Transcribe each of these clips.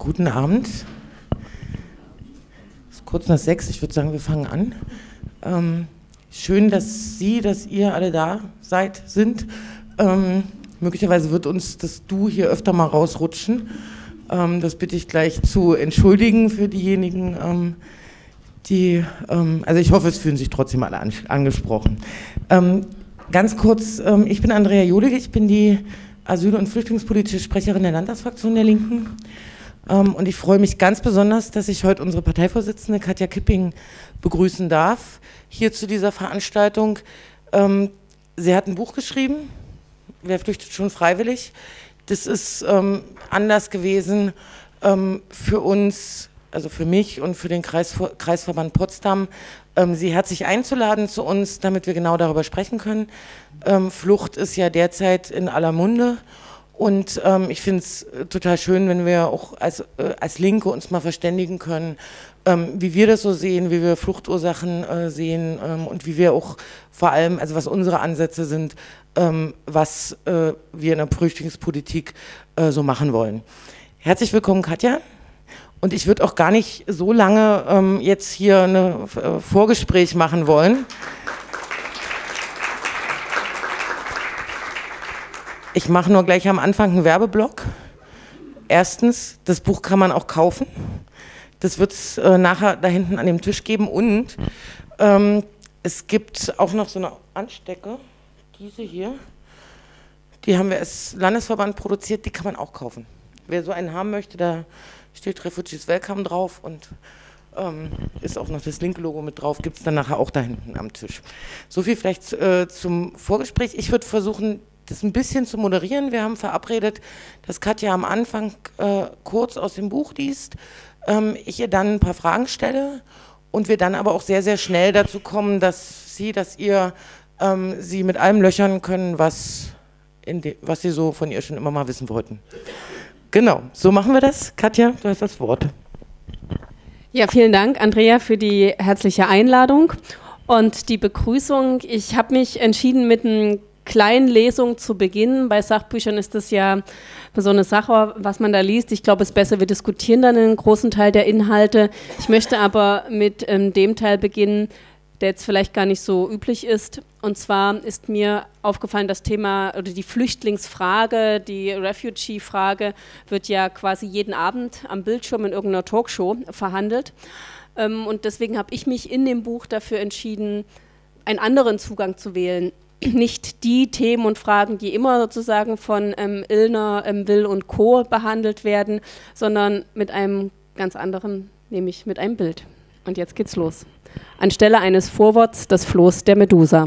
Guten Abend. Es ist kurz nach 6, ich würde sagen, wir fangen an. Schön, dass ihr alle da sind. Möglicherweise wird uns das Du hier öfter mal rausrutschen. Das bitte ich gleich zu entschuldigen für diejenigen, also ich hoffe, es fühlen sich trotzdem alle angesprochen. Ganz kurz, ich bin Andrea Jolig, ich bin die Asyl- und Flüchtlingspolitische Sprecherin der Landtagsfraktion der Linken. Und ich freue mich ganz besonders, dass ich heute unsere Parteivorsitzende Katja Kipping begrüßen darf, hier zu dieser Veranstaltung. Sie hat ein Buch geschrieben, Wer flüchtet schon freiwillig. Das ist Anlass gewesen für uns, also für mich und für den Kreisverband Potsdam, Sie herzlich einzuladen zu uns, damit wir genau darüber sprechen können. Flucht ist ja derzeit in aller Munde. Und ich finde es total schön, wenn wir auch als Linke uns mal verständigen können, wie wir das so sehen, wie wir Fluchtursachen sehen und wie wir auch vor allem, also was unsere Ansätze sind, was wir in der Flüchtlingspolitik so machen wollen. Herzlich willkommen, Katja. Und ich würde auch gar nicht so lange jetzt hier ein Vorgespräch machen wollen. Ich mache nur gleich am Anfang einen Werbeblock. Erstens, das Buch kann man auch kaufen. Das wird es nachher da hinten an dem Tisch geben. Und es gibt auch noch so eine Anstecke, diese hier. Die haben wir als Landesverband produziert, die kann man auch kaufen. Wer so einen haben möchte, da steht Refugees Welcome drauf und ist auch noch das linke Logo mit drauf, gibt es dann nachher auch da hinten am Tisch. So viel vielleicht zum Vorgespräch. Ich würde versuchen, das ein bisschen zu moderieren. Wir haben verabredet, dass Katja am Anfang kurz aus dem Buch liest, ich ihr dann ein paar Fragen stelle und wir dann aber auch sehr, sehr schnell dazu kommen, dass ihr sie mit allem löchern können, was sie so von ihr schon immer mal wissen wollten. Genau, so machen wir das. Katja, du hast das Wort. Ja, vielen Dank, Andrea, für die herzliche Einladung und die Begrüßung. Ich habe mich entschieden, mit einem kleinen Lesung zu beginnen. Bei Sachbüchern ist das ja so eine Sache, was man da liest. Ich glaube, es ist besser, wir diskutieren dann einen großen Teil der Inhalte. Ich möchte aber mit dem Teil beginnen, der jetzt vielleicht gar nicht so üblich ist. Und zwar ist mir aufgefallen, das Thema oder die Flüchtlingsfrage, die Refugee-Frage wird ja quasi jeden Abend am Bildschirm in irgendeiner Talkshow verhandelt. Und deswegen habe ich mich in dem Buch dafür entschieden, einen anderen Zugang zu wählen. Nicht die Themen und Fragen, die immer sozusagen von Illner, Will und Co. behandelt werden, sondern mit einem ganz anderen, nämlich mit einem Bild. Und jetzt geht's los. Anstelle eines Vorworts das Floß der Medusa.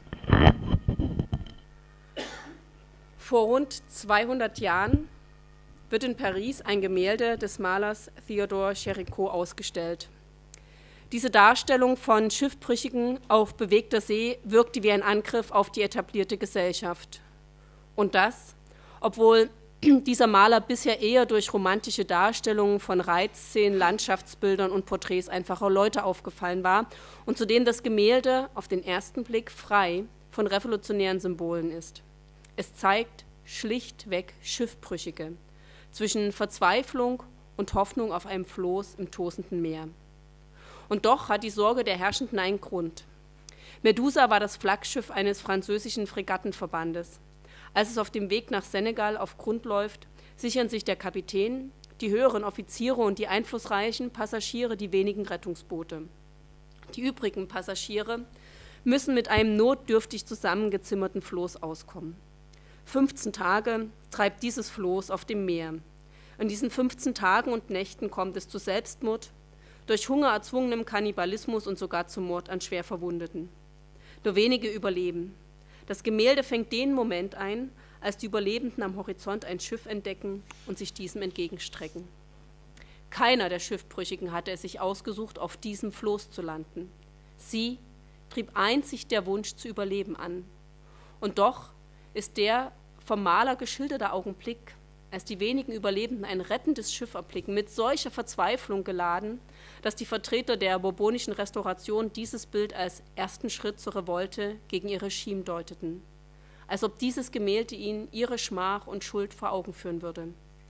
Vor rund 200 Jahren wird in Paris ein Gemälde des Malers Theodore Géricault ausgestellt. Diese Darstellung von Schiffbrüchigen auf bewegter See wirkte wie ein Angriff auf die etablierte Gesellschaft. Und das, obwohl dieser Maler bisher eher durch romantische Darstellungen von Reitszenen, Landschaftsbildern und Porträts einfacher Leute aufgefallen war und zu denen das Gemälde auf den ersten Blick frei von revolutionären Symbolen ist. Es zeigt schlichtweg Schiffbrüchige zwischen Verzweiflung und Hoffnung auf einem Floß im tosenden Meer. Und doch hat die Sorge der Herrschenden einen Grund. Medusa war das Flaggschiff eines französischen Fregattenverbandes. Als es auf dem Weg nach Senegal auf Grund läuft, sichern sich der Kapitän, die höheren Offiziere und die einflussreichen Passagiere die wenigen Rettungsboote. Die übrigen Passagiere müssen mit einem notdürftig zusammengezimmerten Floß auskommen. 15 Tage treibt dieses Floß auf dem Meer. In diesen 15 Tagen und Nächten kommt es zu Selbstmord, durch Hunger erzwungenem Kannibalismus und sogar zum Mord an Schwerverwundeten. Nur wenige überleben. Das Gemälde fängt den Moment ein, als die Überlebenden am Horizont ein Schiff entdecken und sich diesem entgegenstrecken. Keiner der Schiffbrüchigen hatte es sich ausgesucht, auf diesem Floß zu landen. Sie trieb einzig der Wunsch zu überleben an. Und doch ist der vom Maler geschilderte Augenblick, als die wenigen Überlebenden ein rettendes Schiff erblicken, mit solcher Verzweiflung geladen, dass die Vertreter der bourbonischen Restauration dieses Bild als ersten Schritt zur Revolte gegen ihr Regime deuteten. Als ob dieses Gemälde ihnen ihre Schmach und Schuld vor Augen führen würde.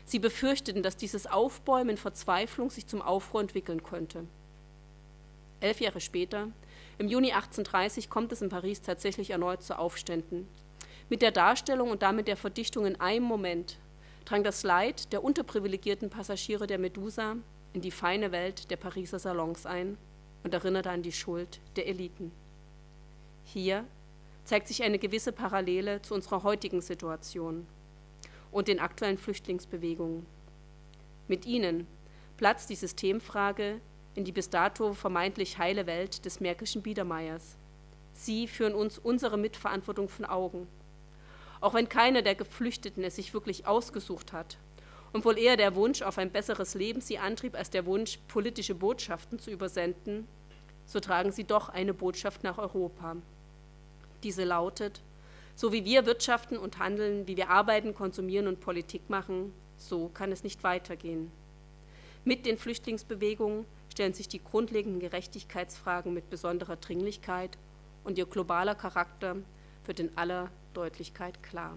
Sie befürchteten, dass dieses Aufbäumen in Verzweiflung sich zum Aufruhr entwickeln könnte. 11 Jahre später, im Juni 1830, kommt es in Paris tatsächlich erneut zu Aufständen. Mit der Darstellung und damit der Verdichtung in einem Moment drang das Leid der unterprivilegierten Passagiere der Medusa in die feine Welt der Pariser Salons ein und erinnerte an die Schuld der Eliten. Hier zeigt sich eine gewisse Parallele zu unserer heutigen Situation und den aktuellen Flüchtlingsbewegungen. Mit ihnen platzt die Systemfrage in die bis dato vermeintlich heile Welt des märkischen Biedermeiers. Sie führen uns unsere Mitverantwortung von Augen. Auch wenn keiner der Geflüchteten es sich wirklich ausgesucht hat und wohl eher der Wunsch auf ein besseres Leben sie antrieb, als der Wunsch, politische Botschaften zu übersenden, so tragen sie doch eine Botschaft nach Europa. Diese lautet: So wie wir wirtschaften und handeln, wie wir arbeiten, konsumieren und Politik machen, so kann es nicht weitergehen. Mit den Flüchtlingsbewegungen stellen sich die grundlegenden Gerechtigkeitsfragen mit besonderer Dringlichkeit und ihr globaler Charakter wird in aller Deutlichkeit klar.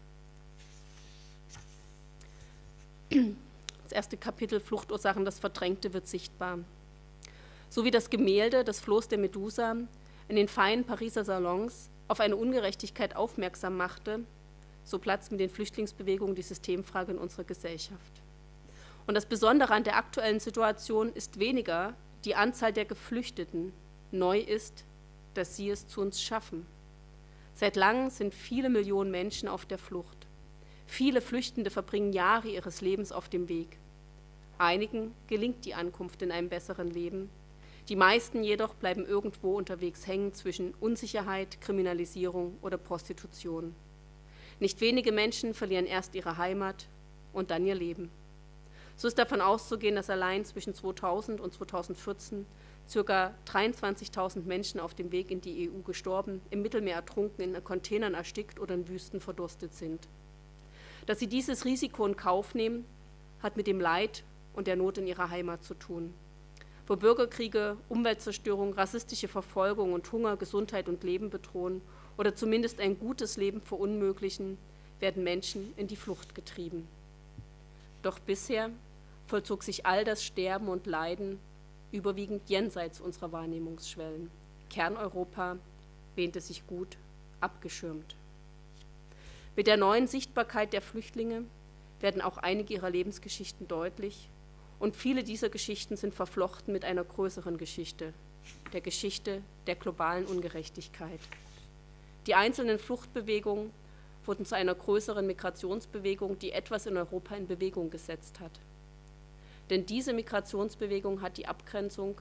Das erste Kapitel Fluchtursachen, das Verdrängte, wird sichtbar. So wie das Gemälde des Floß der Medusa in den feinen Pariser Salons auf eine Ungerechtigkeit aufmerksam machte, so platzt mit den Flüchtlingsbewegungen die Systemfrage in unserer Gesellschaft. Und das Besondere an der aktuellen Situation ist weniger die Anzahl der Geflüchteten. Neu ist, dass sie es zu uns schaffen. Seit langem sind viele Millionen Menschen auf der Flucht. Viele Flüchtende verbringen Jahre ihres Lebens auf dem Weg. Einigen gelingt die Ankunft in einem besseren Leben. Die meisten jedoch bleiben irgendwo unterwegs hängen zwischen Unsicherheit, Kriminalisierung oder Prostitution. Nicht wenige Menschen verlieren erst ihre Heimat und dann ihr Leben. So ist davon auszugehen, dass allein zwischen 2000 und 2014 ca. 23.000 Menschen auf dem Weg in die EU gestorben, im Mittelmeer ertrunken, in Containern erstickt oder in Wüsten verdurstet sind. Dass sie dieses Risiko in Kauf nehmen, hat mit dem Leid und der Not in ihrer Heimat zu tun. Wo Bürgerkriege, Umweltzerstörung, rassistische Verfolgung und Hunger Gesundheit und Leben bedrohen oder zumindest ein gutes Leben verunmöglichen, werden Menschen in die Flucht getrieben. Doch bisher vollzog sich all das Sterben und Leiden überwiegend jenseits unserer Wahrnehmungsschwellen. Kerneuropa wähnte sich gut abgeschirmt. Mit der neuen Sichtbarkeit der Flüchtlinge werden auch einige ihrer Lebensgeschichten deutlich und viele dieser Geschichten sind verflochten mit einer größeren Geschichte, der Geschichte der globalen Ungerechtigkeit. Die einzelnen Fluchtbewegungen wurden zu einer größeren Migrationsbewegung, die etwas in Europa in Bewegung gesetzt hat. Denn diese Migrationsbewegung hat die Abgrenzung,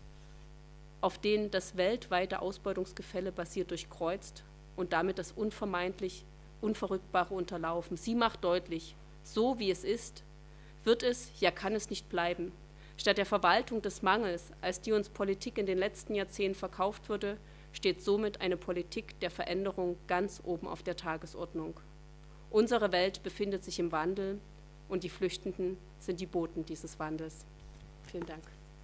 auf denen das weltweite Ausbeutungsgefälle basiert, durchkreuzt und damit das unvermeidlich Unverrückbare unterlaufen. Sie macht deutlich, so wie es ist, wird es, ja kann es nicht bleiben. Statt der Verwaltung des Mangels, als die uns Politik in den letzten Jahrzehnten verkauft wurde, steht somit eine Politik der Veränderung ganz oben auf der Tagesordnung. Unsere Welt befindet sich im Wandel und die Flüchtenden sind die Boten dieses Wandels. Vielen Dank.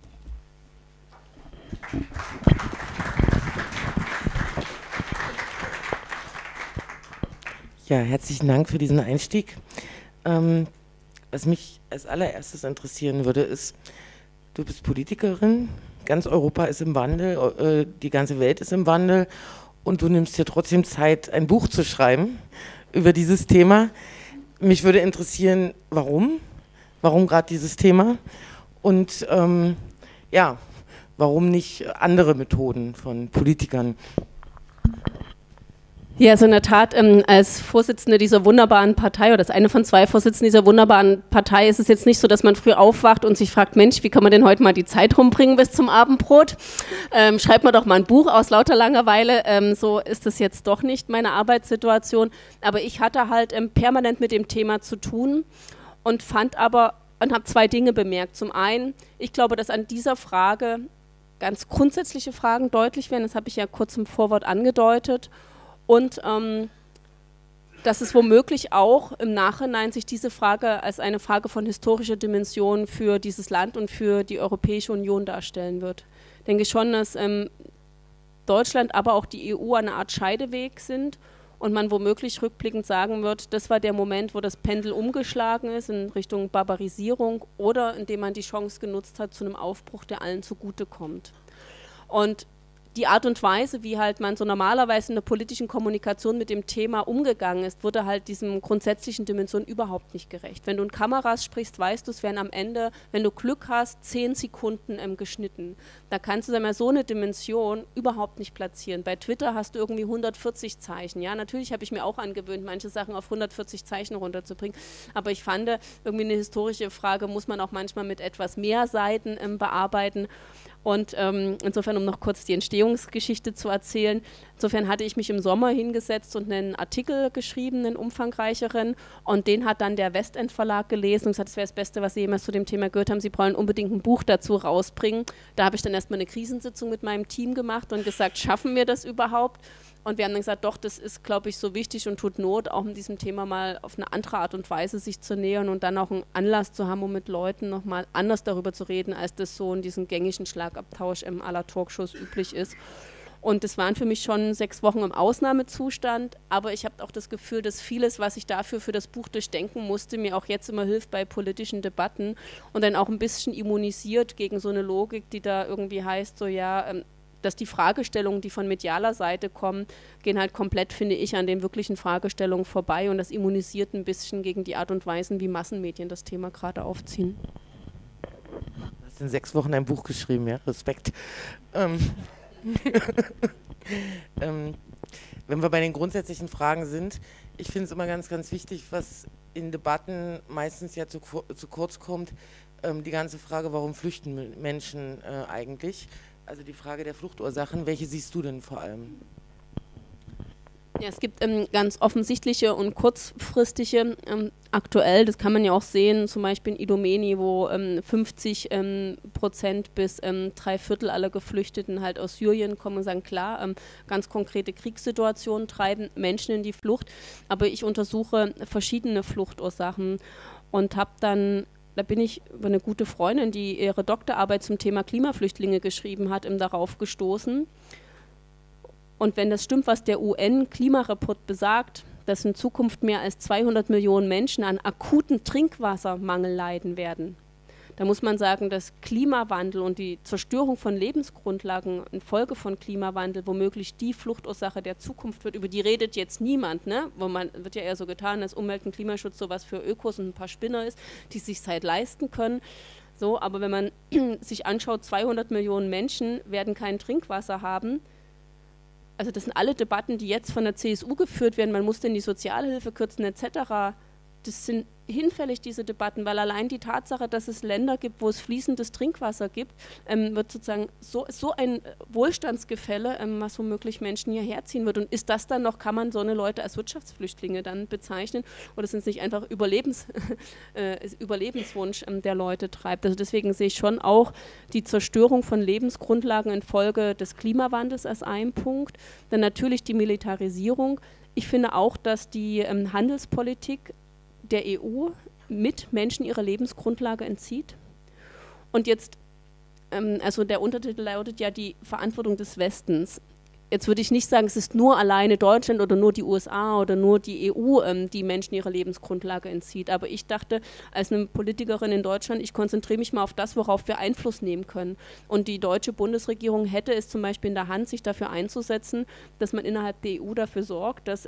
Ja, herzlichen Dank für diesen Einstieg. Was mich als allererstes interessieren würde, ist, du bist Politikerin, ganz Europa ist im Wandel, die ganze Welt ist im Wandel und du nimmst dir trotzdem Zeit, ein Buch zu schreiben über dieses Thema. Mich würde interessieren, warum gerade dieses Thema und ja, warum nicht andere Methoden von Politikern? Ja, also in der Tat, als Vorsitzende dieser wunderbaren Partei oder als eine von 2 Vorsitzenden dieser wunderbaren Partei ist es jetzt nicht so, dass man früh aufwacht und sich fragt, Mensch, wie kann man denn heute mal die Zeit rumbringen bis zum Abendbrot? Schreibt man doch mal ein Buch aus lauter Langeweile. So ist es jetzt doch nicht meine Arbeitssituation. Aber ich hatte halt permanent mit dem Thema zu tun und habe 2 Dinge bemerkt. Zum einen, ich glaube, dass an dieser Frage ganz grundsätzliche Fragen deutlich werden. Das habe ich ja kurz im Vorwort angedeutet. Und dass es womöglich auch im Nachhinein sich diese Frage als eine Frage von historischer Dimension für dieses Land und für die Europäische Union darstellen wird. Ich denke schon, dass Deutschland, aber auch die EU eine Art Scheideweg sind und man womöglich rückblickend sagen wird, das war der Moment, wo das Pendel umgeschlagen ist in Richtung Barbarisierung oder indem man die Chance genutzt hat zu einem Aufbruch, der allen zugutekommt. Und die Art und Weise, wie halt man so normalerweise in der politischen Kommunikation mit dem Thema umgegangen ist, wurde halt diesem grundsätzlichen Dimension überhaupt nicht gerecht. Wenn du in Kameras sprichst, weißt du, es werden am Ende, wenn du Glück hast, 10 Sekunden geschnitten. Da kannst du dann mal so eine Dimension überhaupt nicht platzieren. Bei Twitter hast du irgendwie 140 Zeichen. Ja, natürlich habe ich mir auch angewöhnt, manche Sachen auf 140 Zeichen runterzubringen. Aber ich fand, irgendwie eine historische Frage muss man auch manchmal mit etwas mehr Seiten bearbeiten. Und insofern, um noch kurz die Entstehungsgeschichte zu erzählen, insofern hatte ich mich im Sommer hingesetzt und einen Artikel geschrieben, einen umfangreicheren, und den hat dann der Westend Verlag gelesen und gesagt, das wäre das Beste, was Sie jemals zu dem Thema gehört haben, Sie wollen unbedingt ein Buch dazu rausbringen. Da habe ich dann erstmal eine Krisensitzung mit meinem Team gemacht und gesagt, schaffen wir das überhaupt? Und wir haben dann gesagt, doch, das ist, glaube ich, so wichtig und tut Not, auch mit diesem Thema mal auf eine andere Art und Weise sich zu nähern und dann auch einen Anlass zu haben, um mit Leuten nochmal anders darüber zu reden, als das so in diesem gängigen Schlagabtausch aller Talkshows üblich ist. Und das waren für mich schon 6 Wochen im Ausnahmezustand, aber ich habe auch das Gefühl, dass vieles, was ich dafür für das Buch durchdenken musste, mir auch jetzt immer hilft bei politischen Debatten und dann auch ein bisschen immunisiert gegen so eine Logik, die da irgendwie heißt, so ja, dass die Fragestellungen, die von medialer Seite kommen, gehen halt komplett, finde ich, an den wirklichen Fragestellungen vorbei, und das immunisiert ein bisschen gegen die Art und Weise, wie Massenmedien das Thema gerade aufziehen. Du hast in 6 Wochen ein Buch geschrieben, ja, Respekt. Wenn wir bei den grundsätzlichen Fragen sind, ich finde es immer ganz, ganz wichtig, was in Debatten meistens ja zu kurz kommt, die ganze Frage, warum flüchten Menschen eigentlich? Also die Frage der Fluchtursachen, welche siehst du denn vor allem? Ja, es gibt ganz offensichtliche und kurzfristige, aktuell, das kann man ja auch sehen, zum Beispiel in Idomeni, wo 50% bis 3/4 aller Geflüchteten halt aus Syrien kommen und sagen, klar, ganz konkrete Kriegssituationen treiben Menschen in die Flucht, aber ich untersuche verschiedene Fluchtursachen und habe dann, da bin ich über eine gute Freundin, die ihre Doktorarbeit zum Thema Klimaflüchtlinge geschrieben hat, darauf gestoßen. Und wenn das stimmt, was der UN-Klimareport besagt, dass in Zukunft mehr als 200 Millionen Menschen an akuten Trinkwassermangel leiden werden, da muss man sagen, dass Klimawandel und die Zerstörung von Lebensgrundlagen infolge von Klimawandel womöglich die Fluchtursache der Zukunft wird. Über die redet jetzt niemand, ne? Wird ja eher so getan, dass Umwelt- und Klimaschutz sowas für Ökos und ein paar Spinner ist, die es sich halt leisten können. So, aber wenn man sich anschaut, 200 Millionen Menschen werden kein Trinkwasser haben. Also das sind alle Debatten, die jetzt von der CSU geführt werden, man muss denn die Sozialhilfe kürzen etc., das sind hinfällig, diese Debatten, weil allein die Tatsache, dass es Länder gibt, wo es fließendes Trinkwasser gibt, wird sozusagen so ein Wohlstandsgefälle, was womöglich Menschen hierher ziehen wird. Und ist das dann noch, kann man so eine Leute als Wirtschaftsflüchtlinge dann bezeichnen, oder sind es nicht einfach Überlebenswunsch, der Leute treibt? Also deswegen sehe ich schon auch die Zerstörung von Lebensgrundlagen infolge des Klimawandels als einen Punkt. Dann natürlich die Militarisierung. Ich finde auch, dass die Handelspolitik der EU mit Menschen ihre Lebensgrundlage entzieht. Und jetzt, also der Untertitel lautet ja die Verantwortung des Westens. Jetzt würde ich nicht sagen, es ist nur alleine Deutschland oder nur die USA oder nur die EU, die Menschen ihre Lebensgrundlage entzieht. Aber ich dachte, als eine Politikerin in Deutschland, ich konzentriere mich mal auf das, worauf wir Einfluss nehmen können. Und die deutsche Bundesregierung hätte es zum Beispiel in der Hand, sich dafür einzusetzen, dass man innerhalb der EU dafür sorgt, dass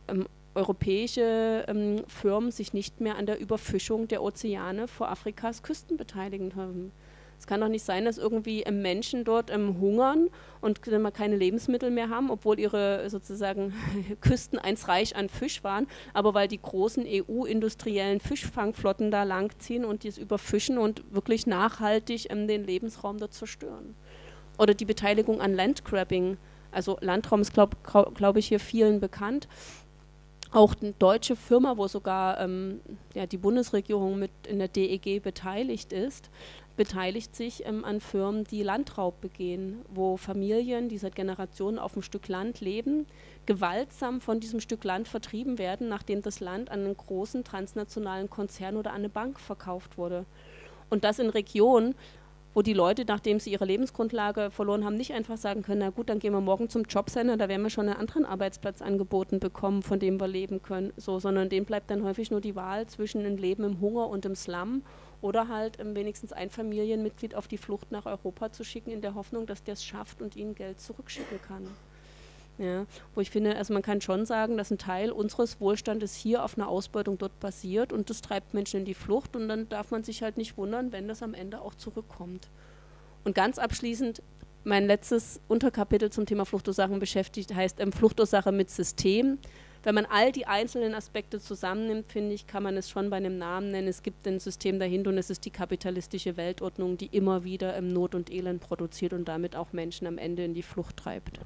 europäische Firmen sich nicht mehr an der Überfischung der Ozeane vor Afrikas Küsten beteiligen haben. Es kann doch nicht sein, dass irgendwie Menschen dort hungern und keine Lebensmittel mehr haben, obwohl ihre sozusagen Küsten einst reich an Fisch waren, aber weil die großen EU-industriellen Fischfangflotten da langziehen und dies überfischen und wirklich nachhaltig den Lebensraum dort zerstören. Oder die Beteiligung an Landgrabbing, also Landraum ist, glaube ich, hier vielen bekannt. Auch eine deutsche Firma, wo sogar die Bundesregierung mit in der DEG beteiligt ist, beteiligt sich an Firmen, die Landraub begehen, wo Familien, die seit Generationen auf einem Stück Land leben, gewaltsam von diesem Stück Land vertrieben werden, nachdem das Land an einen großen transnationalen Konzern oder an eine Bank verkauft wurde. Und das in Regionen, wo die Leute, nachdem sie ihre Lebensgrundlage verloren haben, nicht einfach sagen können, na gut, dann gehen wir morgen zum Jobcenter, da werden wir schon einen anderen Arbeitsplatz angeboten bekommen, von dem wir leben können, so, sondern denen bleibt dann häufig nur die Wahl zwischen einem Leben im Hunger und im Slum oder halt wenigstens ein Familienmitglied auf die Flucht nach Europa zu schicken, in der Hoffnung, dass der es schafft und ihnen Geld zurückschicken kann. Ja, wo ich finde, also man kann schon sagen, dass ein Teil unseres Wohlstandes hier auf einer Ausbeutung dort basiert und das treibt Menschen in die Flucht und dann darf man sich halt nicht wundern, wenn das am Ende auch zurückkommt. Und ganz abschließend, mein letztes Unterkapitel zum Thema Fluchtursachen beschäftigt, heißt Fluchtursache mit System. Wenn man all die einzelnen Aspekte zusammennimmt, finde ich, kann man es schon bei einem Namen nennen. Es gibt ein System dahinter und es ist die kapitalistische Weltordnung, die immer wieder Not und Elend produziert und damit auch Menschen am Ende in die Flucht treibt.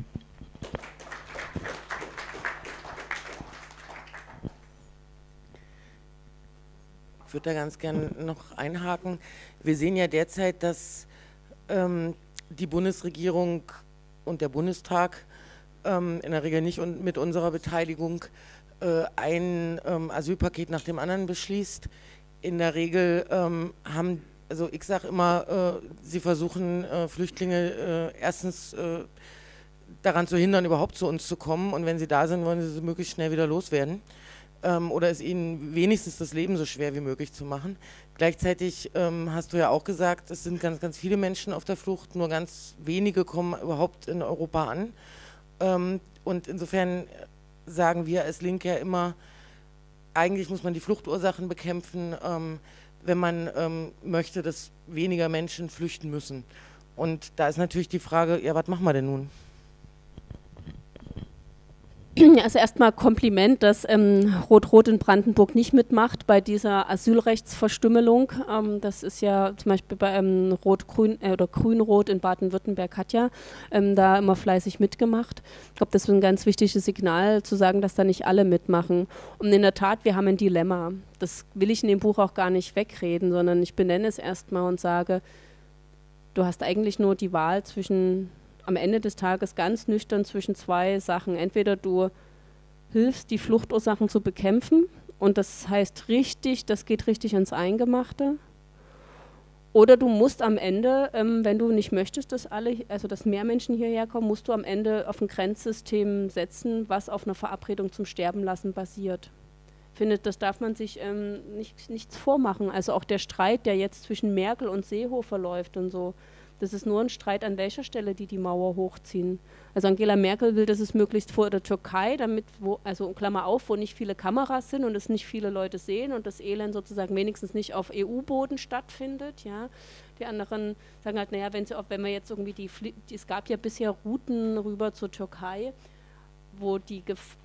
Ich würde da ganz gern noch einhaken. Wir sehen ja derzeit, dass die Bundesregierung und der Bundestag in der Regel nicht mit unserer Beteiligung ein Asylpaket nach dem anderen beschließt. In der Regel also ich sage immer, sie versuchen Flüchtlinge erstens daran zu hindern, überhaupt zu uns zu kommen und wenn sie da sind, wollen sie möglichst schnell wieder loswerden oder es ihnen wenigstens das Leben so schwer wie möglich zu machen. Gleichzeitig hast du ja auch gesagt, es sind ganz, ganz viele Menschen auf der Flucht, nur ganz wenige kommen überhaupt in Europa an. Und insofern sagen wir als Linke ja immer, eigentlich muss man die Fluchtursachen bekämpfen, wenn man möchte, dass weniger Menschen flüchten müssen. Und da ist natürlich die Frage, ja, was machen wir denn nun? Also erstmal Kompliment, dass Rot-Rot in Brandenburg nicht mitmacht bei dieser Asylrechtsverstümmelung. Das ist ja zum Beispiel bei Rot-Grün oder Grün-Rot in Baden-Württemberg hat ja da immer fleißig mitgemacht. Ich glaube, das ist ein ganz wichtiges Signal, zu sagen, dass da nicht alle mitmachen. Und in der Tat, wir haben ein Dilemma. Das will ich in dem Buch auch gar nicht wegreden, sondern ich benenne es erstmal und sage, du hast eigentlich nur die Wahl zwischen am Ende des Tages ganz nüchtern zwischen zwei Sachen. Entweder du hilfst, die Fluchtursachen zu bekämpfen und das heißt richtig, das geht richtig ins Eingemachte. Oder du musst am Ende, wenn du nicht möchtest, dass dass mehr Menschen hierher kommen, musst du am Ende auf ein Grenzsystem setzen, was auf einer Verabredung zum Sterben lassen basiert. Ich finde, das darf man sich nichts vormachen. Also auch der Streit, der jetzt zwischen Merkel und Seehofer läuft und so, das ist nur ein Streit, an welcher Stelle die Mauer hochziehen. Also Angela Merkel will, dass es möglichst vor der Türkei, damit, also Klammer auf, wo nicht viele Kameras sind und es nicht viele Leute sehen und das Elend sozusagen wenigstens nicht auf EU-Boden stattfindet. Ja. Die anderen sagen halt, naja, wenn wir jetzt irgendwie es gab ja bisher Routen rüber zur Türkei, wo die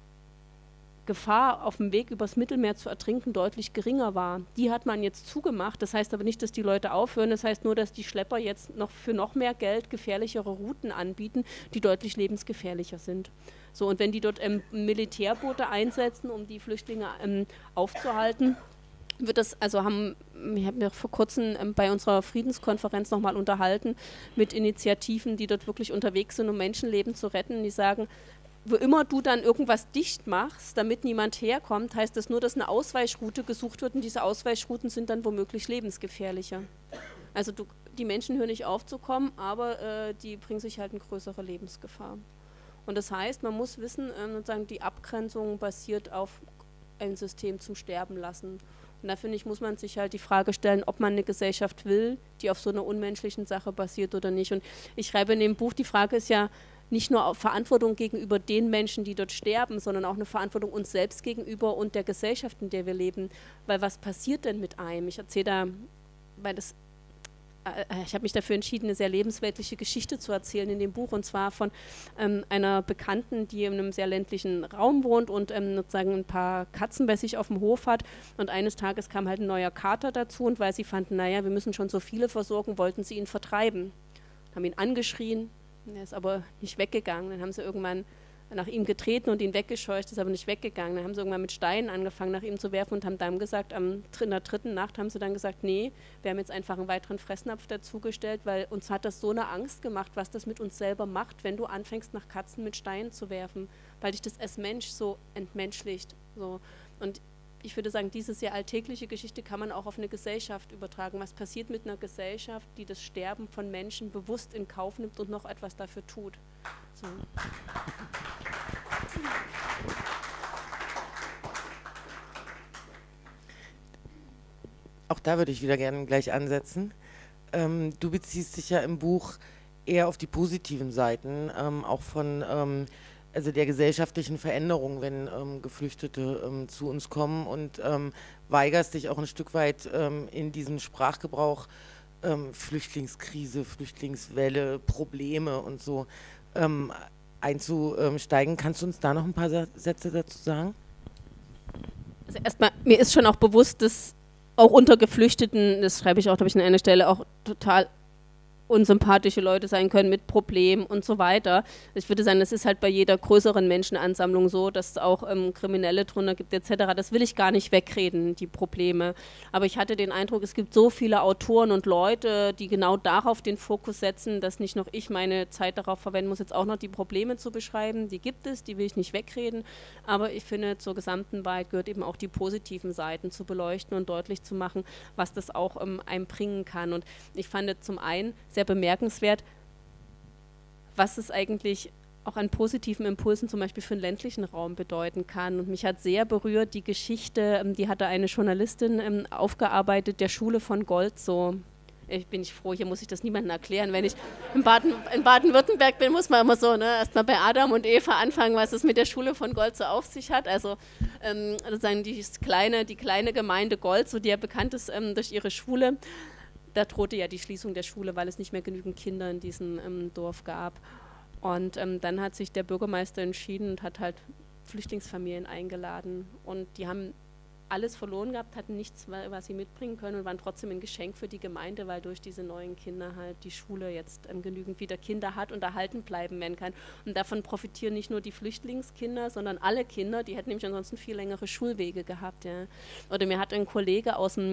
Gefahr, auf dem Weg übers Mittelmeer zu ertrinken, deutlich geringer war. Die hat man jetzt zugemacht. Das heißt aber nicht, dass die Leute aufhören. Das heißt nur, dass die Schlepper jetzt für noch mehr Geld gefährlichere Routen anbieten, die deutlich lebensgefährlicher sind. So, und wenn die dort Militärboote einsetzen, um die Flüchtlinge aufzuhalten, wird das, also wir haben ja vor kurzem bei unserer Friedenskonferenz nochmal unterhalten mit Initiativen, die dort wirklich unterwegs sind, um Menschenleben zu retten. Die sagen, wo immer du dann irgendwas dicht machst, damit niemand herkommt, heißt das nur, dass eine Ausweichroute gesucht wird und diese Ausweichrouten sind dann womöglich lebensgefährlicher. Also die Menschen hören nicht auf zu kommen, aber die bringen sich halt in größere Lebensgefahr. Und das heißt, man muss wissen, sozusagen die Abgrenzung basiert auf ein System zum Sterben lassen. Und da finde ich, muss man sich halt die Frage stellen, ob man eine Gesellschaft will, die auf so einer unmenschlichen Sache basiert oder nicht. Und ich schreibe in dem Buch, die Frage ist ja, nicht nur Verantwortung gegenüber den Menschen, die dort sterben, sondern auch eine Verantwortung uns selbst gegenüber und der Gesellschaft, in der wir leben. Weil was passiert denn mit einem? Ich erzähle da, ich habe mich dafür entschieden, eine sehr lebensweltliche Geschichte zu erzählen in dem Buch, und zwar von einer Bekannten, die in einem sehr ländlichen Raum wohnt und sozusagen ein paar Katzen bei sich auf dem Hof hat. Und eines Tages kam halt ein neuer Kater dazu, und weil sie fanden, naja, wir müssen schon so viele versorgen, wollten sie ihn vertreiben. Haben ihn angeschrien. Er ist aber nicht weggegangen. Dann haben sie irgendwann nach ihm getreten und ihn weggescheucht, ist aber nicht weggegangen. Dann haben sie irgendwann mit Steinen angefangen, nach ihm zu werfen und haben dann gesagt, in der dritten Nacht haben sie dann gesagt, nee, wir haben jetzt einfach einen weiteren Fressnapf dazugestellt, weil uns hat das so eine Angst gemacht, was das mit uns selber macht, wenn du anfängst, nach Katzen mit Steinen zu werfen, weil dich das als Mensch so entmenschlicht. So. Und ich würde sagen, diese sehr alltägliche Geschichte kann man auch auf eine Gesellschaft übertragen. Was passiert mit einer Gesellschaft, die das Sterben von Menschen bewusst in Kauf nimmt und noch etwas dafür tut? So. Auch da würde ich wieder gerne gleich ansetzen. Du beziehst dich ja im Buch eher auf die positiven Seiten, auch von also der gesellschaftlichen Veränderung, wenn Geflüchtete zu uns kommen, und weigerst dich auch ein Stück weit in diesen Sprachgebrauch Flüchtlingskrise, Flüchtlingswelle, Probleme und so einzusteigen. Kannst du uns da noch ein paar Sätze dazu sagen? Also erstmal, mir ist schon auch bewusst, dass auch unter Geflüchteten, das schreibe ich auch, glaube ich, an einer Stelle, auch total unsympathische Leute sein können mit Problemen und so weiter. Ich würde sagen, das ist halt bei jeder größeren Menschenansammlung so, dass es auch Kriminelle drunter gibt etc. Das will ich gar nicht wegreden, die Probleme. Aber ich hatte den Eindruck, es gibt so viele Autoren und Leute, die genau darauf den Fokus setzen, dass nicht noch ich meine Zeit darauf verwenden muss, jetzt auch noch die Probleme zu beschreiben. Die gibt es, die will ich nicht wegreden. Aber ich finde, zur gesamten Wahrheit gehört eben auch die positiven Seiten zu beleuchten und deutlich zu machen, was das auch einem bringen kann. Und ich fand zum einen sehr bemerkenswert, was es eigentlich auch an positiven Impulsen zum Beispiel für den ländlichen Raum bedeuten kann. Und mich hat sehr berührt die Geschichte, die hatte eine Journalistin aufgearbeitet, der Schule von Golzow. Ich bin nicht froh, hier muss ich das niemandem erklären. Wenn ich in Baden-Württemberg bin, muss man immer so erstmal bei Adam und Eva anfangen, was es mit der Schule von Golzow auf sich hat. Also sozusagen die kleine Gemeinde Golzow, die ja bekannt ist durch ihre Schule. Da drohte ja die Schließung der Schule, weil es nicht mehr genügend Kinder in diesem Dorf gab. Und dann hat sich der Bürgermeister entschieden und hat halt Flüchtlingsfamilien eingeladen. Und die haben alles verloren gehabt, hatten nichts, was sie mitbringen können, und waren trotzdem ein Geschenk für die Gemeinde, weil durch diese neuen Kinder halt die Schule jetzt genügend wieder Kinder hat und erhalten bleiben werden kann. Und davon profitieren nicht nur die Flüchtlingskinder, sondern alle Kinder, die hätten nämlich ansonsten viel längere Schulwege gehabt. Ja. Oder mir hat ein Kollege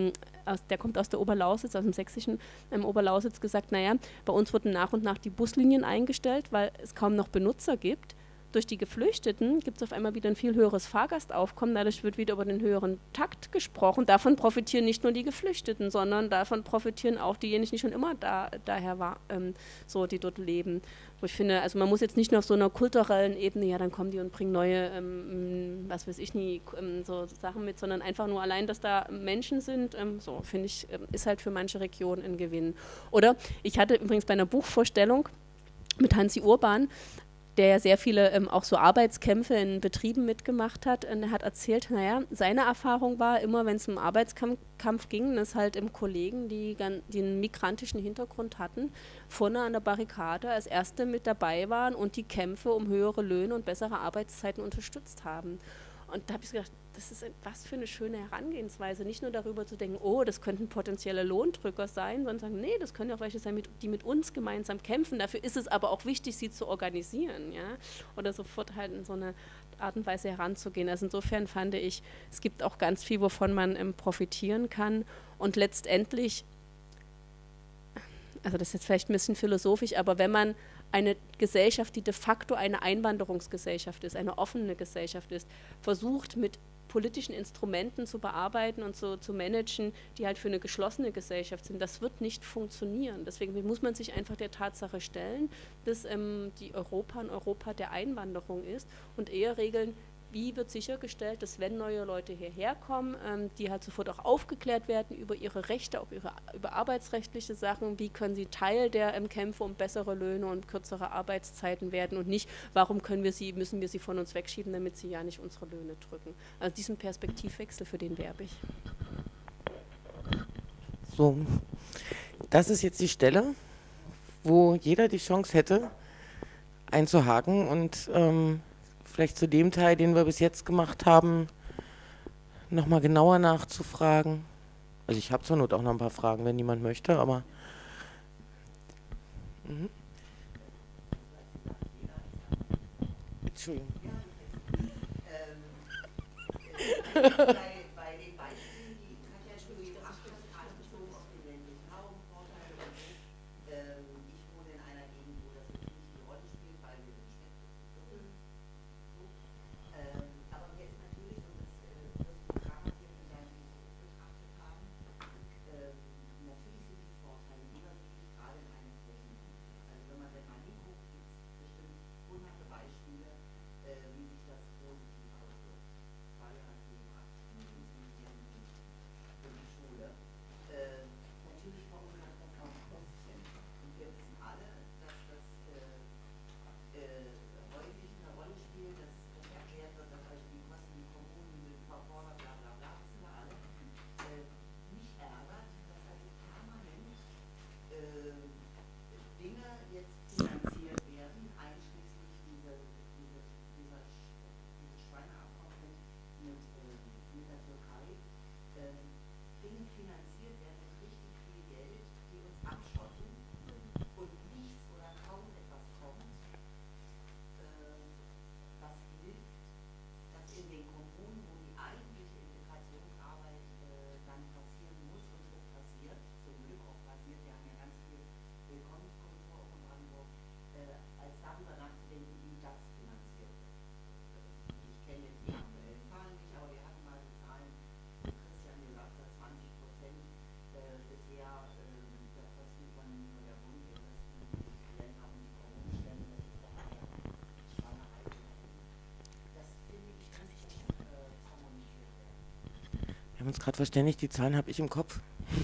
der kommt aus der Oberlausitz, aus dem sächsischen Oberlausitz, gesagt, naja, bei uns wurden nach und nach die Buslinien eingestellt, weil es kaum noch Benutzer gibt. Durch die Geflüchteten gibt es auf einmal wieder ein viel höheres Fahrgastaufkommen, dadurch wird wieder über den höheren Takt gesprochen. Davon profitieren nicht nur die Geflüchteten, sondern davon profitieren auch diejenigen, die schon immer daher waren, so, die dort leben. Wo ich finde, also man muss jetzt nicht nur auf so einer kulturellen Ebene, ja, dann kommen die und bringen neue, was weiß ich nie, so Sachen mit, sondern einfach nur allein, dass da Menschen sind, so finde ich, ist halt für manche Regionen ein Gewinn. Oder ich hatte übrigens bei einer Buchvorstellung mit Hansi Urban, der ja sehr viele auch so Arbeitskämpfe in Betrieben mitgemacht hat. Und er hat erzählt, naja, seine Erfahrung war immer, wenn es um Arbeitskampf ging, dass halt Kollegen, die einen migrantischen Hintergrund hatten, vorne an der Barrikade als Erste mit dabei waren und die Kämpfe um höhere Löhne und bessere Arbeitszeiten unterstützt haben. Und da habe ich gedacht, das ist was für eine schöne Herangehensweise, nicht nur darüber zu denken, oh, das könnten potenzielle Lohndrücker sein, sondern sagen, nee, das können ja auch welche sein, die mit uns gemeinsam kämpfen. Dafür ist es aber auch wichtig, sie zu organisieren, ja, oder sofort halt in so eine Art und Weise heranzugehen. Also insofern fand ich, es gibt auch ganz viel, wovon man profitieren kann, und letztendlich, also das ist jetzt vielleicht ein bisschen philosophisch, aber wenn man eine Gesellschaft, die de facto eine Einwanderungsgesellschaft ist, eine offene Gesellschaft ist, versucht mit politischen Instrumenten zu bearbeiten und so zu managen, die halt für eine geschlossene Gesellschaft sind. Das wird nicht funktionieren. Deswegen muss man sich einfach der Tatsache stellen, dass die Europa ein Europa der Einwanderung ist, und eher regeln, wie wird sichergestellt, dass wenn neue Leute hierher kommen, die halt sofort auch aufgeklärt werden über ihre Rechte, auch über arbeitsrechtliche Sachen, wie können sie Teil der Kämpfe um bessere Löhne und kürzere Arbeitszeiten werden, und nicht, warum müssen wir sie von uns wegschieben, damit sie ja nicht unsere Löhne drücken. Also diesen Perspektivwechsel, für den werbe ich. So, das ist jetzt die Stelle, wo jeder die Chance hätte, einzuhaken und vielleicht zu dem Teil, den wir bis jetzt gemacht haben, nochmal genauer nachzufragen. Also ich habe zur Not auch noch ein paar Fragen, wenn niemand möchte, aber... Entschuldigung. Bei den Beispielen, die Katja schon gebracht hat, gerade bezogen auf den ländlichen Raum, Vorteile und so. Ich wohne in einer Gegend, wo das jetzt nicht die Rolle spielt, weil wir den Städten Viertel. Aber mir ist natürlich, und das wirst du garantiert haben uns gerade verständigt, die Zahlen habe ich im Kopf.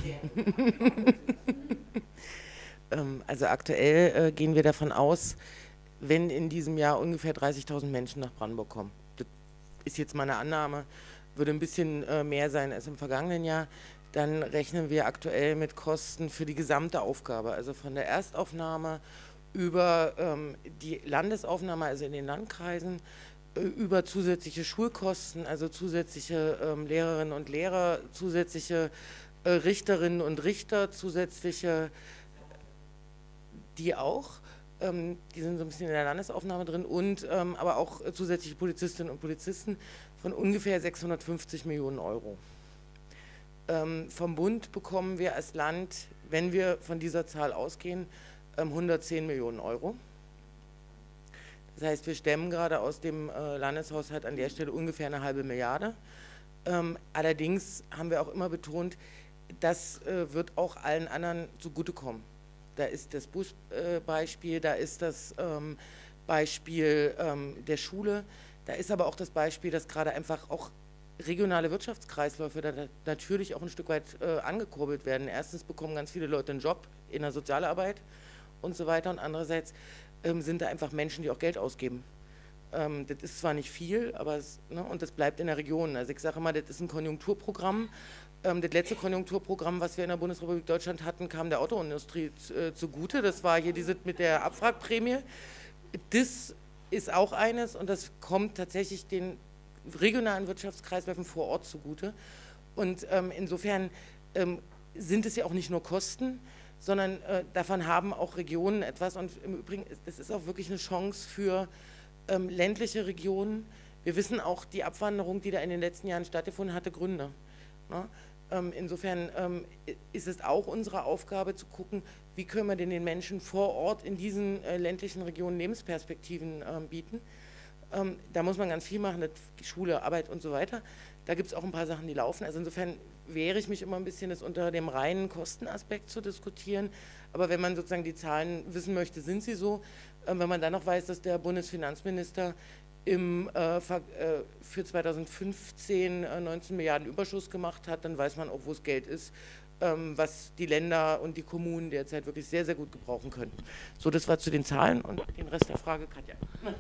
Also aktuell gehen wir davon aus, wenn in diesem Jahr ungefähr 30.000 Menschen nach Brandenburg kommen. Das ist jetzt meine Annahme, würde ein bisschen mehr sein als im vergangenen Jahr. Dann rechnen wir aktuell mit Kosten für die gesamte Aufgabe, also von der Erstaufnahme über die Landesaufnahme, also in den Landkreisen, über zusätzliche Schulkosten, also zusätzliche Lehrerinnen und Lehrer, zusätzliche Richterinnen und Richter, zusätzliche, die auch, die sind so ein bisschen in der Landesaufnahme drin, und aber auch zusätzliche Polizistinnen und Polizisten von ungefähr 650 Millionen Euro. Vom Bund bekommen wir als Land, wenn wir von dieser Zahl ausgehen, 110 Millionen Euro. Das heißt, wir stemmen gerade aus dem Landeshaushalt an der Stelle ungefähr eine halbe Milliarde. Allerdings haben wir auch immer betont, das wird auch allen anderen zugutekommen. Da ist das Busbeispiel, da ist das Beispiel der Schule, da ist aber auch das Beispiel, dass gerade einfach auch regionale Wirtschaftskreisläufe da natürlich auch ein Stück weit angekurbelt werden. Erstens bekommen ganz viele Leute einen Job in der Sozialarbeit und so weiter, und andererseits sind da einfach Menschen, die auch Geld ausgeben. Das ist zwar nicht viel, aber und das bleibt in der Region. Also ich sage immer, das ist ein Konjunkturprogramm. Das letzte Konjunkturprogramm, was wir in der Bundesrepublik Deutschland hatten, kam der Autoindustrie zugute. Das war hier dieses mit der Abwrackprämie. Das ist auch eines, und das kommt tatsächlich den regionalen Wirtschaftskreisläufen vor Ort zugute. Und insofern sind es ja auch nicht nur Kosten, sondern davon haben auch Regionen etwas. Und im Übrigen, es ist auch wirklich eine Chance für ländliche Regionen. Wir wissen auch, die Abwanderung, die da in den letzten Jahren stattgefunden hatte, Gründe. Ne? Insofern ist es auch unsere Aufgabe zu gucken, wie können wir denn den Menschen vor Ort in diesen ländlichen Regionen Lebensperspektiven bieten. Da muss man ganz viel machen, Schule, Arbeit und so weiter. Da gibt es auch ein paar Sachen, die laufen. Also insofern wehre ich mich immer ein bisschen, das unter dem reinen Kostenaspekt zu diskutieren. Aber wenn man sozusagen die Zahlen wissen möchte, sind sie so. Wenn man dann noch weiß, dass der Bundesfinanzminister für 2015 19 Milliarden Überschuss gemacht hat, dann weiß man auch, wo das Geld ist, was die Länder und die Kommunen derzeit wirklich sehr, sehr gut gebrauchen können. So, das war zu den Zahlen, und den Rest der Frage, Katja.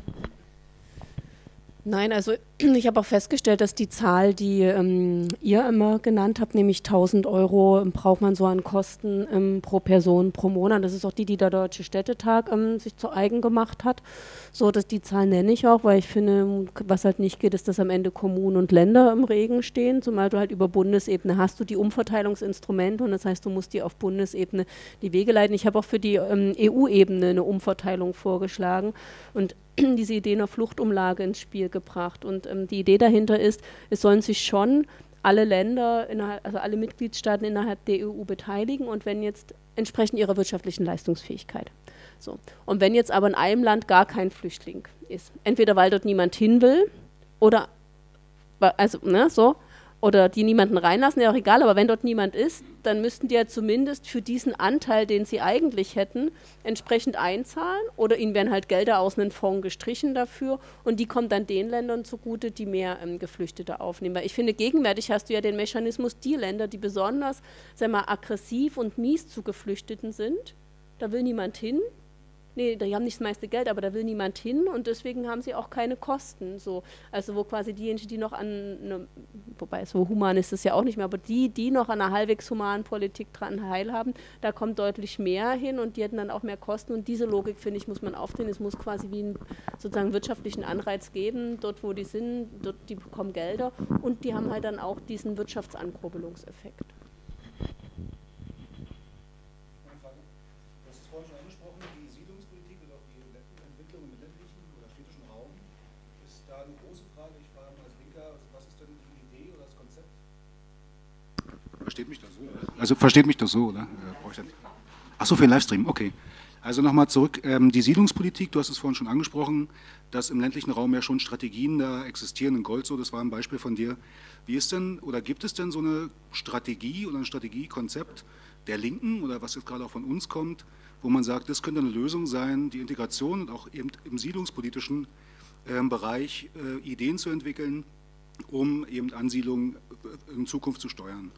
Nein, also ich habe auch festgestellt, dass die Zahl, die ihr immer genannt habt, nämlich 1.000 Euro braucht man so an Kosten pro Person pro Monat. Das ist auch die der Deutsche Städtetag sich zu eigen gemacht hat. So, dass die Zahl nenne ich auch, weil ich finde, was halt nicht geht, ist, dass am Ende Kommunen und Länder im Regen stehen, zumal du halt über Bundesebene hast du die Umverteilungsinstrumente, und das heißt, du musst dir auf Bundesebene die Wege leiten. Ich habe auch für die EU-Ebene eine Umverteilung vorgeschlagen und diese Idee einer Fluchtumlage ins Spiel gebracht. Und die Idee dahinter ist, es sollen sich schon alle Länder, also alle Mitgliedstaaten innerhalb der EU beteiligen, und wenn jetzt entsprechend ihrer wirtschaftlichen Leistungsfähigkeit. So. Und wenn jetzt aber in einem Land gar kein Flüchtling ist, entweder weil dort niemand hin will oder, also, ne, so, oder die niemanden reinlassen, ja auch egal, aber wenn dort niemand ist, dann müssten die ja zumindest für diesen Anteil, den sie eigentlich hätten, entsprechend einzahlen, oder ihnen werden halt Gelder aus einem Fonds gestrichen dafür, und die kommen dann den Ländern zugute, die mehr Geflüchtete aufnehmen. Weil ich finde, gegenwärtig hast du ja den Mechanismus, die Länder, die besonders, sagen wir mal, aggressiv und mies zu Geflüchteten sind, da will niemand hin. Nee, die haben nicht das meiste Geld, aber da will niemand hin, und deswegen haben sie auch keine Kosten. So. Also wo quasi diejenigen, die noch wobei so human ist es ja auch nicht mehr, aber die noch an einer halbwegs humanen Politik dran teilhaben, da kommt deutlich mehr hin, und die hätten dann auch mehr Kosten, und diese Logik, finde ich, muss man aufdrehen. Es muss quasi wie einen sozusagen wirtschaftlichen Anreiz geben, dort wo die sind, dort die bekommen Gelder, und die haben halt dann auch diesen Wirtschaftsankurbelungseffekt. Versteht mich das so, oder? Achso, für den Livestream, okay. Also nochmal zurück, die Siedlungspolitik, du hast es vorhin schon angesprochen, dass im ländlichen Raum ja schon Strategien da existieren, in Gold so, das war ein Beispiel von dir. Wie ist denn, oder gibt es denn so eine Strategie oder ein Strategiekonzept der Linken, oder was jetzt gerade auch von uns kommt, wo man sagt, das könnte eine Lösung sein, die Integration und auch eben im siedlungspolitischen Bereich Ideen zu entwickeln, um eben Ansiedlungen in Zukunft zu steuern?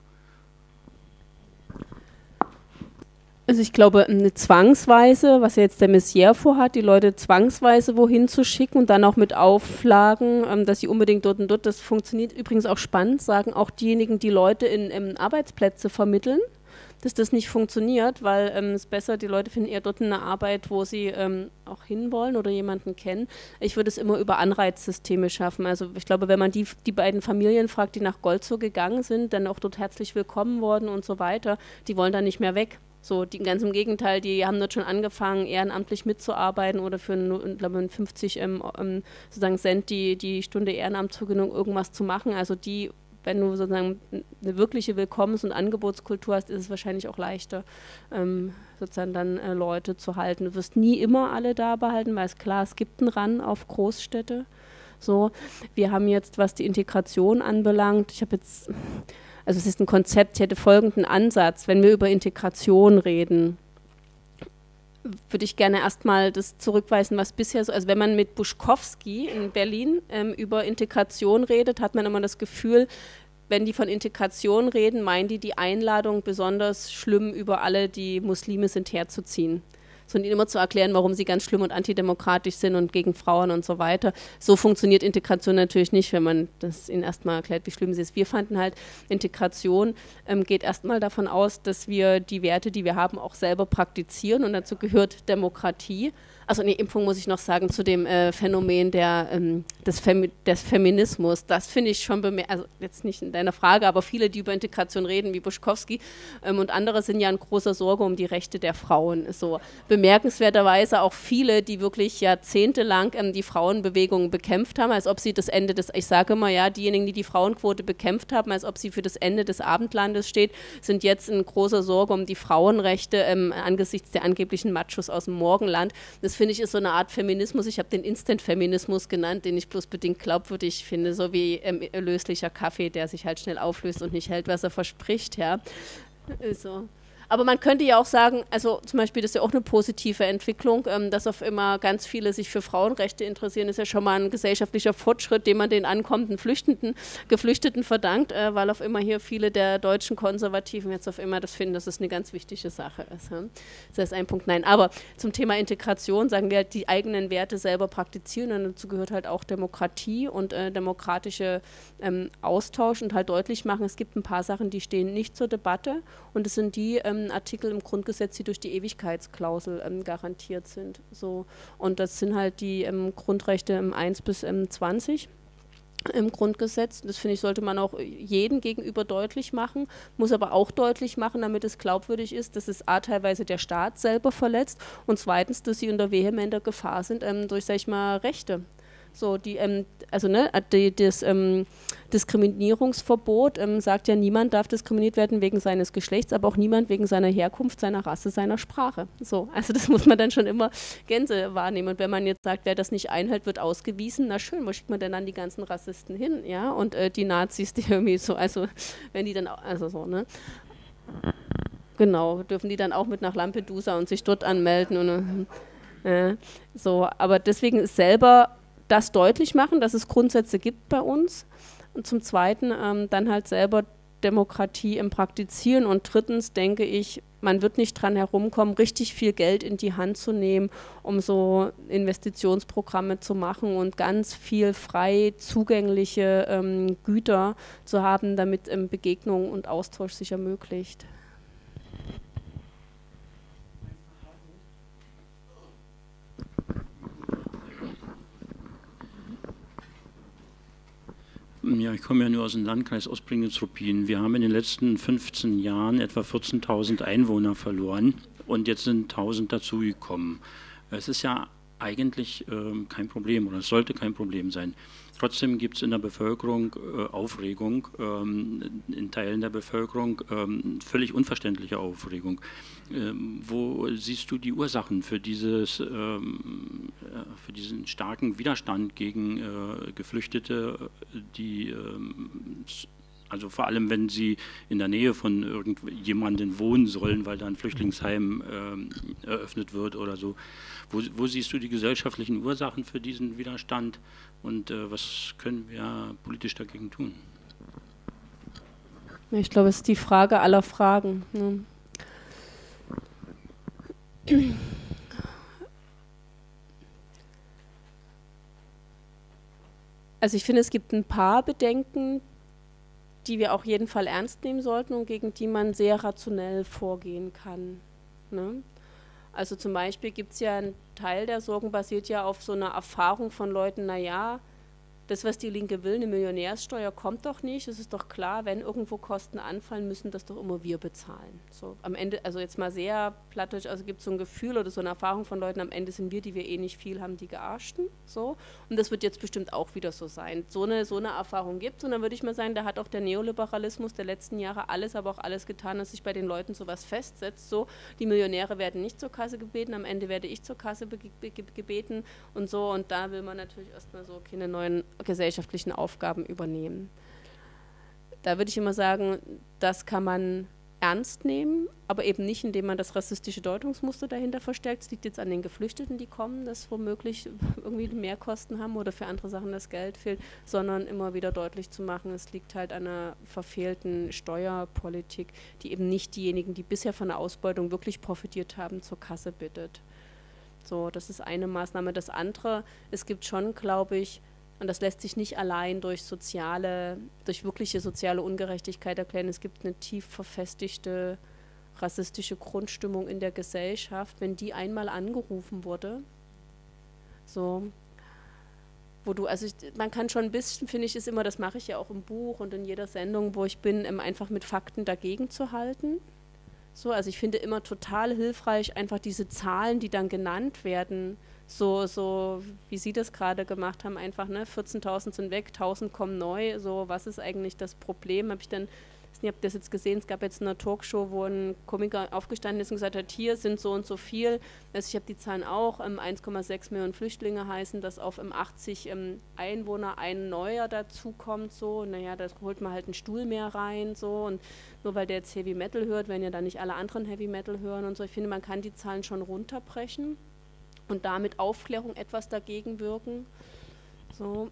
Also ich glaube, eine zwangsweise, was ja jetzt der Maizière vorhat, die Leute zwangsweise wohin zu schicken und dann auch mit Auflagen, dass sie unbedingt dort und dort, das funktioniert übrigens auch spannend, sagen auch diejenigen, die Leute in Arbeitsplätze vermitteln, dass das nicht funktioniert, weil es besser, die Leute finden eher dort eine Arbeit, wo sie auch hinwollen oder jemanden kennen. Ich würde es immer über Anreizsysteme schaffen. Also ich glaube, wenn man die beiden Familien fragt, die nach Goldzow gegangen sind, dann auch dort herzlich willkommen worden und so weiter, die wollen dann nicht mehr weg. So, ganz im Gegenteil, die haben dort schon angefangen, ehrenamtlich mitzuarbeiten oder für glaube 50 sozusagen Cent die Stunde Ehrenamtsvergütung irgendwas zu machen. Also wenn du sozusagen eine wirkliche Willkommens- und Angebotskultur hast, ist es wahrscheinlich auch leichter, sozusagen dann Leute zu halten. Du wirst nie immer alle da behalten, weil es klar, es gibt einen Run auf Großstädte. So, wir haben jetzt, was die Integration anbelangt, also es ist ein Konzept, ich hätte folgenden Ansatz, wenn wir über Integration reden, würde ich gerne erstmal das zurückweisen, was bisher so, also wenn man mit Buschkowski in Berlin über Integration redet, hat man immer das Gefühl, wenn die von Integration reden, meinen die Einladung besonders schlimm, über alle, die Muslime sind, herzuziehen. Sondern ihnen immer zu erklären, warum sie ganz schlimm und antidemokratisch sind und gegen Frauen und so weiter. So funktioniert Integration natürlich nicht, wenn man das ihnen erstmal erklärt, wie schlimm sie ist. Wir fanden halt, Integration geht erstmal davon aus, dass wir die Werte, die wir haben, auch selber praktizieren und dazu gehört Demokratie. Also nee, Impfung muss ich noch sagen zu dem Phänomen des Feminismus. Das finde ich schon also jetzt nicht in deiner Frage, aber viele, die über Integration reden, wie Buschkowski und andere, sind ja in großer Sorge um die Rechte der Frauen. So bemerkenswerterweise auch viele, die wirklich jahrzehntelang die Frauenbewegung bekämpft haben, als ob sie das Ende ich sage immer, ja, diejenigen, die die Frauenquote bekämpft haben, als ob sie für das Ende des Abendlandes steht, sind jetzt in großer Sorge um die Frauenrechte angesichts der angeblichen Machos aus dem Morgenland. Das finde ich, ist so eine Art Feminismus. Ich habe den Instant-Feminismus genannt, den ich bloß bedingt glaubwürdig finde, so wie löslicher Kaffee, der sich halt schnell auflöst und nicht hält, was er verspricht. Ja. So. Aber man könnte ja auch sagen, also zum Beispiel, das ist ja auch eine positive Entwicklung, dass auf immer ganz viele sich für Frauenrechte interessieren, ist ja schon mal ein gesellschaftlicher Fortschritt, den man den ankommenden Geflüchteten verdankt, weil auf immer hier viele der deutschen Konservativen jetzt auf immer das finden, dass es eine ganz wichtige Sache ist. Ja? Das ist ein Punkt. Nein, aber zum Thema Integration sagen wir halt, die eigenen Werte selber praktizieren und dazu gehört halt auch Demokratie und demokratische Austausch und halt deutlich machen, es gibt ein paar Sachen, die stehen nicht zur Debatte und es sind die Artikel im Grundgesetz, die durch die Ewigkeitsklausel garantiert sind. So. Und das sind halt die Grundrechte 1 bis 20 im Grundgesetz. Das finde ich, sollte man auch jedem gegenüber deutlich machen, muss aber auch deutlich machen, damit es glaubwürdig ist, dass es teilweise der Staat selber verletzt und zweitens, dass sie unter vehementer Gefahr sind durch, sag ich mal, Rechte. So, das Diskriminierungsverbot sagt ja, niemand darf diskriminiert werden wegen seines Geschlechts, aber auch niemand wegen seiner Herkunft, seiner Rasse, seiner Sprache. So, also das muss man dann schon immer Gänse wahrnehmen. Und wenn man jetzt sagt, wer das nicht einhält, wird ausgewiesen, na schön, wo schickt man denn dann die ganzen Rassisten hin? Ja, und die Nazis, die irgendwie so, also wenn die dann, also so, ne? Genau, dürfen die dann auch mit nach Lampedusa und sich dort anmelden und so, aber deswegen ist selber das deutlich machen, dass es Grundsätze gibt bei uns und zum Zweiten dann halt selber Demokratie im Praktizieren und drittens denke ich, man wird nicht dran herumkommen, richtig viel Geld in die Hand zu nehmen, um so Investitionsprogramme zu machen und ganz viel frei zugängliche Güter zu haben, damit Begegnung und Austausch sich ermöglicht. Ja, ich komme ja nur aus dem Landkreis Ostbringen-Ruppin. Wir haben in den letzten 15 Jahren etwa 14.000 Einwohner verloren und jetzt sind 1.000 dazugekommen. Es ist ja eigentlich kein Problem oder es sollte kein Problem sein. Trotzdem gibt es in der Bevölkerung Aufregung, in Teilen der Bevölkerung völlig unverständliche Aufregung. Wo siehst du die Ursachen für diesen starken Widerstand gegen Geflüchtete, die Also vor allem, wenn sie in der Nähe von irgendjemandem wohnen sollen, weil da ein Flüchtlingsheim eröffnet wird oder so. Wo siehst du die gesellschaftlichen Ursachen für diesen Widerstand und was können wir politisch dagegen tun? Ich glaube, es ist die Frage aller Fragen. Ne? Also ich finde, es gibt ein paar Bedenken, die wir auch jeden Fall ernst nehmen sollten und gegen die man sehr rationell vorgehen kann. Ne? Also zum Beispiel gibt es ja einen Teil der Sorgen, basiert ja auf so einer Erfahrung von Leuten, naja, das, was die Linke will, eine Millionärssteuer, kommt doch nicht. Es ist doch klar, wenn irgendwo Kosten anfallen, müssen das doch immer wir bezahlen. So am Ende, also jetzt mal sehr plattdeutsch, also gibt es so ein Gefühl oder so eine Erfahrung von Leuten, am Ende sind wir, die wir eh nicht viel haben, die Gearschten. So. Und das wird jetzt bestimmt auch wieder so sein. So eine Erfahrung gibt es und dann würde ich mal sagen, da hat auch der Neoliberalismus der letzten Jahre alles, aber auch alles getan, dass sich bei den Leuten sowas festsetzt. So, die Millionäre werden nicht zur Kasse gebeten, am Ende werde ich zur Kasse gebeten und so. Und da will man natürlich erstmal so keine neuen gesellschaftlichen Aufgaben übernehmen. Da würde ich immer sagen, das kann man ernst nehmen, aber eben nicht, indem man das rassistische Deutungsmuster dahinter verstärkt. Es liegt jetzt an den Geflüchteten, die kommen, dass womöglich irgendwie Mehrkosten haben oder für andere Sachen das Geld fehlt, sondern immer wieder deutlich zu machen, es liegt halt an einer verfehlten Steuerpolitik, die eben nicht diejenigen, die bisher von der Ausbeutung wirklich profitiert haben, zur Kasse bittet. So, das ist eine Maßnahme. Das andere, es gibt schon, glaube ich, und das lässt sich nicht allein durch wirkliche soziale Ungerechtigkeit erklären. Es gibt eine tief verfestigte rassistische Grundstimmung in der Gesellschaft, wenn die einmal angerufen wurde. So, man kann schon ein bisschen, finde ich, ist immer, das mache ich ja auch im Buch und in jeder Sendung, wo ich bin, einfach mit Fakten dagegen zu halten. So, also ich finde immer total hilfreich, einfach diese Zahlen, die dann genannt werden, so wie Sie das gerade gemacht haben, einfach, ne, 14.000 sind weg, 1.000 kommen neu, so, was ist eigentlich das Problem? Habe ich dann, ich habe das jetzt gesehen, es gab jetzt eine Talkshow, wo ein Komiker aufgestanden ist und gesagt hat, hier sind so und so viel, also ich habe die Zahlen auch, 1,6 Millionen Flüchtlinge heißen, dass auf 80 Einwohner ein neuer dazukommt, so, naja, da holt man halt einen Stuhl mehr rein, so, und nur weil der jetzt Heavy Metal hört, werden ja dann nicht alle anderen Heavy Metal hören und so, ich finde, man kann die Zahlen schon runterbrechen und damit Aufklärung etwas dagegen wirken. So.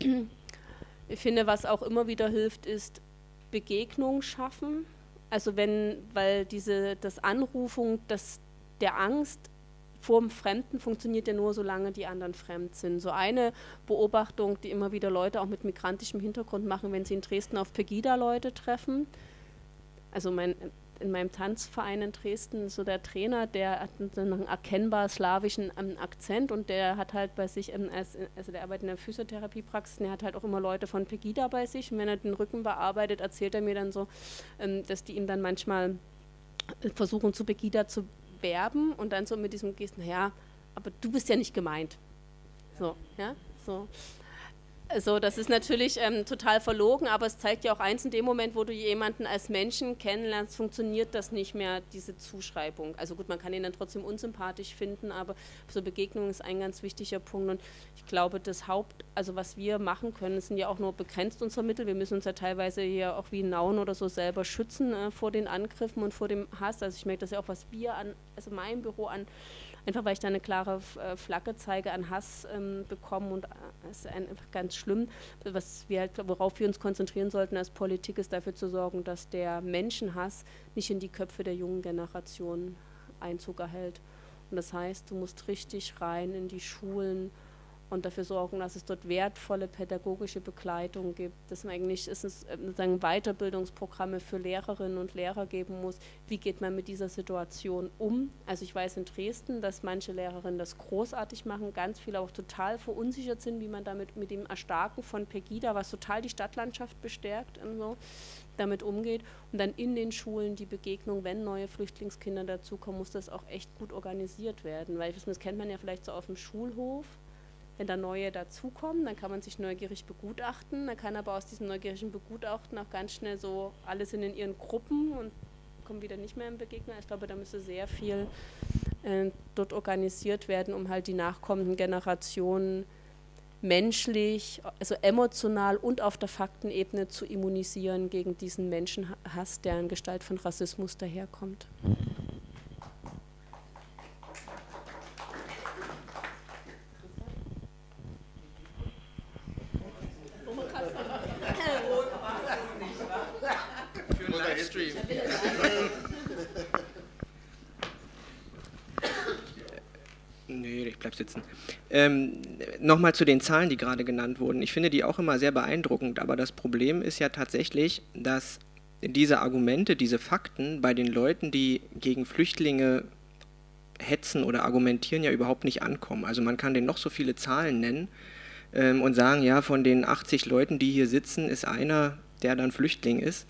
Ich finde, was auch immer wieder hilft, ist Begegnung schaffen. Also weil das Anrufen der Angst vor dem Fremden funktioniert ja nur, solange die anderen fremd sind. So eine Beobachtung, die immer wieder Leute auch mit migrantischem Hintergrund machen, wenn sie in Dresden auf Pegida-Leute treffen. Also in meinem Tanzverein in Dresden, so der Trainer, der hat einen erkennbar slawischen Akzent und der hat halt bei sich, also der arbeitet in der Physiotherapiepraxis, der hat halt auch immer Leute von Pegida bei sich und wenn er den Rücken bearbeitet, erzählt er mir dann so, dass die ihm dann manchmal versuchen, zu Pegida zu werben und dann so mit diesem Gesten, naja, aber du bist ja nicht gemeint. So, ja, so. Also das ist natürlich total verlogen, aber es zeigt ja auch eins, in dem Moment, wo du jemanden als Menschen kennenlernst, funktioniert das nicht mehr, diese Zuschreibung. Also gut, man kann ihn dann trotzdem unsympathisch finden, aber so Begegnung ist ein ganz wichtiger Punkt und ich glaube, also was wir machen können, sind ja auch nur begrenzt unsere Mittel. Wir müssen uns ja teilweise hier auch wie Nauen oder so selber schützen vor den Angriffen und vor dem Hass. Also ich merke das ja auch, was wir also mein Büro einfach weil ich da eine klare Flagge zeige, an Hass bekommen und das ist einfach ganz schlimm. Worauf wir uns konzentrieren sollten als Politik, ist dafür zu sorgen, dass der Menschenhass nicht in die Köpfe der jungen Generation Einzug erhält. Und das heißt, du musst richtig rein in die Schulen und dafür sorgen, dass es dort wertvolle pädagogische Begleitung gibt, dass man eigentlich sozusagen Weiterbildungsprogramme für Lehrerinnen und Lehrer geben muss. Wie geht man mit dieser Situation um? Also ich weiß in Dresden, dass manche Lehrerinnen das großartig machen, ganz viele auch total verunsichert sind, wie man damit mit dem Erstarken von Pegida, was total die Stadtlandschaft bestärkt und so, damit umgeht. Und dann in den Schulen die Begegnung, wenn neue Flüchtlingskinder dazukommen, muss das auch echt gut organisiert werden, weil das kennt man ja vielleicht so auf dem Schulhof. Wenn da neue dazukommen, dann kann man sich neugierig begutachten, dann kann aber aus diesem neugierigen Begutachten auch ganz schnell so, alle sind in ihren Gruppen und kommen wieder nicht mehr in Begegnung. Ich glaube, da müsste sehr viel dort organisiert werden, um halt die nachkommenden Generationen menschlich, also emotional und auf der Faktenebene zu immunisieren gegen diesen Menschenhass, der in Gestalt von Rassismus daherkommt. Für den Livestream. Nee, ich bleib sitzen. Nochmal zu den Zahlen, die gerade genannt wurden. Ich finde die auch immer sehr beeindruckend, aber das Problem ist ja tatsächlich, dass diese Argumente, diese Fakten bei den Leuten, die gegen Flüchtlinge hetzen oder argumentieren, ja überhaupt nicht ankommen. Also man kann denen noch so viele Zahlen nennen und sagen, ja, von den 80 Leuten, die hier sitzen, ist einer, der dann Flüchtling ist.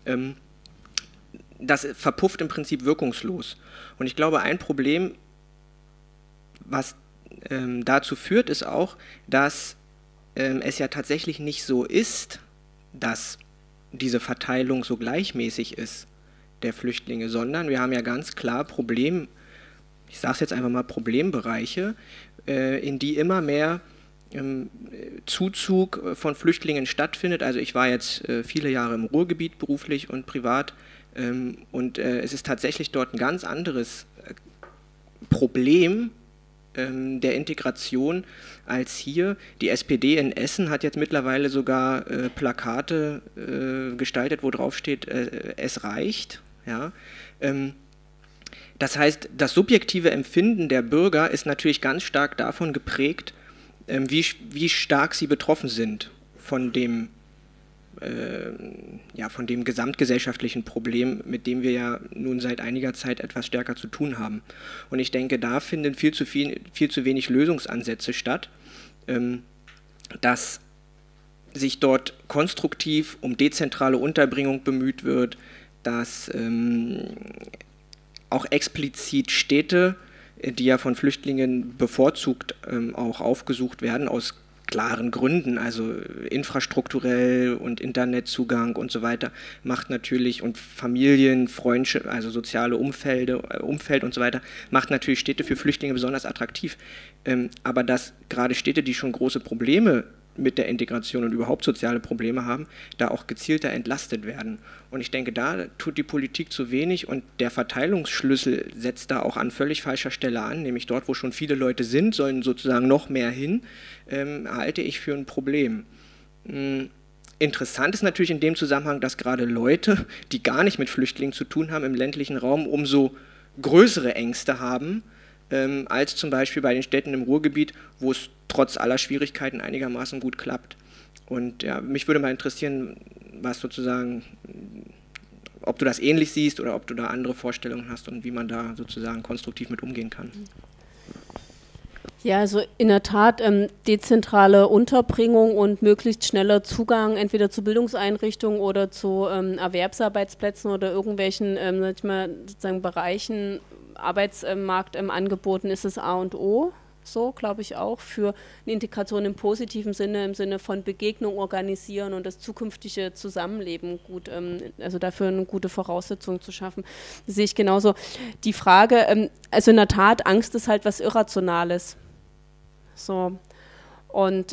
Das verpufft im Prinzip wirkungslos. Und ich glaube, ein Problem, was dazu führt, ist auch, dass es ja tatsächlich nicht so ist, dass diese Verteilung so gleichmäßig ist, der Flüchtlinge, sondern wir haben ja ganz klar ich sage es jetzt einfach mal Problembereiche, in die immer mehr Zuzug von Flüchtlingen stattfindet. Also ich war jetzt viele Jahre im Ruhrgebiet beruflich und privat und es ist tatsächlich dort ein ganz anderes Problem der Integration als hier. Die SPD in Essen hat jetzt mittlerweile sogar Plakate gestaltet, wo drauf steht, es reicht. Ja? Das heißt, das subjektive Empfinden der Bürger ist natürlich ganz stark davon geprägt, wie stark sie betroffen sind von dem gesamtgesellschaftlichen Problem, mit dem wir ja nun seit einiger Zeit etwas stärker zu tun haben. Und ich denke, da finden viel zu wenig Lösungsansätze statt, dass sich dort konstruktiv um dezentrale Unterbringung bemüht wird, dass auch explizit Städte, die ja von Flüchtlingen bevorzugt auch aufgesucht werden, aus klaren Gründen, also infrastrukturell und Internetzugang und so weiter, macht natürlich, und Familien, Freundschaft, also soziale Umfeld und so weiter, macht natürlich Städte für Flüchtlinge besonders attraktiv. Aber dass gerade Städte, die schon große Probleme mit der Integration und überhaupt soziale Probleme haben, da auch gezielter entlastet werden. Und ich denke, da tut die Politik zu wenig und der Verteilungsschlüssel setzt da auch an völlig falscher Stelle an, nämlich dort, wo schon viele Leute sind, sollen sozusagen noch mehr hin, halte ich für ein Problem. Interessant ist natürlich in dem Zusammenhang, dass gerade Leute, die gar nicht mit Flüchtlingen zu tun haben, im ländlichen Raum umso größere Ängste haben, als zum Beispiel bei den Städten im Ruhrgebiet, wo es trotz aller Schwierigkeiten einigermaßen gut klappt. Und ja, mich würde mal interessieren, was sozusagen, ob du das ähnlich siehst oder ob du da andere Vorstellungen hast und wie man da sozusagen konstruktiv mit umgehen kann. Ja, also in der Tat dezentrale Unterbringung und möglichst schneller Zugang entweder zu Bildungseinrichtungen oder zu Erwerbsarbeitsplätzen oder irgendwelchen sag ich mal, sozusagen Bereichen, Arbeitsmarktangeboten ist das A und O. So, glaube ich auch, für eine Integration im positiven Sinne, im Sinne von Begegnung organisieren und das zukünftige Zusammenleben gut, also dafür eine gute Voraussetzung zu schaffen. Das sehe ich genauso. Die Frage, also in der Tat, Angst ist halt was Irrationales. So, und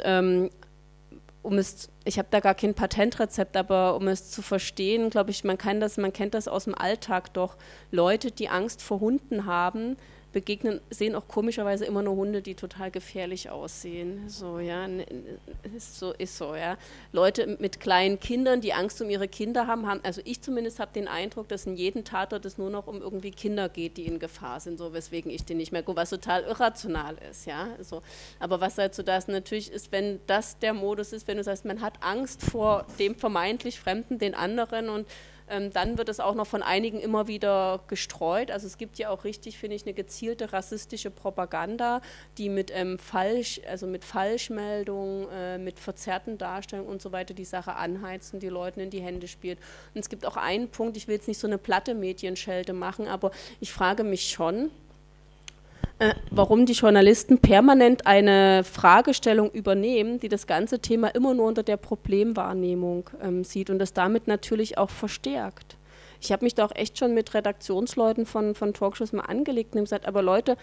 ich habe da gar kein Patentrezept, aber um es zu verstehen, glaube ich, man kennt das aus dem Alltag doch. Leute, die Angst vor Hunden haben, sehen auch komischerweise immer nur Hunde, die total gefährlich aussehen. So, ja, ist so, ja. Leute mit kleinen Kindern, die Angst um ihre Kinder haben, also ich zumindest habe den Eindruck, dass in jedem Tatort es nur noch um irgendwie Kinder geht, die in Gefahr sind, so, weswegen ich den nicht mehr gucke, was total irrational ist, ja. So. Aber was halt so das natürlich ist, wenn das der Modus ist, wenn du sagst, man hat Angst vor dem vermeintlich Fremden, den anderen, und dann wird es auch noch von einigen immer wieder gestreut. Also es gibt ja auch richtig, finde ich, eine gezielte rassistische Propaganda, die mit Falschmeldungen, mit verzerrten Darstellungen und so weiter die Sache anheizen, die Leuten in die Hände spielt. Und es gibt auch einen Punkt, ich will jetzt nicht so eine platte Medienschelte machen, aber ich frage mich schon, warum die Journalisten permanent eine Fragestellung übernehmen, die das ganze Thema immer nur unter der Problemwahrnehmung sieht und das damit natürlich auch verstärkt. Ich habe mich da auch echt schon mit Redaktionsleuten von Talkshows mal angelegt und gesagt, aber Leute,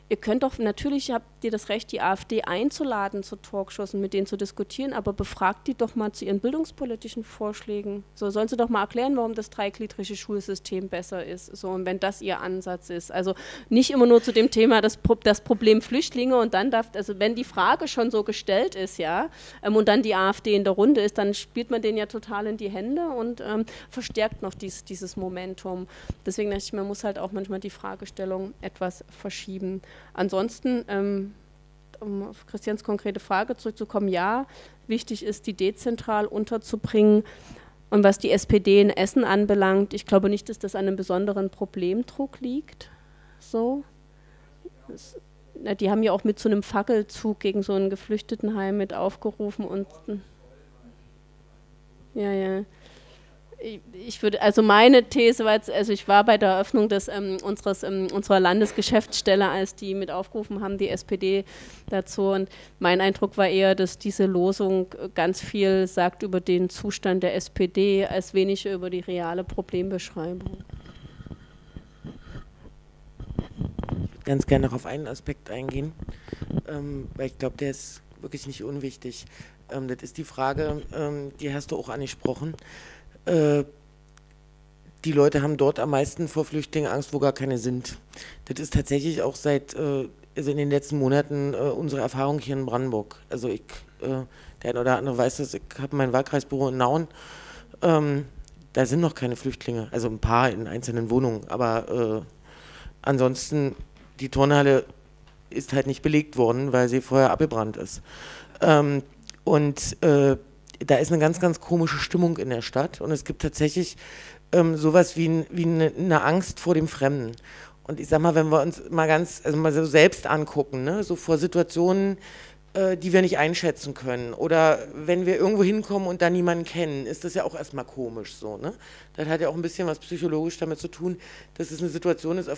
ihr könnt doch, natürlich habt ihr das Recht, die AfD einzuladen zu Talkshows und mit denen zu diskutieren, aber befragt die doch mal zu ihren bildungspolitischen Vorschlägen. So, sollen sie doch mal erklären, warum das dreigliedrige Schulsystem besser ist, so, und wenn das ihr Ansatz ist. Also nicht immer nur zu dem Thema das Problem Flüchtlinge und dann darf, also wenn die Frage schon so gestellt ist, ja, und dann die AfD in der Runde ist, dann spielt man denen ja total in die Hände und verstärkt noch dieses Momentum. Deswegen dachte ich, man muss halt auch manchmal die Fragestellung etwas verschieben. Ansonsten, um auf Christians konkrete Frage zurückzukommen, ja, wichtig ist, die dezentral unterzubringen. Und was die SPD in Essen anbelangt, ich glaube nicht, dass das an einem besonderen Problemdruck liegt. So. Die haben ja auch mit so einem Fackelzug gegen so ein Geflüchtetenheim mit aufgerufen und ja. Ich würde, also meine These war jetzt, also ich war bei der Eröffnung unserer Landesgeschäftsstelle, als die mit aufgerufen haben, die SPD dazu, und mein Eindruck war eher, dass diese Losung ganz viel sagt über den Zustand der SPD, als wenig über die reale Problembeschreibung. Ganz gerne noch auf einen Aspekt eingehen, weil ich glaube, der ist wirklich nicht unwichtig. Das ist die Frage, die hast du auch angesprochen. Die Leute haben dort am meisten vor Flüchtlingen Angst, wo gar keine sind. Das ist tatsächlich auch seit also in den letzten Monaten unsere Erfahrung hier in Brandenburg. Also der eine oder andere weiß das, ich habe mein Wahlkreisbüro in Nauen, da sind noch keine Flüchtlinge, also ein paar in einzelnen Wohnungen, aber ansonsten, die Turnhalle ist halt nicht belegt worden, weil sie vorher abgebrannt ist. Da ist eine ganz, ganz komische Stimmung in der Stadt und es gibt tatsächlich sowas wie eine Angst vor dem Fremden. Und ich sag mal, wenn wir uns mal so selbst angucken, ne, so vor Situationen, die wir nicht einschätzen können, oder wenn wir irgendwo hinkommen und da niemanden kennen, ist das ja auch erstmal komisch so, ne? Das hat ja auch ein bisschen was psychologisch damit zu tun, dass es eine Situation ist,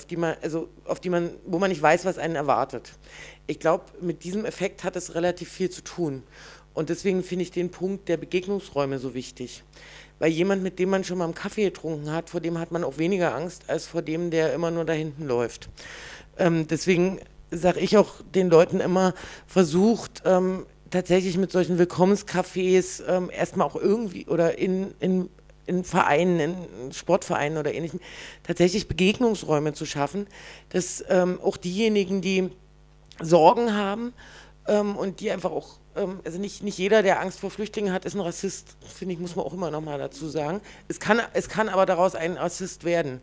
wo man nicht weiß, was einen erwartet. Ich glaube, mit diesem Effekt hat es relativ viel zu tun. Und deswegen finde ich den Punkt der Begegnungsräume so wichtig. Weil jemand, mit dem man schon mal einen Kaffee getrunken hat, vor dem hat man auch weniger Angst, als vor dem, der immer nur da hinten läuft. Deswegen sage ich auch den Leuten immer, versucht tatsächlich mit solchen Willkommenscafés erstmal auch irgendwie oder in Vereinen, in Sportvereinen oder Ähnlichem, tatsächlich Begegnungsräume zu schaffen, dass auch diejenigen, die Sorgen haben und die einfach auch, also nicht jeder, der Angst vor Flüchtlingen hat, ist ein Rassist, finde ich, muss man auch immer noch mal dazu sagen. Es kann aber daraus ein Rassist werden.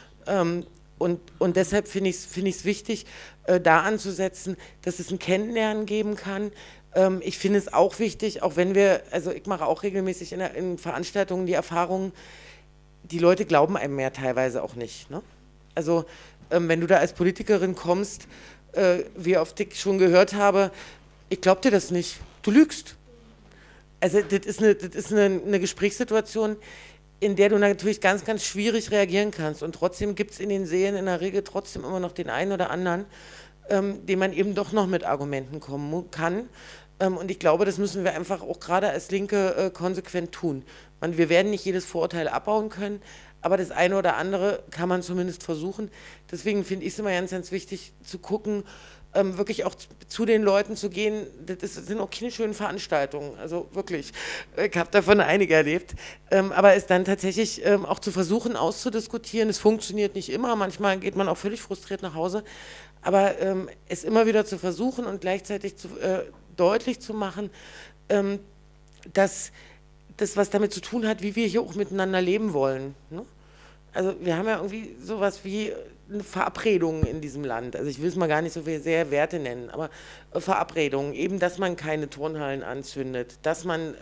Und deshalb finde ich es wichtig, da anzusetzen, dass es ein Kennenlernen geben kann. Ich finde es auch wichtig, auch wenn ich mache auch regelmäßig in Veranstaltungen die Erfahrung, die Leute glauben einem mehr teilweise auch nicht. Ne? Also wenn du da als Politikerin kommst, wie oft ich schon gehört habe, ich glaube dir das nicht, du lügst. Also das ist eine Gesprächssituation, in der du natürlich ganz, ganz schwierig reagieren kannst. Und trotzdem gibt es in den Seelen in der Regel trotzdem immer noch den einen oder anderen, dem man eben doch noch mit Argumenten kommen kann. Und ich glaube, das müssen wir einfach auch gerade als Linke konsequent tun. Wir werden nicht jedes Vorurteil abbauen können, aber das eine oder andere kann man zumindest versuchen. Deswegen finde ich es immer ganz, ganz wichtig zu gucken, wirklich auch zu den Leuten zu gehen. Das sind auch keine schönen Veranstaltungen, also wirklich. Ich habe davon einige erlebt. Aber es dann tatsächlich auch zu versuchen auszudiskutieren. Es funktioniert nicht immer, manchmal geht man auch völlig frustriert nach Hause. Aber es immer wieder zu versuchen und gleichzeitig deutlich zu machen, dass das was damit zu tun hat, wie wir hier auch miteinander leben wollen. Ne? Also wir haben ja irgendwie sowas wie eine Verabredung in diesem Land. Also ich will es mal gar nicht so sehr Werte nennen, aber Verabredungen, eben, dass man keine Turnhallen anzündet, dass man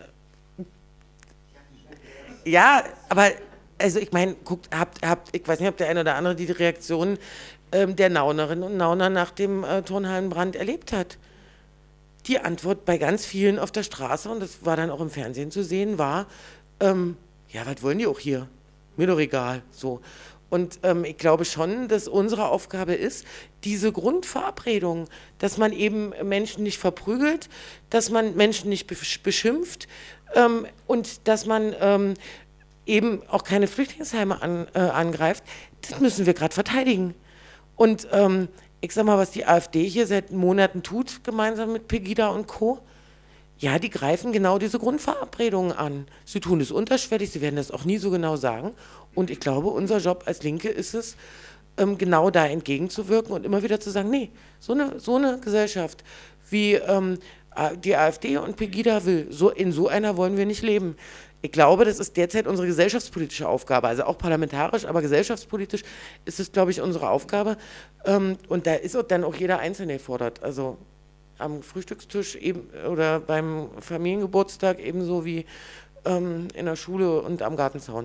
ja, aber also ich meine, guckt, ich weiß nicht, ob der eine oder andere die Reaktion der Naunerinnen und Nauner nach dem Turnhallenbrand erlebt hat. Die Antwort bei ganz vielen auf der Straße, und das war dann auch im Fernsehen zu sehen, war, ja, was wollen die auch hier? Mir doch egal. So. Und ich glaube schon, dass unsere Aufgabe ist, diese Grundverabredung, dass man eben Menschen nicht verprügelt, dass man Menschen nicht beschimpft und dass man eben auch keine Flüchtlingsheime angreift, das müssen wir gerade verteidigen. Und ich sag mal, was die AfD hier seit Monaten tut, gemeinsam mit Pegida und Co., ja, die greifen genau diese Grundverabredungen an. Sie tun es unterschwellig, sie werden das auch nie so genau sagen. Und ich glaube, unser Job als Linke ist es, genau da entgegenzuwirken und immer wieder zu sagen, nee, so eine Gesellschaft, wie die AfD und Pegida will, in so einer wollen wir nicht leben. Ich glaube, das ist derzeit unsere gesellschaftspolitische Aufgabe, also auch parlamentarisch, aber gesellschaftspolitisch ist es, glaube ich, unsere Aufgabe. Und da ist dann auch jeder Einzelne gefordert. Also am Frühstückstisch eben oder beim Familiengeburtstag ebenso wie in der Schule und am Gartenzaun.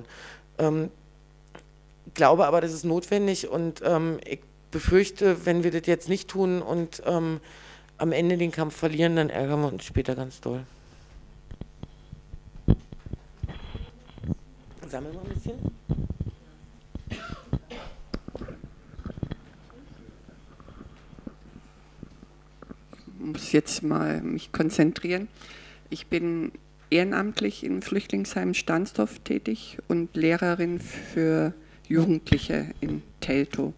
Ich glaube aber, das ist notwendig und ich befürchte, wenn wir das jetzt nicht tun und am Ende den Kampf verlieren, dann ärgern wir uns später ganz doll. Sammeln wir ein bisschen. Ich muss jetzt mal mich konzentrieren. Ich bin ehrenamtlich im Flüchtlingsheim Stahnsdorf tätig und Lehrerin für Jugendliche in Teltow.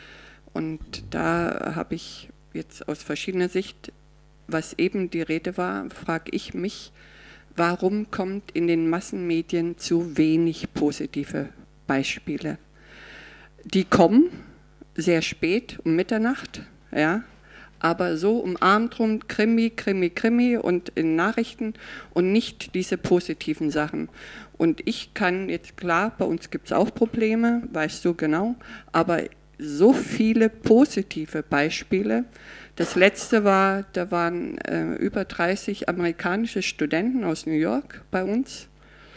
Und da habe ich jetzt aus verschiedener Sicht, was eben die Rede war, frage ich mich, warum kommt in den Massenmedien zu wenig positive Beispiele? Die kommen sehr spät, um Mitternacht, ja, aber so um Abend rum Krimi und in Nachrichten und nicht diese positiven Sachen. Und ich kann jetzt, klar, bei uns gibt es auch Probleme, weißt du genau, aber so viele positive Beispiele. Das letzte war, da waren über 30 amerikanische Studenten aus New York bei uns.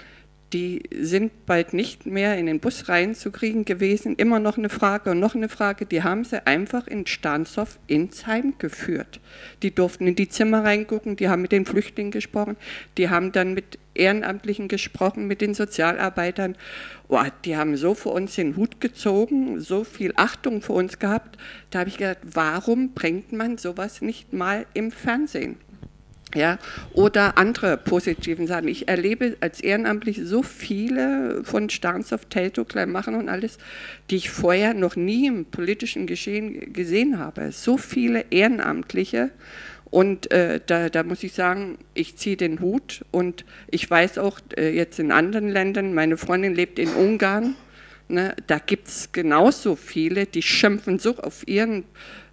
Die sind bald nicht mehr in den Bus reinzukriegen gewesen. Immer noch eine Frage und noch eine Frage. Die haben sie einfach in Stahnsdorf ins Heim geführt. Die durften in die Zimmer reingucken, die haben mit den Flüchtlingen gesprochen, die haben dann mit Ehrenamtlichen gesprochen, mit den Sozialarbeitern. Oh, die haben so für uns den Hut gezogen, so viel Achtung für uns gehabt. Da habe ich gedacht, warum bringt man sowas nicht mal im Fernsehen? Ja, oder andere positiven Sachen. Ich erlebe als Ehrenamtlich so viele von Stahnsdorf, Teltow, Kleinmachnow und alles, die ich vorher noch nie im politischen Geschehen gesehen habe. So viele Ehrenamtliche und da muss ich sagen, ich ziehe den Hut und ich weiß auch jetzt in anderen Ländern, meine Freundin lebt in Ungarn, ne, da gibt es genauso viele, die schimpfen so auf ihren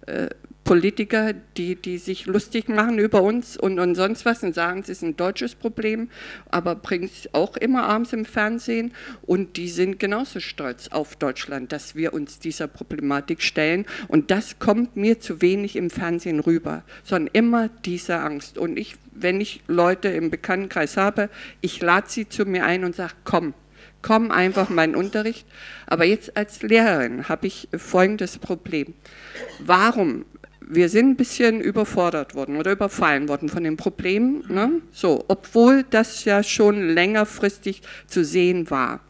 Politiker, die sich lustig machen über uns und sonst was und sagen, es ist ein deutsches Problem, aber bringen es auch immer abends im Fernsehen und die sind genauso stolz auf Deutschland, dass wir uns dieser Problematik stellen und das kommt mir zu wenig im Fernsehen rüber, sondern immer diese Angst und wenn ich Leute im Bekanntenkreis habe, ich lade sie zu mir ein und sage, komm einfach meinen Unterricht, aber jetzt als Lehrerin habe ich folgendes Problem. Warum? Wir sind ein bisschen überfordert worden oder überfallen worden von den Problemen, ne? So, obwohl das ja schon längerfristig zu sehen war.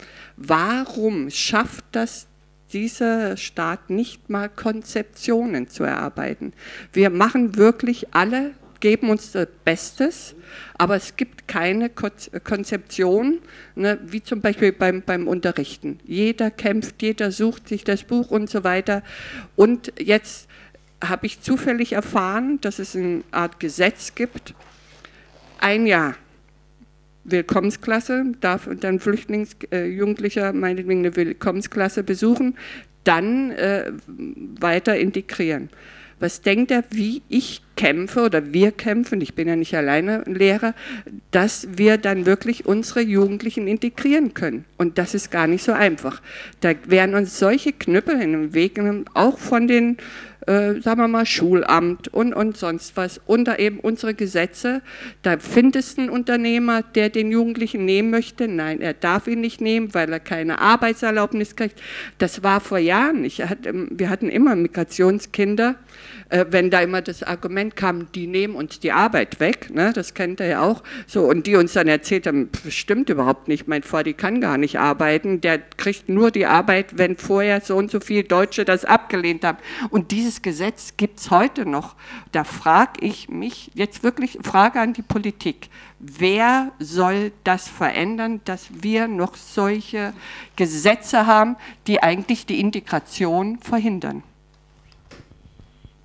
Warum schafft das dieser Staat nicht mal Konzeptionen zu erarbeiten? Wir machen wirklich alle, geben uns das Bestes, aber es gibt keine Konzeption, ne, wie zum Beispiel beim Unterrichten. Jeder kämpft, jeder sucht sich das Buch und so weiter. Und jetzt habe ich zufällig erfahren, dass es eine Art Gesetz gibt. Ein Jahr Willkommensklasse, darf dann Flüchtlingsjugendlicher meinetwegen eine Willkommensklasse besuchen, dann weiter integrieren. Was denkt er, wie ich kämpfe oder wir kämpfen, ich bin ja nicht alleine Lehrer, dass wir dann wirklich unsere Jugendlichen integrieren können. Und das ist gar nicht so einfach. Da werden uns solche Knüppel in den Weg genommen, auch von den, sagen wir mal, Schulamt und sonst was. Und eben unsere Gesetze, da findest du einen Unternehmer, der den Jugendlichen nehmen möchte. Nein, er darf ihn nicht nehmen, weil er keine Arbeitserlaubnis kriegt. Das war vor Jahren. Wir hatten immer Migrationskinder, wenn da immer das Argument kam, die nehmen uns die Arbeit weg, ne, das kennt ihr ja auch, so, und die uns dann erzählt haben, stimmt überhaupt nicht, mein Vati kann gar nicht arbeiten, der kriegt nur die Arbeit, wenn vorher so und so viele Deutsche das abgelehnt haben. Und dieses Gesetz gibt es heute noch. Da frage ich mich, jetzt wirklich Frage an die Politik, wer soll das verändern, dass wir noch solche Gesetze haben, die eigentlich die Integration verhindern?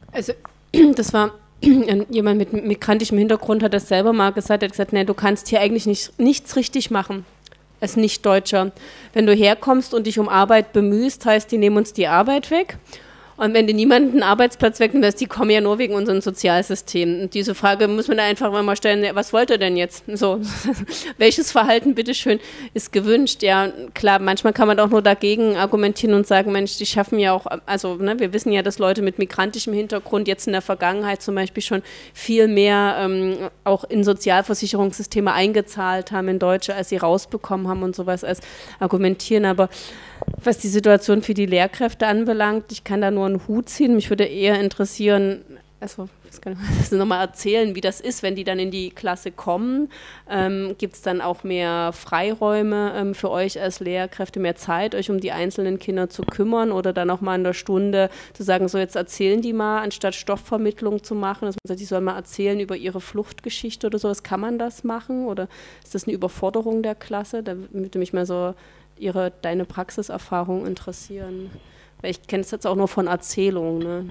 Also das war jemand mit migrantischem Hintergrund, hat das selber mal gesagt, er hat gesagt, nee, du kannst hier eigentlich nichts richtig machen als Nicht-Deutscher. Wenn du herkommst und dich um Arbeit bemühst, heißt, die nehmen uns die Arbeit weg. Und wenn du niemanden einen Arbeitsplatz wegnimmst, die kommen ja nur wegen unserem Sozialsystem. Und diese Frage muss man da einfach mal stellen, was wollt ihr denn jetzt? So, welches Verhalten, bitteschön, ist gewünscht? Ja, klar, manchmal kann man auch nur dagegen argumentieren und sagen, Mensch, die schaffen ja auch, also ne, wir wissen ja, dass Leute mit migrantischem Hintergrund jetzt in der Vergangenheit zum Beispiel schon viel mehr auch in Sozialversicherungssysteme eingezahlt haben in Deutsche, als sie rausbekommen haben und sowas als argumentieren. Aber was die Situation für die Lehrkräfte anbelangt, ich kann da nur einen Hut ziehen. Mich würde eher interessieren, also ich kann das nochmal erzählen, wie das ist, wenn die dann in die Klasse kommen. Gibt es dann auch mehr Freiräume für euch als Lehrkräfte, mehr Zeit, euch um die einzelnen Kinder zu kümmern oder dann auch mal in der Stunde zu sagen, so jetzt erzählen die mal, anstatt Stoffvermittlung zu machen, dass man sagt, die sollen mal erzählen über ihre Fluchtgeschichte oder sowas. Kann man das machen oder ist das eine Überforderung der Klasse? Da würde mich mal so deine Praxiserfahrung interessieren. Weil ich kenne es jetzt auch nur von Erzählungen. Ne?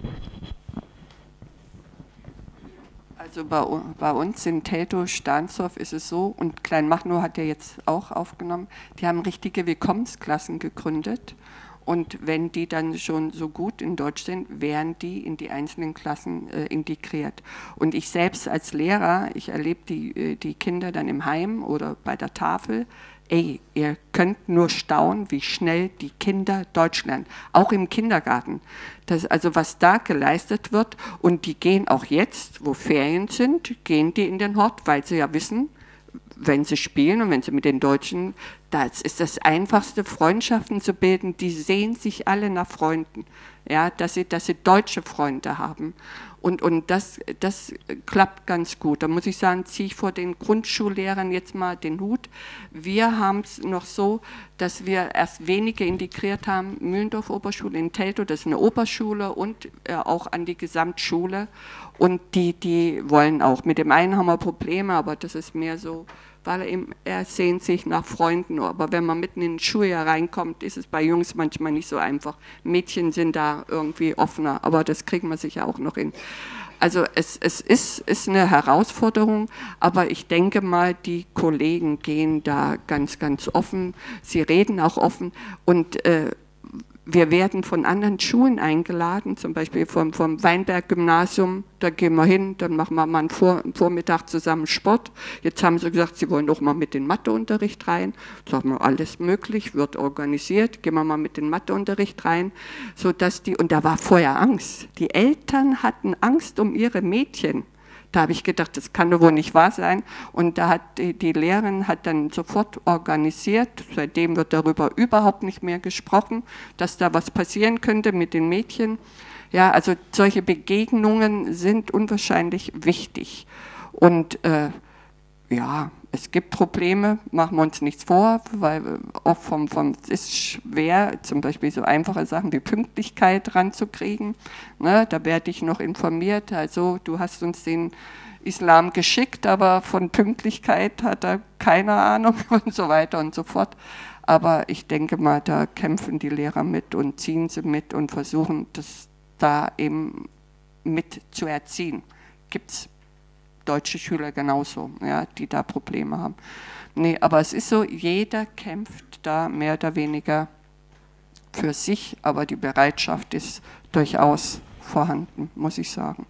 Also bei uns in Teltow-Stahnsdorf ist es so, und Kleinmachnow hat ja jetzt auch aufgenommen, die haben richtige Willkommensklassen gegründet. Und wenn die dann schon so gut in Deutsch sind, werden die in die einzelnen Klassen integriert. Und ich selbst als Lehrer, ich erlebe die Kinder dann im Heim oder bei der Tafel. Ey, ihr könnt nur staunen, wie schnell die Kinder Deutsch lernen, auch im Kindergarten. Also was da geleistet wird, und die gehen auch jetzt, wo Ferien sind, gehen die in den Hort, weil sie ja wissen, wenn sie spielen und wenn sie mit den Deutschen, das ist das Einfachste, Freundschaften zu bilden, die sehen sich alle nach Freunden, ja, dass sie deutsche Freunde haben. Und das klappt ganz gut. Da muss ich sagen, ziehe ich vor den Grundschullehrern jetzt mal den Hut. Wir haben es noch so, dass wir erst wenige integriert haben. Mühlendorf-Oberschule in Teltow, das ist eine Oberschule und auch an die Gesamtschule. Und die wollen auch. Mit dem einen haben wir Probleme, aber das ist mehr so, weil er sehnt sich nach Freunden. Aber wenn man mitten in ein Schuljahr reinkommt, ist es bei Jungs manchmal nicht so einfach. Mädchen sind da irgendwie offener, aber das kriegen wir sicher auch noch hin. Also es ist eine Herausforderung, aber ich denke mal, die Kollegen gehen da ganz, ganz offen. Sie reden auch offen und wir werden von anderen Schulen eingeladen, zum Beispiel vom Weinberg-Gymnasium, da gehen wir hin, dann machen wir mal einen Vormittag zusammen Sport. Jetzt haben sie gesagt, sie wollen doch mal mit in den Matheunterricht rein. Sagen wir, alles möglich, wird organisiert, gehen wir mal mit in den Matheunterricht rein, sodass und da war vorher Angst. Die Eltern hatten Angst um ihre Mädchen. Da habe ich gedacht, das kann doch wohl nicht wahr sein. Und da hat die Lehrerin hat dann sofort organisiert, seitdem wird darüber überhaupt nicht mehr gesprochen, dass da was passieren könnte mit den Mädchen. Ja, also solche Begegnungen sind unwahrscheinlich wichtig. Und ja, es gibt Probleme, machen wir uns nichts vor, weil auch es ist schwer, zum Beispiel so einfache Sachen wie Pünktlichkeit ranzukriegen. Ne, da werde ich noch informiert, also du hast uns den Islam geschickt, aber von Pünktlichkeit hat er keine Ahnung und so weiter und so fort. Aber ich denke mal, da kämpfen die Lehrer mit und ziehen sie mit und versuchen, das da eben mit zu erziehen. Gibt es deutsche Schüler genauso, ja, die da Probleme haben. Nee, aber es ist so, jeder kämpft da mehr oder weniger für sich, aber die Bereitschaft ist durchaus vorhanden, muss ich sagen.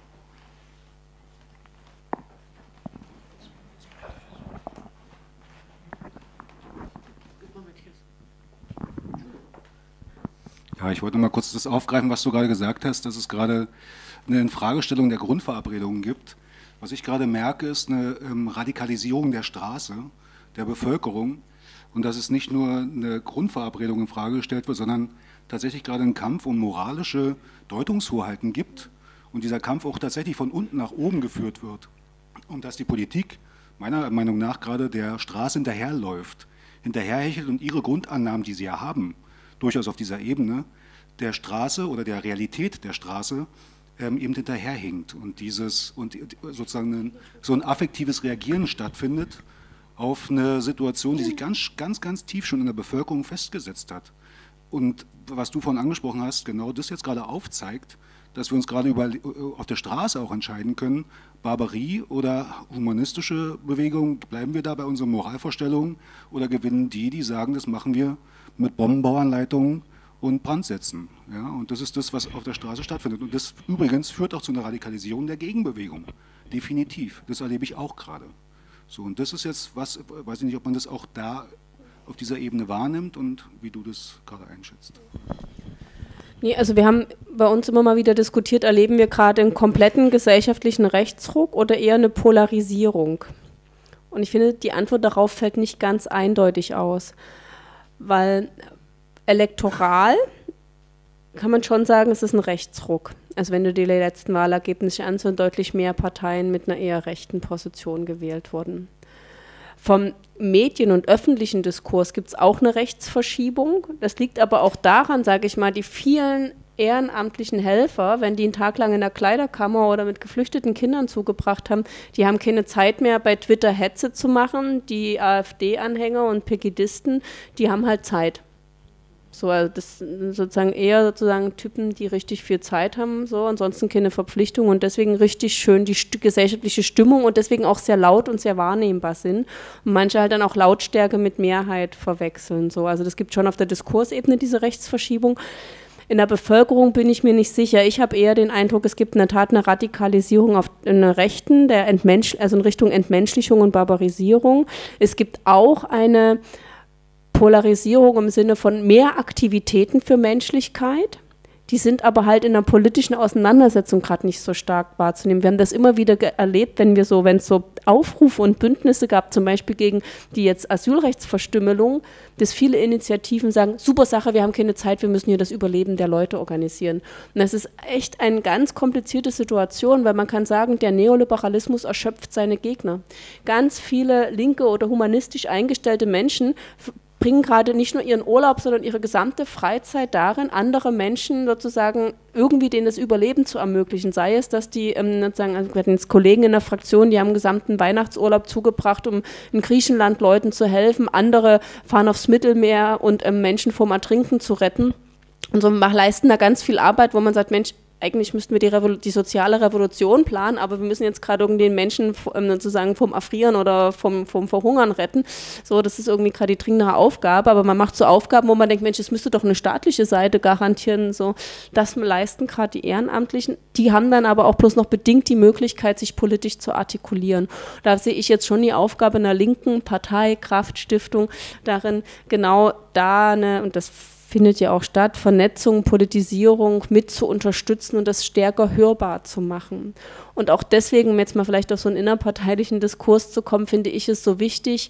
Ja, ich wollte mal kurz das aufgreifen, was du gerade gesagt hast, dass es gerade eine Infragestellung der Grundverabredungen gibt. Was ich gerade merke, ist eine Radikalisierung der Straße, der Bevölkerung, und dass es nicht nur eine Grundverabredung in Frage gestellt wird, sondern tatsächlich gerade einen Kampf um moralische Deutungshoheiten gibt und dieser Kampf auch tatsächlich von unten nach oben geführt wird und dass die Politik meiner Meinung nach gerade der Straße hinterherhechelt und ihre Grundannahmen, die sie ja haben, durchaus auf dieser Ebene, der Straße oder der Realität der Straße eben hinterherhinkt und sozusagen so ein affektives Reagieren stattfindet auf eine Situation, die sich ganz tief schon in der Bevölkerung festgesetzt hat. Und was du vorhin angesprochen hast, genau das jetzt gerade aufzeigt, dass wir uns gerade auf der Straße auch entscheiden können, Barbarie oder humanistische Bewegung, bleiben wir da bei unseren Moralvorstellungen oder gewinnen die sagen, das machen wir mit Bombenbauanleitungen und Brandsätzen. Ja? Und das ist das, was auf der Straße stattfindet. Und das übrigens führt auch zu einer Radikalisierung der Gegenbewegung. Definitiv. Das erlebe ich auch gerade. So, und das ist jetzt was, weiß ich nicht, ob man das auch da auf dieser Ebene wahrnimmt und wie du das gerade einschätzt. Nee, also wir haben bei uns immer mal wieder diskutiert, erleben wir gerade einen kompletten gesellschaftlichen Rechtsruck oder eher eine Polarisierung? Und ich finde, die Antwort darauf fällt nicht ganz eindeutig aus, weil elektoral kann man schon sagen, es ist ein Rechtsruck. Also wenn du die letzten Wahlergebnisse anschaust, sind deutlich mehr Parteien mit einer eher rechten Position gewählt wurden. Vom Medien- und öffentlichen Diskurs gibt es auch eine Rechtsverschiebung. Das liegt aber auch daran, sage ich mal, die vielen ehrenamtlichen Helfer, wenn die einen Tag lang in der Kleiderkammer oder mit geflüchteten Kindern zugebracht haben, die haben keine Zeit mehr, bei Twitter Hetze zu machen. Die AfD-Anhänger und Pegidisten, die haben halt Zeit. So, also das sind sozusagen eher sozusagen Typen, die richtig viel Zeit haben, so, ansonsten keine Verpflichtung und deswegen richtig schön die gesellschaftliche Stimmung und deswegen auch sehr laut und sehr wahrnehmbar sind. Und manche halt dann auch Lautstärke mit Mehrheit verwechseln. So. Also das gibt schon auf der Diskursebene diese Rechtsverschiebung. In der Bevölkerung bin ich mir nicht sicher. Ich habe eher den Eindruck, es gibt in der Tat eine Radikalisierung auf einer Rechten, also in Richtung Entmenschlichung und Barbarisierung. Es gibt auch eine Polarisierung im Sinne von mehr Aktivitäten für Menschlichkeit, die sind aber halt in der politischen Auseinandersetzung gerade nicht so stark wahrzunehmen. Wir haben das immer wieder erlebt, wenn es so Aufrufe und Bündnisse gab, zum Beispiel gegen die jetzt Asylrechtsverstümmelung, dass viele Initiativen sagen, super Sache, wir haben keine Zeit, wir müssen hier das Überleben der Leute organisieren. Und das ist echt eine ganz komplizierte Situation, weil man kann sagen, der Neoliberalismus erschöpft seine Gegner. Ganz viele linke oder humanistisch eingestellte Menschen bringen gerade nicht nur ihren Urlaub, sondern ihre gesamte Freizeit darin, andere Menschen sozusagen irgendwie denen das Überleben zu ermöglichen. Sei es, dass die, sozusagen, also wir hatten jetzt Kollegen in der Fraktion, die haben gesamten Weihnachtsurlaub zugebracht, um in Griechenland Leuten zu helfen. Andere fahren aufs Mittelmeer und Menschen vom Ertrinken zu retten. Und so leisten da ganz viel Arbeit, wo man sagt, Mensch, eigentlich müssten wir die soziale Revolution planen, aber wir müssen jetzt gerade irgendwie den Menschen sozusagen vom Erfrieren oder vom Verhungern retten. So, das ist irgendwie gerade die dringendere Aufgabe, aber man macht so Aufgaben, wo man denkt, Mensch, es müsste doch eine staatliche Seite garantieren. So, das leisten gerade die Ehrenamtlichen. Die haben dann aber auch bloß noch bedingt die Möglichkeit, sich politisch zu artikulieren. Da sehe ich jetzt schon die Aufgabe einer linken Partei, Kraftstiftung, darin genau da und das findet ja auch statt, Vernetzung, Politisierung mit zu unterstützen und das stärker hörbar zu machen. Und auch deswegen, um jetzt mal vielleicht auf so einen innerparteilichen Diskurs zu kommen, finde ich es so wichtig,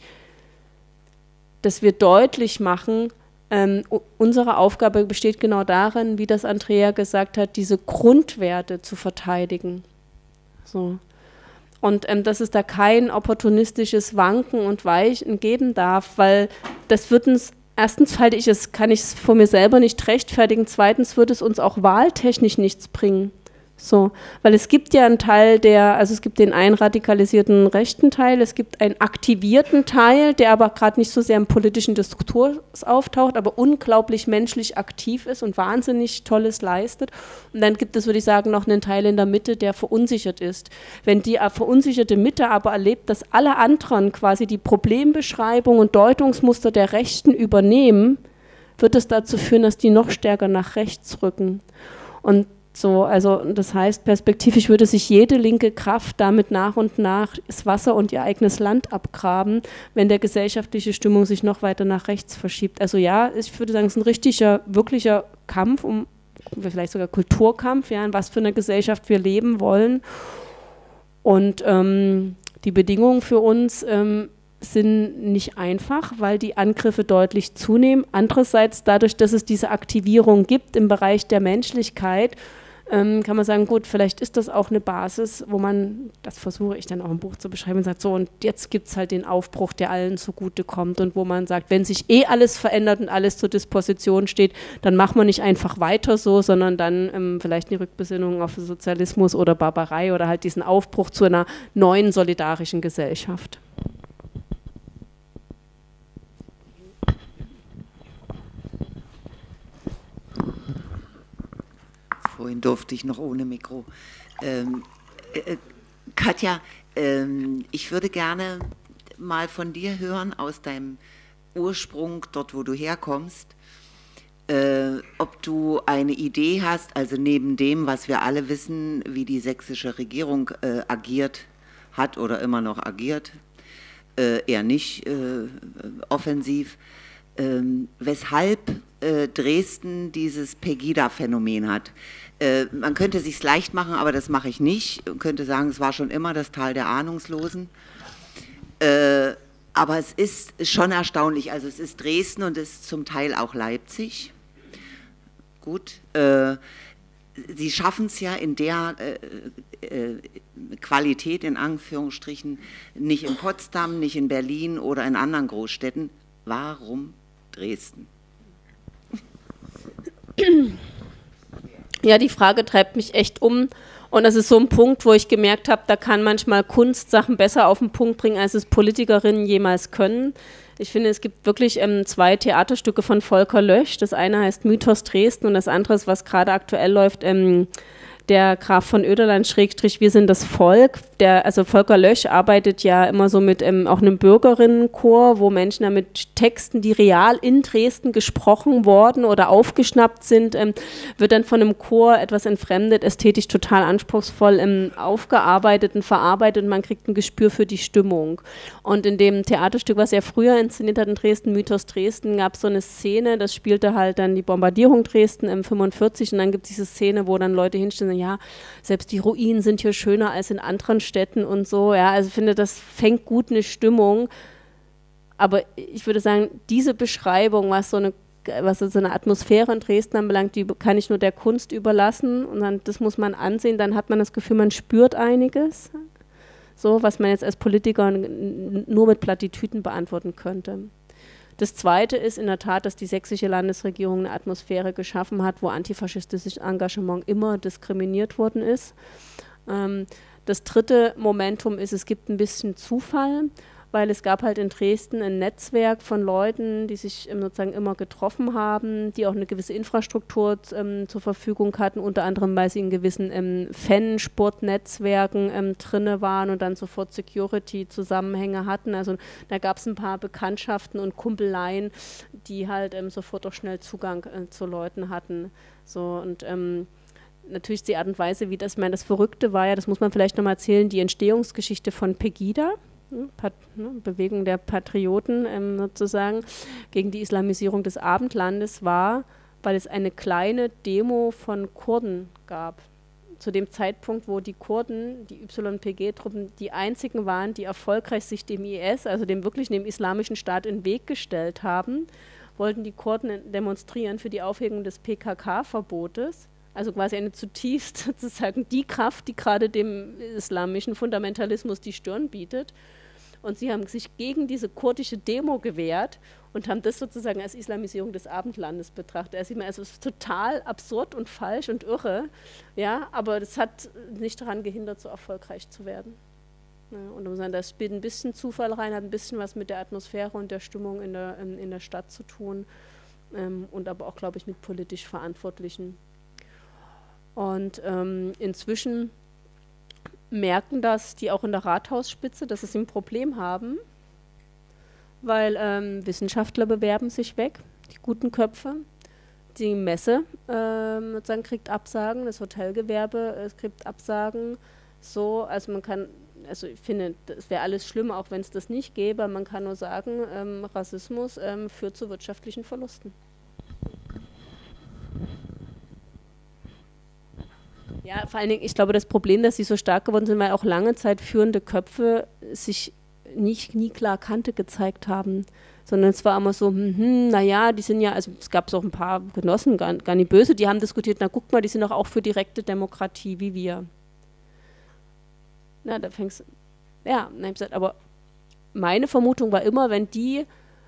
dass wir deutlich machen, unsere Aufgabe besteht genau darin, wie das Andrea gesagt hat, diese Grundwerte zu verteidigen. So. Und dass es da kein opportunistisches Wanken und Weichen geben darf, weil das wird uns erstens kann ich es vor mir selber nicht rechtfertigen, zweitens wird es uns auch wahltechnisch nichts bringen. So, weil es gibt ja einen Teil also es gibt den einen radikalisierten rechten Teil, es gibt einen aktivierten Teil, der aber gerade nicht so sehr im politischen Diskurs auftaucht, aber unglaublich menschlich aktiv ist und wahnsinnig Tolles leistet. Und dann gibt es, würde ich sagen, noch einen Teil in der Mitte, der verunsichert ist. Wenn die verunsicherte Mitte aber erlebt, dass alle anderen quasi die Problembeschreibung und Deutungsmuster der Rechten übernehmen, wird es dazu führen, dass die noch stärker nach rechts rücken. Und so, also das heißt, perspektivisch würde sich jede linke Kraft damit nach und nach das Wasser und ihr eigenes Land abgraben, wenn der gesellschaftliche Stimmung sich noch weiter nach rechts verschiebt. Also ja, ich würde sagen, es ist ein richtiger, wirklicher Kampf, vielleicht sogar Kulturkampf, ja, in was für eine Gesellschaft wir leben wollen. Und die Bedingungen für uns sind nicht einfach, weil die Angriffe deutlich zunehmen. Andererseits, dadurch, dass es diese Aktivierung gibt im Bereich der Menschlichkeit, kann man sagen, gut, vielleicht ist das auch eine Basis, wo man, das versuche ich dann auch im Buch zu beschreiben, und sagt, so, und jetzt gibt es halt den Aufbruch, der allen zugutekommt und wo man sagt, wenn sich alles verändert und alles zur Disposition steht, dann machen wir nicht einfach weiter so, sondern dann vielleicht eine Rückbesinnung auf Sozialismus oder Barbarei oder halt diesen Aufbruch zu einer neuen solidarischen Gesellschaft. Vorhin durfte ich noch ohne Mikro. Katja, ich würde gerne mal von dir hören, aus deinem Ursprung, dort wo du herkommst, ob du eine Idee hast, also neben dem, was wir alle wissen, wie die sächsische Regierung agiert hat oder immer noch agiert, eher nicht offensiv, weshalb Dresden dieses Pegida-Phänomen hat. Man könnte es sich leicht machen, aber das mache ich nicht. Man könnte sagen, es war schon immer das Tal der Ahnungslosen. Aber es ist schon erstaunlich. Also es ist Dresden und es ist zum Teil auch Leipzig. Gut. Sie schaffen es ja in der Qualität, in Anführungsstrichen, nicht in Potsdam, nicht in Berlin oder in anderen Großstädten. Warum Dresden? Ja, die Frage treibt mich echt um. Und das ist so ein Punkt, wo ich gemerkt habe, da kann manchmal Kunst Sachen besser auf den Punkt bringen, als es Politikerinnen jemals können. Ich finde, es gibt wirklich 2 Theaterstücke von Volker Lösch. Das eine heißt Mythos Dresden und das andere ist, was gerade aktuell läuft, der Graf von Oederland / Wir sind das Volk. Also Volker Lösch arbeitet ja immer so mit auch einem Bürgerinnenchor, wo Menschen dann mit Texten, die real in Dresden gesprochen worden oder aufgeschnappt sind, wird dann von einem Chor etwas entfremdet, ästhetisch total anspruchsvoll aufgearbeitet und verarbeitet und man kriegt ein Gespür für die Stimmung. Und in dem Theaterstück, was er früher inszeniert hat in Dresden, Mythos Dresden, gab es so eine Szene, das spielte halt dann die Bombardierung Dresden im 45 und dann gibt es diese Szene, wo dann Leute hinstellen, ja, selbst die Ruinen sind hier schöner als in anderen Städten und so, ja, also ich finde, das fängt gut eine Stimmung, aber ich würde sagen, diese Beschreibung, was so eine Atmosphäre in Dresden anbelangt, die kann ich nur der Kunst überlassen und dann, das muss man ansehen, dann hat man das Gefühl, man spürt einiges, so, was man jetzt als Politiker nur mit Plattitüden beantworten könnte. Das Zweite ist in der Tat, dass die sächsische Landesregierung eine Atmosphäre geschaffen hat, wo antifaschistisches Engagement immer diskriminiert worden ist. Das dritte Momentum ist, es gibt ein bisschen Zufall, weil es gab halt in Dresden ein Netzwerk von Leuten, die sich sozusagen immer getroffen haben, die auch eine gewisse Infrastruktur zur Verfügung hatten, unter anderem, weil sie in gewissen Fan-Sportnetzwerken drinne waren und dann sofort Security-Zusammenhänge hatten. Also da gab es ein paar Bekanntschaften und Kumpeleien, die halt sofort auch schnell Zugang zu Leuten hatten. So, und natürlich die Art und Weise, wie das, ich meine, das Verrückte war ja, das muss man vielleicht nochmal erzählen, die Entstehungsgeschichte von Pegida, Bewegung der Patrioten sozusagen, gegen die Islamisierung des Abendlandes war, weil es eine kleine Demo von Kurden gab. Zu dem Zeitpunkt, wo die Kurden, die YPG-Truppen, die einzigen waren, die erfolgreich sich dem IS, also dem Islamischen Staat, in den Weg gestellt haben, wollten die Kurden demonstrieren für die Aufhebung des PKK-Verbotes. Also quasi eine zutiefst sozusagen die Kraft, die gerade dem islamischen Fundamentalismus die Stirn bietet. Und sie haben sich gegen diese kurdische Demo gewehrt und haben das sozusagen als Islamisierung des Abendlandes betrachtet. Also es ist total absurd und falsch und irre, ja, aber das hat nicht daran gehindert, so erfolgreich zu werden. Ja, und das spielt ein bisschen Zufall rein, hat ein bisschen was mit der Atmosphäre und der Stimmung in der Stadt zu tun und aber auch, glaube ich, mit politisch Verantwortlichen. Und inzwischen merken das die auch in der Rathausspitze, dass sie ein Problem haben, weil Wissenschaftler bewerben sich weg, die guten Köpfe. Die Messe sozusagen kriegt Absagen, das Hotelgewerbe kriegt Absagen. So, also man kann, also ich finde, es wäre alles schlimm, auch wenn es das nicht gäbe, man kann nur sagen, Rassismus führt zu wirtschaftlichen Verlusten. Ja, vor allen Dingen, ich glaube, das Problem, dass sie so stark geworden sind, weil auch lange Zeit führende Köpfe sich nie klar Kante gezeigt haben, sondern es war immer so, naja, die sind ja, also es gab auch ein paar Genossen, gar nicht böse, die haben diskutiert, na guck mal, die sind doch auch für direkte Demokratie wie wir. Na, da fängst ja, dann habe ich gesagt, aber meine Vermutung war immer, wenn die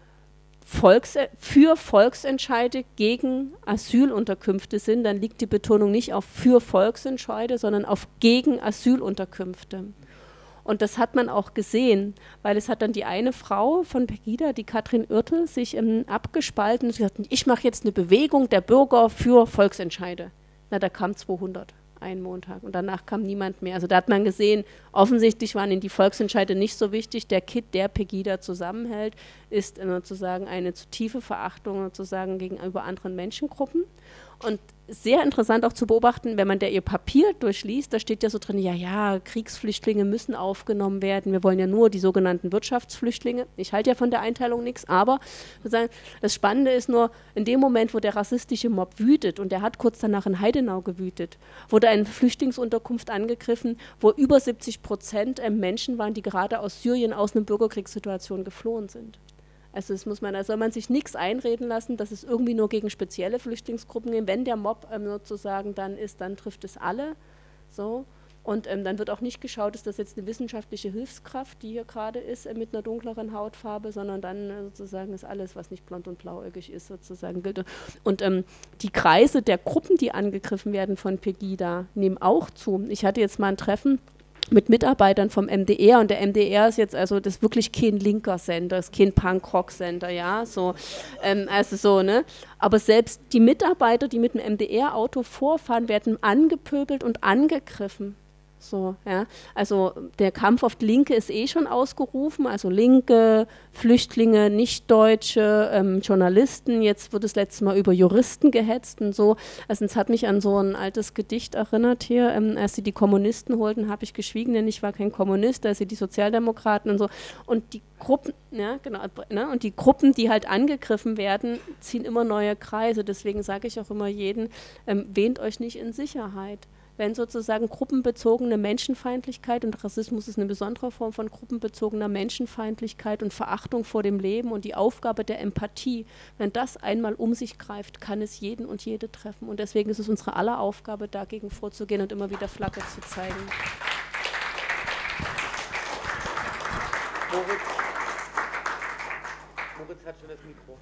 für Volksentscheide gegen Asylunterkünfte sind, dann liegt die Betonung nicht auf für Volksentscheide, sondern auf gegen Asylunterkünfte. Und das hat man auch gesehen, weil es hat dann die eine Frau von Pegida, die Katrin Oertel, sich abgespalten und gesagt, ich mache jetzt eine Bewegung der Bürger für Volksentscheide. Na, da kamen 200 einen Montag und danach kam niemand mehr. Also da hat man gesehen, offensichtlich waren ihnen die Volksentscheide nicht so wichtig. Der Kit, der Pegida zusammenhält, ist sozusagen eine zu tiefe Verachtung sozusagen gegenüber anderen Menschengruppen. Und sehr interessant auch zu beobachten, wenn man ihr Papier durchliest, da steht ja so drin, ja, Kriegsflüchtlinge müssen aufgenommen werden, wir wollen ja nur die sogenannten Wirtschaftsflüchtlinge. Ich halte ja von der Einteilung nichts, aber sozusagen, das Spannende ist nur, in dem Moment, wo der rassistische Mob wütet, und der hat kurz danach in Heidenau gewütet, wurde eine Flüchtlingsunterkunft angegriffen, wo über 70% Menschen waren, die gerade aus Syrien aus einer Bürgerkriegssituation geflohen sind. Also da soll man sich nichts einreden lassen, dass es irgendwie nur gegen spezielle Flüchtlingsgruppen geht. Wenn der Mob sozusagen dann ist, dann trifft es alle. So. Und dann wird auch nicht geschaut, ist das jetzt eine wissenschaftliche Hilfskraft, die hier gerade ist, mit einer dunkleren Hautfarbe, sondern dann sozusagen ist alles, was nicht blond und blauäugig ist, sozusagen gilt. Und die Kreise der Gruppen, die angegriffen werden von Pegida, nehmen auch zu. Ich hatte jetzt mal ein Treffen mit Mitarbeitern vom MDR, und der MDR ist jetzt, also das ist wirklich kein linker Sender, ist kein Punk-Rock-Sender, ja, so, also so, ne, aber selbst die Mitarbeiter, die mit dem MDR-Auto vorfahren, werden angepöbelt und angegriffen. So, ja. Also der Kampf auf die Linke ist schon ausgerufen, also Linke, Flüchtlinge, Nicht-Deutsche, Journalisten, jetzt wird das letzte Mal über Juristen gehetzt und so. Also es hat mich an so ein altes Gedicht erinnert hier, als sie die Kommunisten holten, habe ich geschwiegen, denn ich war kein Kommunist, als sie die Sozialdemokraten und so. Und die Gruppen, ja, genau, ne, und die Gruppen, die halt angegriffen werden, ziehen immer neue Kreise. Deswegen sage ich auch immer jedem, wähnt euch nicht in Sicherheit. Wenn sozusagen gruppenbezogene Menschenfeindlichkeit, und Rassismus ist eine besondere Form von gruppenbezogener Menschenfeindlichkeit und Verachtung vor dem Leben und die Aufgabe der Empathie, wenn das einmal um sich greift, kann es jeden und jede treffen. Und deswegen ist es unsere aller Aufgabe, dagegen vorzugehen und immer wieder Flagge zu zeigen. Moritz hat schon das Mikro.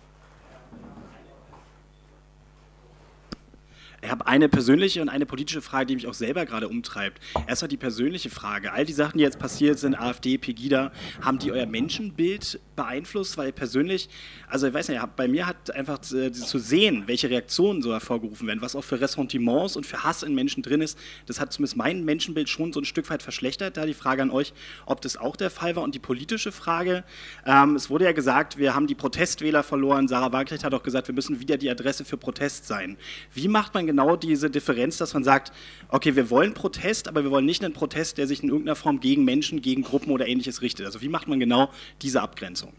Ich habe eine persönliche und eine politische Frage, die mich auch selber gerade umtreibt. Erstmal die persönliche Frage. All die Sachen, die jetzt passiert sind, AfD, Pegida, haben die euer Menschenbild beeinflusst? Weil persönlich, also ich weiß nicht, bei mir hat einfach zu sehen, welche Reaktionen so hervorgerufen werden, was auch für Ressentiments und für Hass in Menschen drin ist, das hat zumindest mein Menschenbild schon so ein Stück weit verschlechtert. Da die Frage an euch, ob das auch der Fall war. Und die politische Frage, es wurde ja gesagt, wir haben die Protestwähler verloren. Sarah Wagenknecht hat auch gesagt, wir müssen wieder die Adresse für Protest sein. Wie macht man genau diese Differenz, dass man sagt, okay, wir wollen Protest, aber wir wollen nicht einen Protest, der sich in irgendeiner Form gegen Menschen, gegen Gruppen oder Ähnliches richtet. Also wie macht man genau diese Abgrenzung?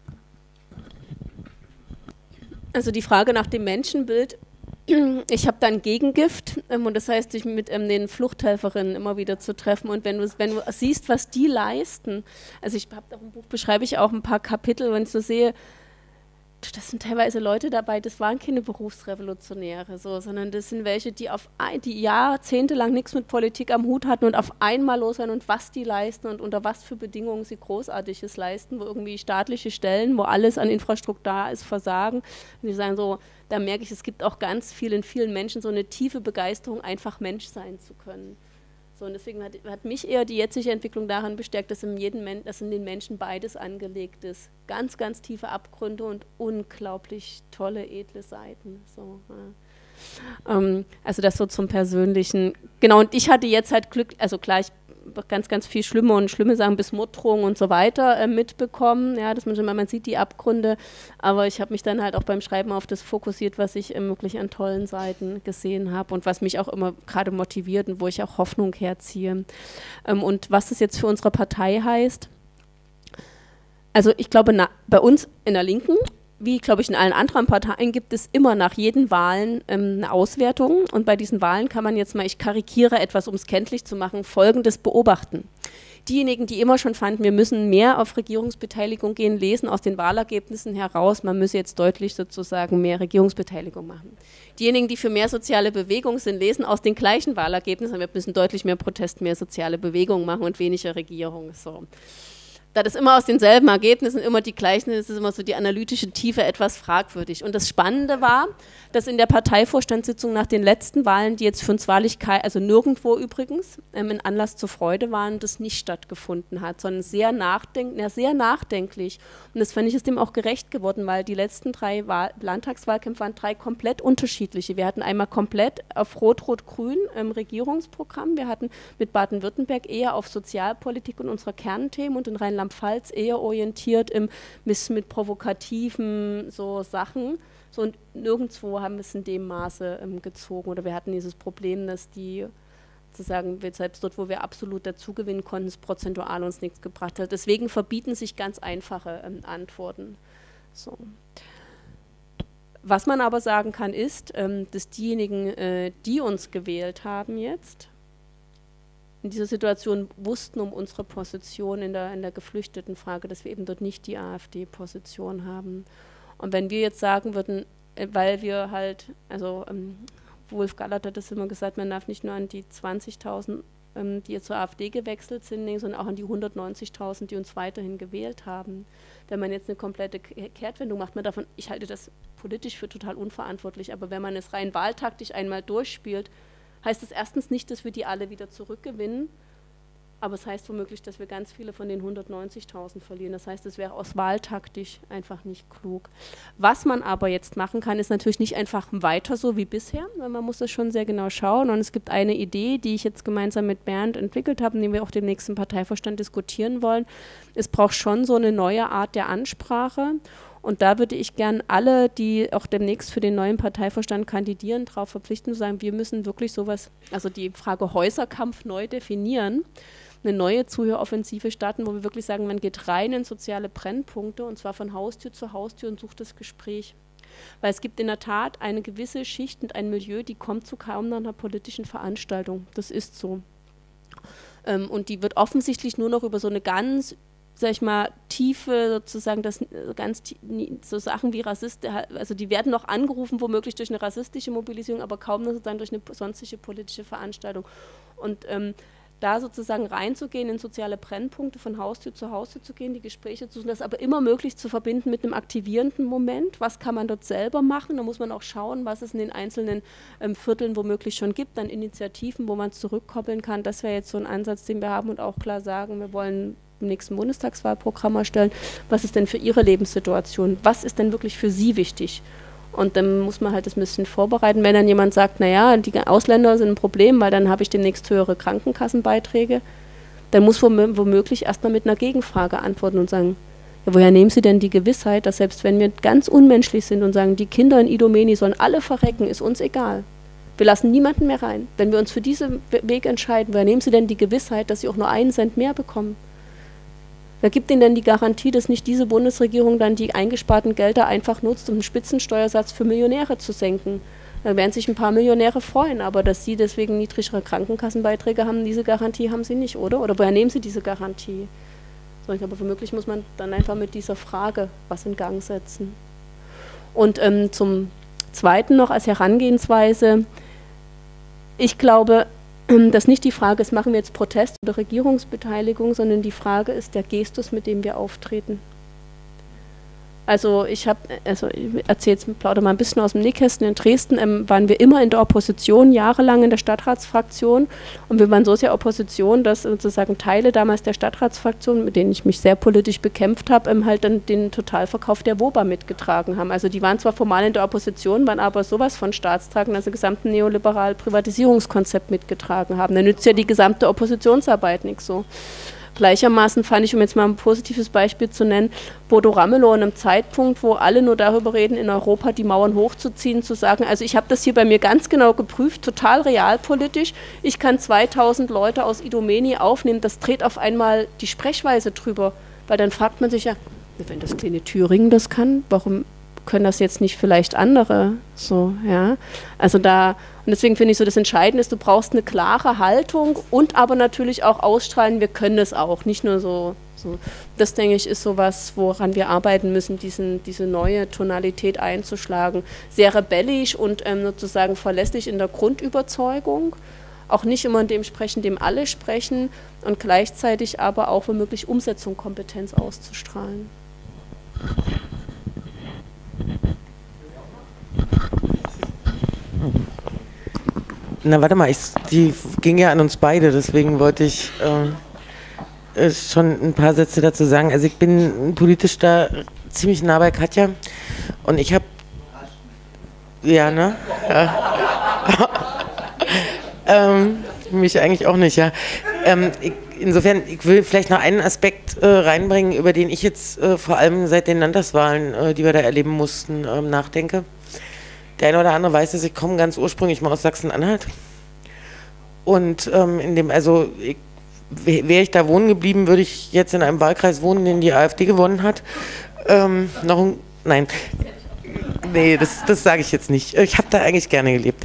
Also die Frage nach dem Menschenbild, ich habe dann Gegengift, und das heißt, sich mit den Fluchthelferinnen immer wieder zu treffen, und wenn du siehst, was die leisten, also ich habe da im Buch, beschreibe ich auch ein paar Kapitel, wenn ich so sehe, das sind teilweise Leute dabei, das waren keine Berufsrevolutionäre, so, sondern das sind welche, die jahrzehntelang nichts mit Politik am Hut hatten und auf einmal los sein, und was die leisten und unter was für Bedingungen sie Großartiges leisten, wo irgendwie staatliche Stellen, wo alles an Infrastruktur da ist, versagen. Und die sagen so, da merke ich, es gibt auch ganz in vielen Menschen so eine tiefe Begeisterung, einfach Mensch sein zu können. So, und deswegen hat mich eher die jetzige Entwicklung daran bestärkt, dass in den Menschen beides angelegt ist. Ganz, ganz tiefe Abgründe und unglaublich tolle, edle Seiten. So, ja. Also das so zum Persönlichen. Genau, und ich hatte jetzt halt Glück, also klar, ich ganz, ganz viel schlimme Sachen bis Morddrohungen und so weiter mitbekommen, ja, dass man sieht die Abgründe, aber ich habe mich dann halt auch beim Schreiben auf das fokussiert, was ich wirklich an tollen Seiten gesehen habe und was mich auch immer gerade motiviert und wo ich auch Hoffnung herziehe. Und was das jetzt für unsere Partei heißt, also ich glaube, bei uns in der Linken, wie, glaube ich, in allen anderen Parteien, gibt es immer nach jeden Wahlen eine Auswertung. Und bei diesen Wahlen kann man jetzt mal, ich karikiere etwas, um es kenntlich zu machen, Folgendes beobachten. Diejenigen, die immer schon fanden, wir müssen mehr auf Regierungsbeteiligung gehen, lesen aus den Wahlergebnissen heraus, man müsse jetzt deutlich sozusagen mehr Regierungsbeteiligung machen. Diejenigen, die für mehr soziale Bewegung sind, lesen aus den gleichen Wahlergebnissen, wir müssen deutlich mehr Protest, mehr soziale Bewegung machen und weniger Regierung. So. da das immer aus denselben Ergebnissen immer die gleichen ist, ist immer so die analytische Tiefe etwas fragwürdig. Und das Spannende war, dass in der Parteivorstandssitzung nach den letzten Wahlen, die jetzt für uns wahrlich, also nirgendwo übrigens, ein Anlass zur Freude waren, das nicht stattgefunden hat, sondern sehr nachdenklich. Und das fand ich ist dem auch gerecht geworden, weil die letzten 3 Landtagswahlkämpfe waren 3 komplett unterschiedliche. Wir hatten einmal komplett auf Rot-Rot-Grün Regierungsprogramm, wir hatten mit Baden-Württemberg eher auf Sozialpolitik und unsere Kernthemen und in Rheinland-Pfalz eher orientiert mit provokativen so Sachen. So, und nirgendwo haben wir es in dem Maße gezogen. Oder wir hatten dieses Problem, dass die, sozusagen, selbst dort, wo wir absolut dazugewinnen konnten, es prozentual uns nichts gebracht hat. Deswegen verbieten sich ganz einfache Antworten. So. Was man aber sagen kann, ist, dass diejenigen, die uns gewählt haben jetzt, in dieser Situation wussten um unsere Position in der Geflüchtetenfrage, dass wir eben dort nicht die AfD-Position haben. Und wenn wir jetzt sagen würden, weil wir halt, also Wolf Gallert hat das immer gesagt, man darf nicht nur an die 20.000, die jetzt zur AfD gewechselt sind, sondern auch an die 190.000, die uns weiterhin gewählt haben. Wenn man jetzt eine komplette Kehrtwendung macht, man davon, ich halte das politisch für total unverantwortlich, aber wenn man es rein wahltaktisch einmal durchspielt, heißt es erstens nicht, dass wir die alle wieder zurückgewinnen, aber es heißt womöglich, dass wir ganz viele von den 190.000 verlieren. Das heißt, es wäre aus wahltaktisch einfach nicht klug. Was man aber jetzt machen kann, ist natürlich nicht einfach weiter so wie bisher, weil man muss das schon sehr genau schauen. Und es gibt eine Idee, die ich jetzt gemeinsam mit Bernd entwickelt habe, die wir auch dem nächsten Parteivorstand diskutieren wollen. Es braucht schon so eine neue Art der Ansprache. Und da würde ich gern alle, die auch demnächst für den neuen Parteivorstand kandidieren, darauf verpflichten zu sagen, wir müssen wirklich sowas, also die Frage Häuserkampf neu definieren, eine neue Zuhöroffensive starten, wo wir wirklich sagen, man geht rein in soziale Brennpunkte und zwar von Haustür zu Haustür und sucht das Gespräch. Weil es gibt in der Tat eine gewisse Schicht und ein Milieu, die kommt zu kaum einer politischen Veranstaltung. Das ist so. Und die wird offensichtlich nur noch über so eine ganz, sag ich mal, tiefe sozusagen, so Sachen wie also die werden noch angerufen, womöglich durch eine rassistische Mobilisierung, aber kaum noch sozusagen durch eine sonstige politische Veranstaltung. Und da sozusagen reinzugehen in soziale Brennpunkte, von Haustür zu gehen, die Gespräche zu suchen, das aber immer möglichst zu verbinden mit einem aktivierenden Moment. Was kann man dort selber machen? Da muss man auch schauen, was es in den einzelnen Vierteln womöglich schon gibt, an Initiativen, wo man zurückkoppeln kann. Das wäre jetzt so ein Ansatz, den wir haben und auch klar sagen, wir wollen im nächsten Bundestagswahlprogramm erstellen. Was ist denn für Ihre Lebenssituation? Was ist denn wirklich für Sie wichtig? Und dann muss man halt das ein bisschen vorbereiten. Wenn dann jemand sagt, naja, die Ausländer sind ein Problem, weil dann habe ich demnächst höhere Krankenkassenbeiträge, dann muss womöglich erstmal mit einer Gegenfrage antworten und sagen, ja, woher nehmen Sie denn die Gewissheit, dass selbst wenn wir ganz unmenschlich sind und sagen, die Kinder in Idomeni sollen alle verrecken, ist uns egal. Wir lassen niemanden mehr rein. Wenn wir uns für diesen Weg entscheiden, woher nehmen Sie denn die Gewissheit, dass Sie auch nur 1 Cent mehr bekommen? Wer gibt Ihnen denn die Garantie, dass nicht diese Bundesregierung dann die eingesparten Gelder einfach nutzt, um einen Spitzensteuersatz für Millionäre zu senken? Da werden sich ein paar Millionäre freuen, aber dass sie deswegen niedrigere Krankenkassenbeiträge haben, diese Garantie haben sie nicht, oder? Oder woher nehmen sie diese Garantie? So, ich glaube, womöglich muss man dann einfach mit dieser Frage was in Gang setzen. Und zum Zweiten noch als Herangehensweise, ich glaube, dass nicht die Frage ist, machen wir jetzt Protest oder Regierungsbeteiligung, sondern die Frage ist der Gestus, mit dem wir auftreten. Also ich erzähle jetzt, plaudere mal ein bisschen aus dem Nähkästchen. In Dresden waren wir immer in der Opposition, jahrelang in der Stadtratsfraktion. Und wir waren so sehr Opposition, dass sozusagen Teile damals der Stadtratsfraktion, mit denen ich mich sehr politisch bekämpft habe, halt dann den Totalverkauf der WOBA mitgetragen haben. Also die waren zwar formal in der Opposition, waren aber sowas von staatstragend, also gesamten neoliberalen Privatisierungskonzept mitgetragen haben. Da nützt ja die gesamte Oppositionsarbeit nichts so. Gleichermaßen fand ich, um jetzt mal ein positives Beispiel zu nennen, Bodo Ramelow an einem Zeitpunkt, wo alle nur darüber reden, in Europa die Mauern hochzuziehen, zu sagen, also ich habe das hier bei mir ganz genau geprüft, total realpolitisch, ich kann 2000 Leute aus Idomeni aufnehmen, das dreht auf einmal die Sprechweise drüber, weil dann fragt man sich ja, wenn das kleine Thüringen das kann, warum können das jetzt nicht vielleicht andere? So, ja. Also da, und deswegen finde ich so, das Entscheidende ist, du brauchst eine klare Haltung und aber natürlich auch ausstrahlen, wir können es auch, nicht nur so. Das, denke ich, ist so was, woran wir arbeiten müssen, diese neue Tonalität einzuschlagen. Sehr rebellisch und sozusagen verlässlich in der Grundüberzeugung, auch nicht immer in dem sprechen, dem alle sprechen und gleichzeitig aber auch womöglich Umsetzung, Kompetenz auszustrahlen. Na, warte mal, die ging ja an uns beide, deswegen wollte ich schon ein paar Sätze dazu sagen. Also ich bin politisch da ziemlich nah bei Katja und ich habe, ja, ne? Mich eigentlich auch nicht, ja. Insofern, ich will vielleicht noch einen Aspekt reinbringen, über den ich jetzt vor allem seit den Landtagswahlen, die wir da erleben mussten, nachdenke. Der eine oder andere weiß, dass ich komme ganz ursprünglich mal aus Sachsen-Anhalt. Und wäre ich da wohnen geblieben, würde ich jetzt in einem Wahlkreis wohnen, den die AfD gewonnen hat. Nein, das sage ich jetzt nicht. Ich habe da eigentlich gerne gelebt.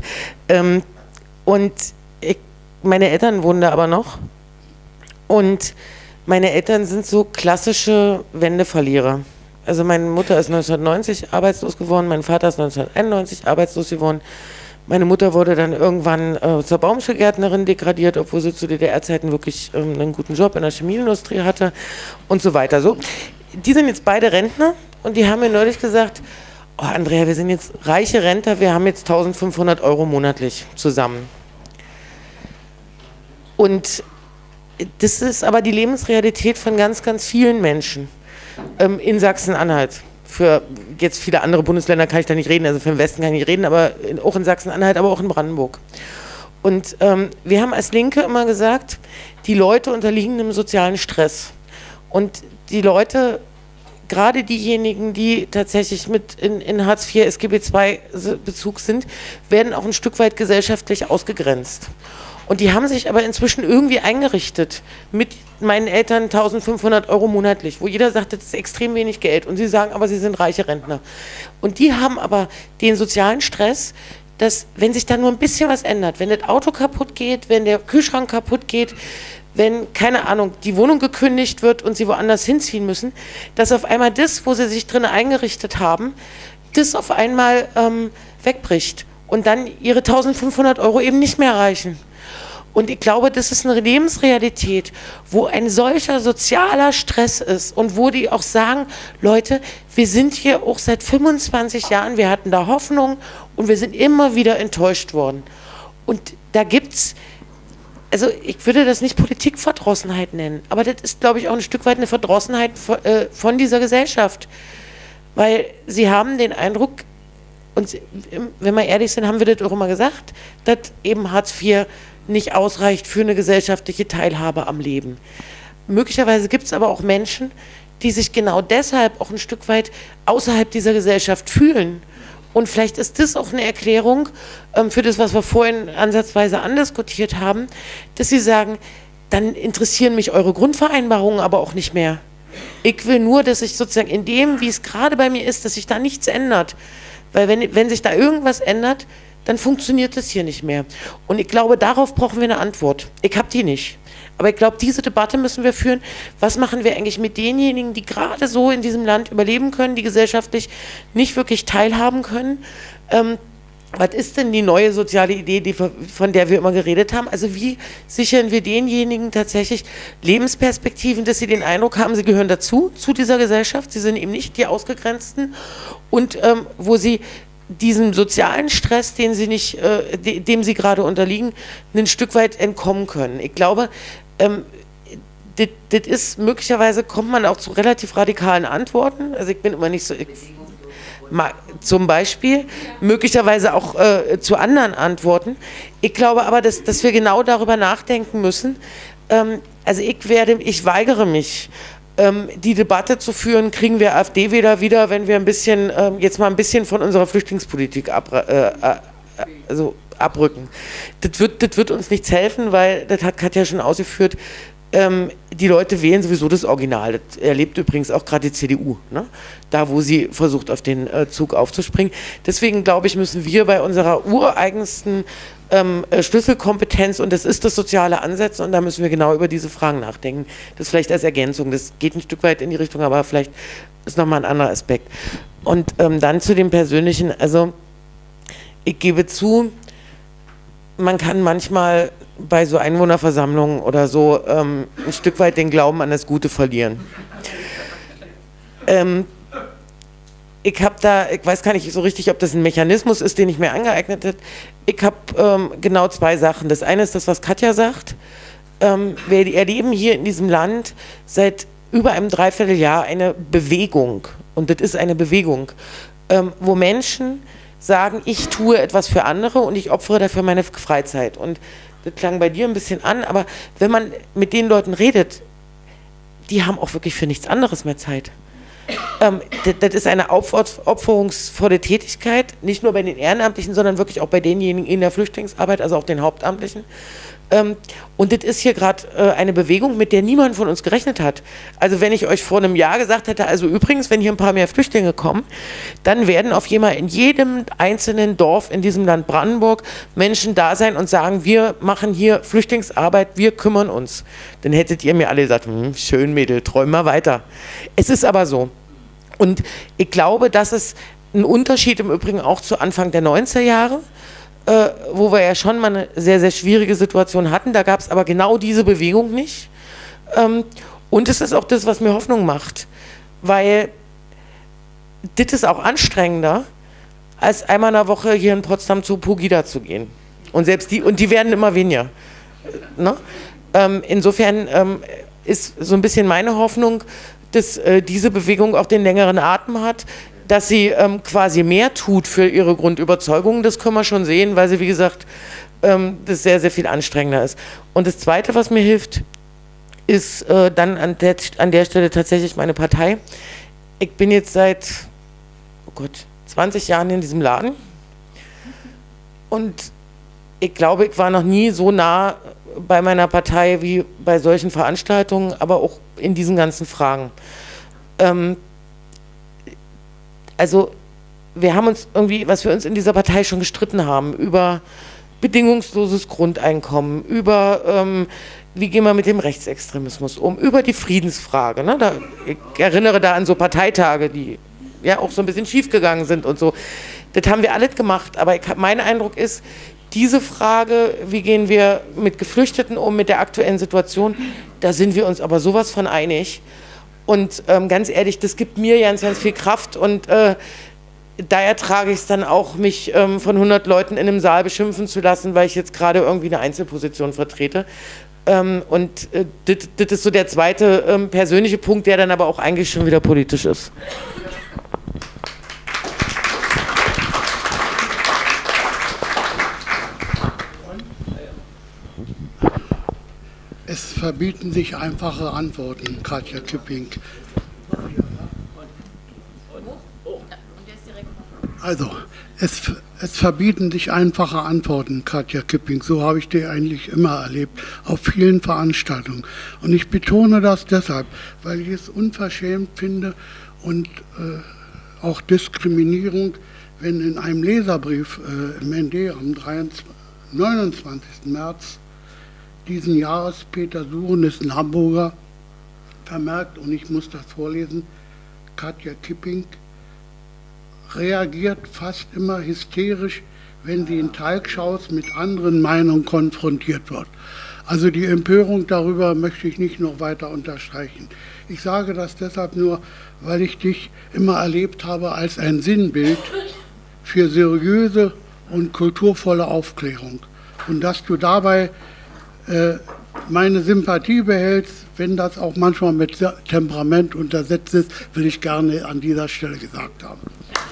Meine Eltern wohnen da aber noch. Und meine Eltern sind so klassische Wendeverlierer. Also meine Mutter ist 1990 arbeitslos geworden, mein Vater ist 1991 arbeitslos geworden. Meine Mutter wurde dann irgendwann zur Baumschulgärtnerin degradiert, obwohl sie zu DDR-Zeiten wirklich einen guten Job in der Chemieindustrie hatte und so weiter. So, die sind jetzt beide Rentner und die haben mir neulich gesagt, oh Andrea, wir sind jetzt reiche Rentner, wir haben jetzt 1.500 € monatlich zusammen. Und das ist aber die Lebensrealität von ganz, ganz vielen Menschen in Sachsen-Anhalt. Für jetzt viele andere Bundesländer kann ich da nicht reden, also für den Westen kann ich nicht reden, aber auch in Sachsen-Anhalt, aber auch in Brandenburg. Und wir haben als Linke immer gesagt, die Leute unterliegen einem sozialen Stress. Und die Leute, gerade diejenigen, die tatsächlich mit in Hartz IV, SGB II-Bezug sind, werden auch ein Stück weit gesellschaftlich ausgegrenzt. Und die haben sich aber inzwischen irgendwie eingerichtet mit meinen Eltern 1.500 € monatlich, wo jeder sagt, das ist extrem wenig Geld. Und sie sagen, aber sie sind reiche Rentner. Und die haben aber den sozialen Stress, dass, wenn sich da nur ein bisschen was ändert, wenn das Auto kaputt geht, wenn der Kühlschrank kaputt geht, wenn, keine Ahnung, die Wohnung gekündigt wird und sie woanders hinziehen müssen, dass auf einmal das, wo sie sich drin eingerichtet haben, das auf einmal wegbricht und dann ihre 1.500 € eben nicht mehr reichen. Und ich glaube, das ist eine Lebensrealität, wo ein solcher sozialer Stress ist und wo die auch sagen, Leute, wir sind hier auch seit 25 Jahren, wir hatten da Hoffnung und wir sind immer wieder enttäuscht worden. Und da gibt's, also ich würde das nicht Politikverdrossenheit nennen, aber das ist, glaube ich, auch ein Stück weit eine Verdrossenheit von dieser Gesellschaft. Weil sie haben den Eindruck, und wenn wir ehrlich sind, haben wir das auch immer gesagt, dass eben Hartz IV nicht ausreicht für eine gesellschaftliche Teilhabe am Leben. Möglicherweise gibt es aber auch Menschen, die sich genau deshalb auch ein Stück weit außerhalb dieser Gesellschaft fühlen. Und vielleicht ist das auch eine Erklärung für das, was wir vorhin ansatzweise andiskutiert haben, dass sie sagen, dann interessieren mich eure Grundvereinbarungen aber auch nicht mehr. Ich will nur, dass sich sozusagen in dem, wie es gerade bei mir ist, dass sich da nichts ändert. Weil wenn sich da irgendwas ändert, dann funktioniert das hier nicht mehr. Und ich glaube, darauf brauchen wir eine Antwort. Ich habe die nicht. Aber ich glaube, diese Debatte müssen wir führen. Was machen wir eigentlich mit denjenigen, die gerade so in diesem Land überleben können, die gesellschaftlich nicht wirklich teilhaben können? Was ist denn die neue soziale Idee, von der wir immer geredet haben? Also wie sichern wir denjenigen tatsächlich Lebensperspektiven, dass sie den Eindruck haben, sie gehören dazu, zu dieser Gesellschaft, sie sind eben nicht die Ausgegrenzten und wo sie diesem sozialen Stress, dem sie gerade unterliegen, ein Stück weit entkommen können. Ich glaube, das ist möglicherweise, kommt man auch zu relativ radikalen Antworten. Also ich bin immer nicht so, zum Beispiel, möglicherweise auch zu anderen Antworten. Ich glaube aber, dass wir genau darüber nachdenken müssen. Also ich weigere mich, die Debatte zu führen, kriegen wir AfD-Wähler wieder, wenn wir jetzt mal ein bisschen von unserer Flüchtlingspolitik abrücken. Das wird uns nichts helfen, weil, das hat Katja schon ausgeführt, die Leute wählen sowieso das Original. Das erlebt übrigens auch gerade die CDU, ne? Da wo sie versucht, auf den Zug aufzuspringen. Deswegen glaube ich, müssen wir bei unserer ureigensten Schlüsselkompetenz, und das ist das soziale Ansetzen, und da müssen wir genau über diese Fragen nachdenken. Das vielleicht als Ergänzung, das geht ein Stück weit in die Richtung, aber vielleicht ist nochmal ein anderer Aspekt. Und dann zu dem Persönlichen, also ich gebe zu, man kann manchmal bei so Einwohnerversammlungen oder so ein Stück weit den Glauben an das Gute verlieren. Ich weiß gar nicht so richtig, ob das ein Mechanismus ist, den ich mir angeeignet habe. Ich habe genau zwei Sachen. Das eine ist das, was Katja sagt. Wir erleben hier in diesem Land seit über einem Dreivierteljahr eine Bewegung. Und das ist eine Bewegung, wo Menschen sagen, ich tue etwas für andere und ich opfere dafür meine Freizeit. Und das klang bei dir ein bisschen an, aber wenn man mit den Leuten redet, die haben auch wirklich für nichts anderes mehr Zeit. Das ist eine aufopferungsvolle Tätigkeit, nicht nur bei den Ehrenamtlichen, sondern wirklich auch bei denjenigen in der Flüchtlingsarbeit, also auch den Hauptamtlichen. Und das ist hier gerade eine Bewegung, mit der niemand von uns gerechnet hat. Also wenn ich euch vor einem Jahr gesagt hätte, also übrigens, wenn hier ein paar mehr Flüchtlinge kommen, dann werden auf jeden Fall in jedem einzelnen Dorf in diesem Land Brandenburg Menschen da sein und sagen, wir machen hier Flüchtlingsarbeit, wir kümmern uns. Dann hättet ihr mir alle gesagt, schön Mädel, träum mal weiter. Es ist aber so. Und ich glaube, das ist ein Unterschied im Übrigen auch zu Anfang der 90er Jahre, wo wir ja schon mal eine sehr, sehr schwierige Situation hatten. Da gab es aber genau diese Bewegung nicht. Und es ist auch das, was mir Hoffnung macht, weil das ist auch anstrengender, als einmal in der Woche hier in Potsdam zu Pegida zu gehen. Und selbst die werden immer weniger. Ne? Insofern ist so ein bisschen meine Hoffnung, dass diese Bewegung auch den längeren Atem hat, dass sie quasi mehr tut für ihre Grundüberzeugungen, das können wir schon sehen, weil sie, wie gesagt, das sehr, sehr viel anstrengender ist. Und das Zweite, was mir hilft, ist dann an der Stelle tatsächlich meine Partei. Ich bin jetzt seit 20 Jahren in diesem Laden und ich glaube, ich war noch nie so nah bei meiner Partei wie bei solchen Veranstaltungen, aber auch in diesen ganzen Fragen. Also wir haben uns irgendwie, was wir uns in dieser Partei schon gestritten haben, über bedingungsloses Grundeinkommen, über wie gehen wir mit dem Rechtsextremismus um, über die Friedensfrage. Ne? Ich erinnere da an so Parteitage, die ja auch so ein bisschen schiefgegangen sind und so. Das haben wir alles gemacht, aber mein Eindruck ist, diese Frage, wie gehen wir mit Geflüchteten um, mit der aktuellen Situation, da sind wir uns aber sowas von einig. Und ganz ehrlich, das gibt mir ganz, ganz viel Kraft und da ertrage ich es dann auch, mich von 100 Leuten in einem Saal beschimpfen zu lassen, weil ich jetzt gerade irgendwie eine Einzelposition vertrete. Und das ist so der zweite persönliche Punkt, der dann aber auch eigentlich schon wieder politisch ist. Es verbieten sich einfache Antworten, Katja Kipping. Also, es verbieten sich einfache Antworten, Katja Kipping. So habe ich die eigentlich immer erlebt, auf vielen Veranstaltungen. Und ich betone das deshalb, weil ich es unverschämt finde und auch Diskriminierung, wenn in einem Leserbrief im ND am 29. März diesen Jahres, Peter Suren ist ein Hamburger, vermerkt, und ich muss das vorlesen, Katja Kipping reagiert fast immer hysterisch, wenn sie in Talkshows mit anderen Meinungen konfrontiert wird. Also die Empörung darüber möchte ich nicht noch weiter unterstreichen. Ich sage das deshalb nur, weil ich dich immer erlebt habe als ein Sinnbild für seriöse und kulturvolle Aufklärung. Und dass du dabei meine Sympathie behältst, wenn das auch manchmal mit Temperament untersetzt ist, will ich gerne an dieser Stelle gesagt haben.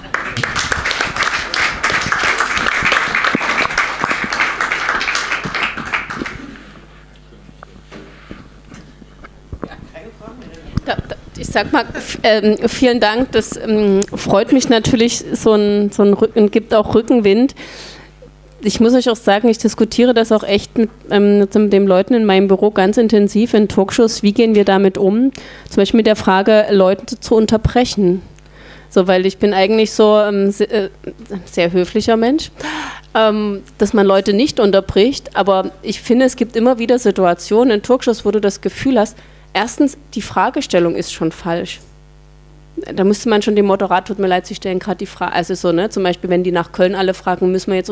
Ich sag mal, vielen Dank, das freut mich natürlich, so ein Rücken, gibt auch Rückenwind. Ich muss euch auch sagen, ich diskutiere das auch echt mit den Leuten in meinem Büro ganz intensiv in Talkshows. Wie gehen wir damit um? Zum Beispiel mit der Frage, Leute zu unterbrechen. So, weil ich bin eigentlich so ein sehr höflicher Mensch, dass man Leute nicht unterbricht. Aber ich finde, es gibt immer wieder Situationen in Talkshows, wo du das Gefühl hast, erstens, die Fragestellung ist schon falsch. da müsste man schon dem Moderator, tut mir leid, Sie stellen gerade die Frage, also so, ne, zum Beispiel, wenn die nach Köln alle fragen, müssen wir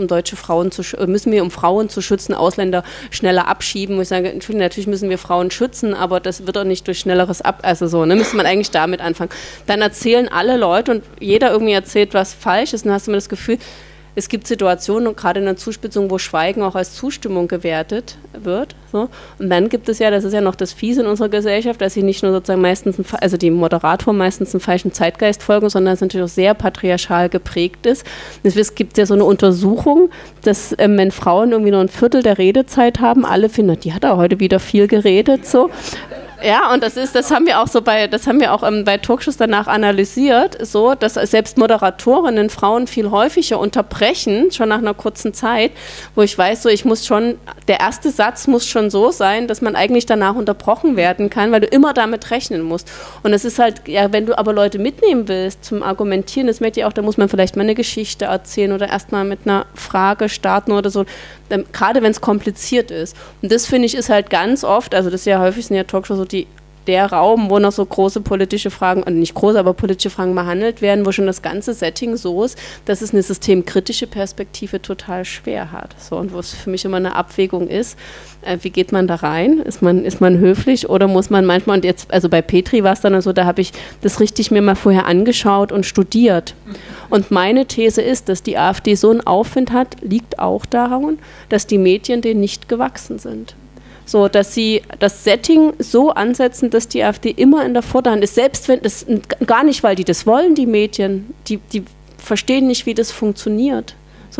um Frauen zu schützen, Ausländer schneller abschieben, wo ich sage, natürlich müssen wir Frauen schützen, aber das wird doch nicht durch schnelleres also so, ne, müsste man eigentlich damit anfangen. Dann erzählen alle Leute und jeder irgendwie erzählt was Falsches und dann hast du immer das Gefühl, es gibt Situationen, und gerade in der Zuspitzung, wo Schweigen auch als Zustimmung gewertet wird. So. Und dann gibt es ja, das ist ja noch das Fiese in unserer Gesellschaft, dass sie nicht nur sozusagen also die Moderatoren meistens einen falschen Zeitgeist folgen, sondern es natürlich auch sehr patriarchal geprägt ist. Es gibt ja so eine Untersuchung, dass wenn Frauen irgendwie nur ein Viertel der Redezeit haben, alle finden, die hat auch heute wieder viel geredet, so. Ja, und das haben wir auch bei Talkshows danach analysiert, so, dass selbst Moderatorinnen Frauen viel häufiger unterbrechen, schon nach einer kurzen Zeit, wo ich weiß, so, der erste Satz muss schon so sein, dass man eigentlich danach unterbrochen werden kann, weil du immer damit rechnen musst. Und es ist halt, ja, wenn du aber Leute mitnehmen willst zum Argumentieren, das merkt ihr auch, da muss man vielleicht mal eine Geschichte erzählen oder erstmal mit einer Frage starten oder so, gerade wenn es kompliziert ist. Und das, finde ich, ist halt ganz oft, also das ist ja häufig in der Talkshow so der Raum, wo noch so große politische Fragen, nicht große, aber politische Fragen behandelt werden, wo schon das ganze Setting so ist, dass es eine systemkritische Perspektive total schwer hat. So, und wo es für mich immer eine Abwägung ist, wie geht man da rein? Ist man höflich oder muss man manchmal, und jetzt, also bei Petri war es dann so, da habe ich das richtig mir mal vorher angeschaut und studiert. Und meine These ist, dass die AfD so einen Aufwind hat, liegt auch daran, dass die Medien denen nicht gewachsen sind. So, dass sie das Setting so ansetzen, dass die AfD immer in der Vorderhand ist, selbst wenn das gar nicht, weil die das wollen, die Medien, die verstehen nicht, wie das funktioniert. So,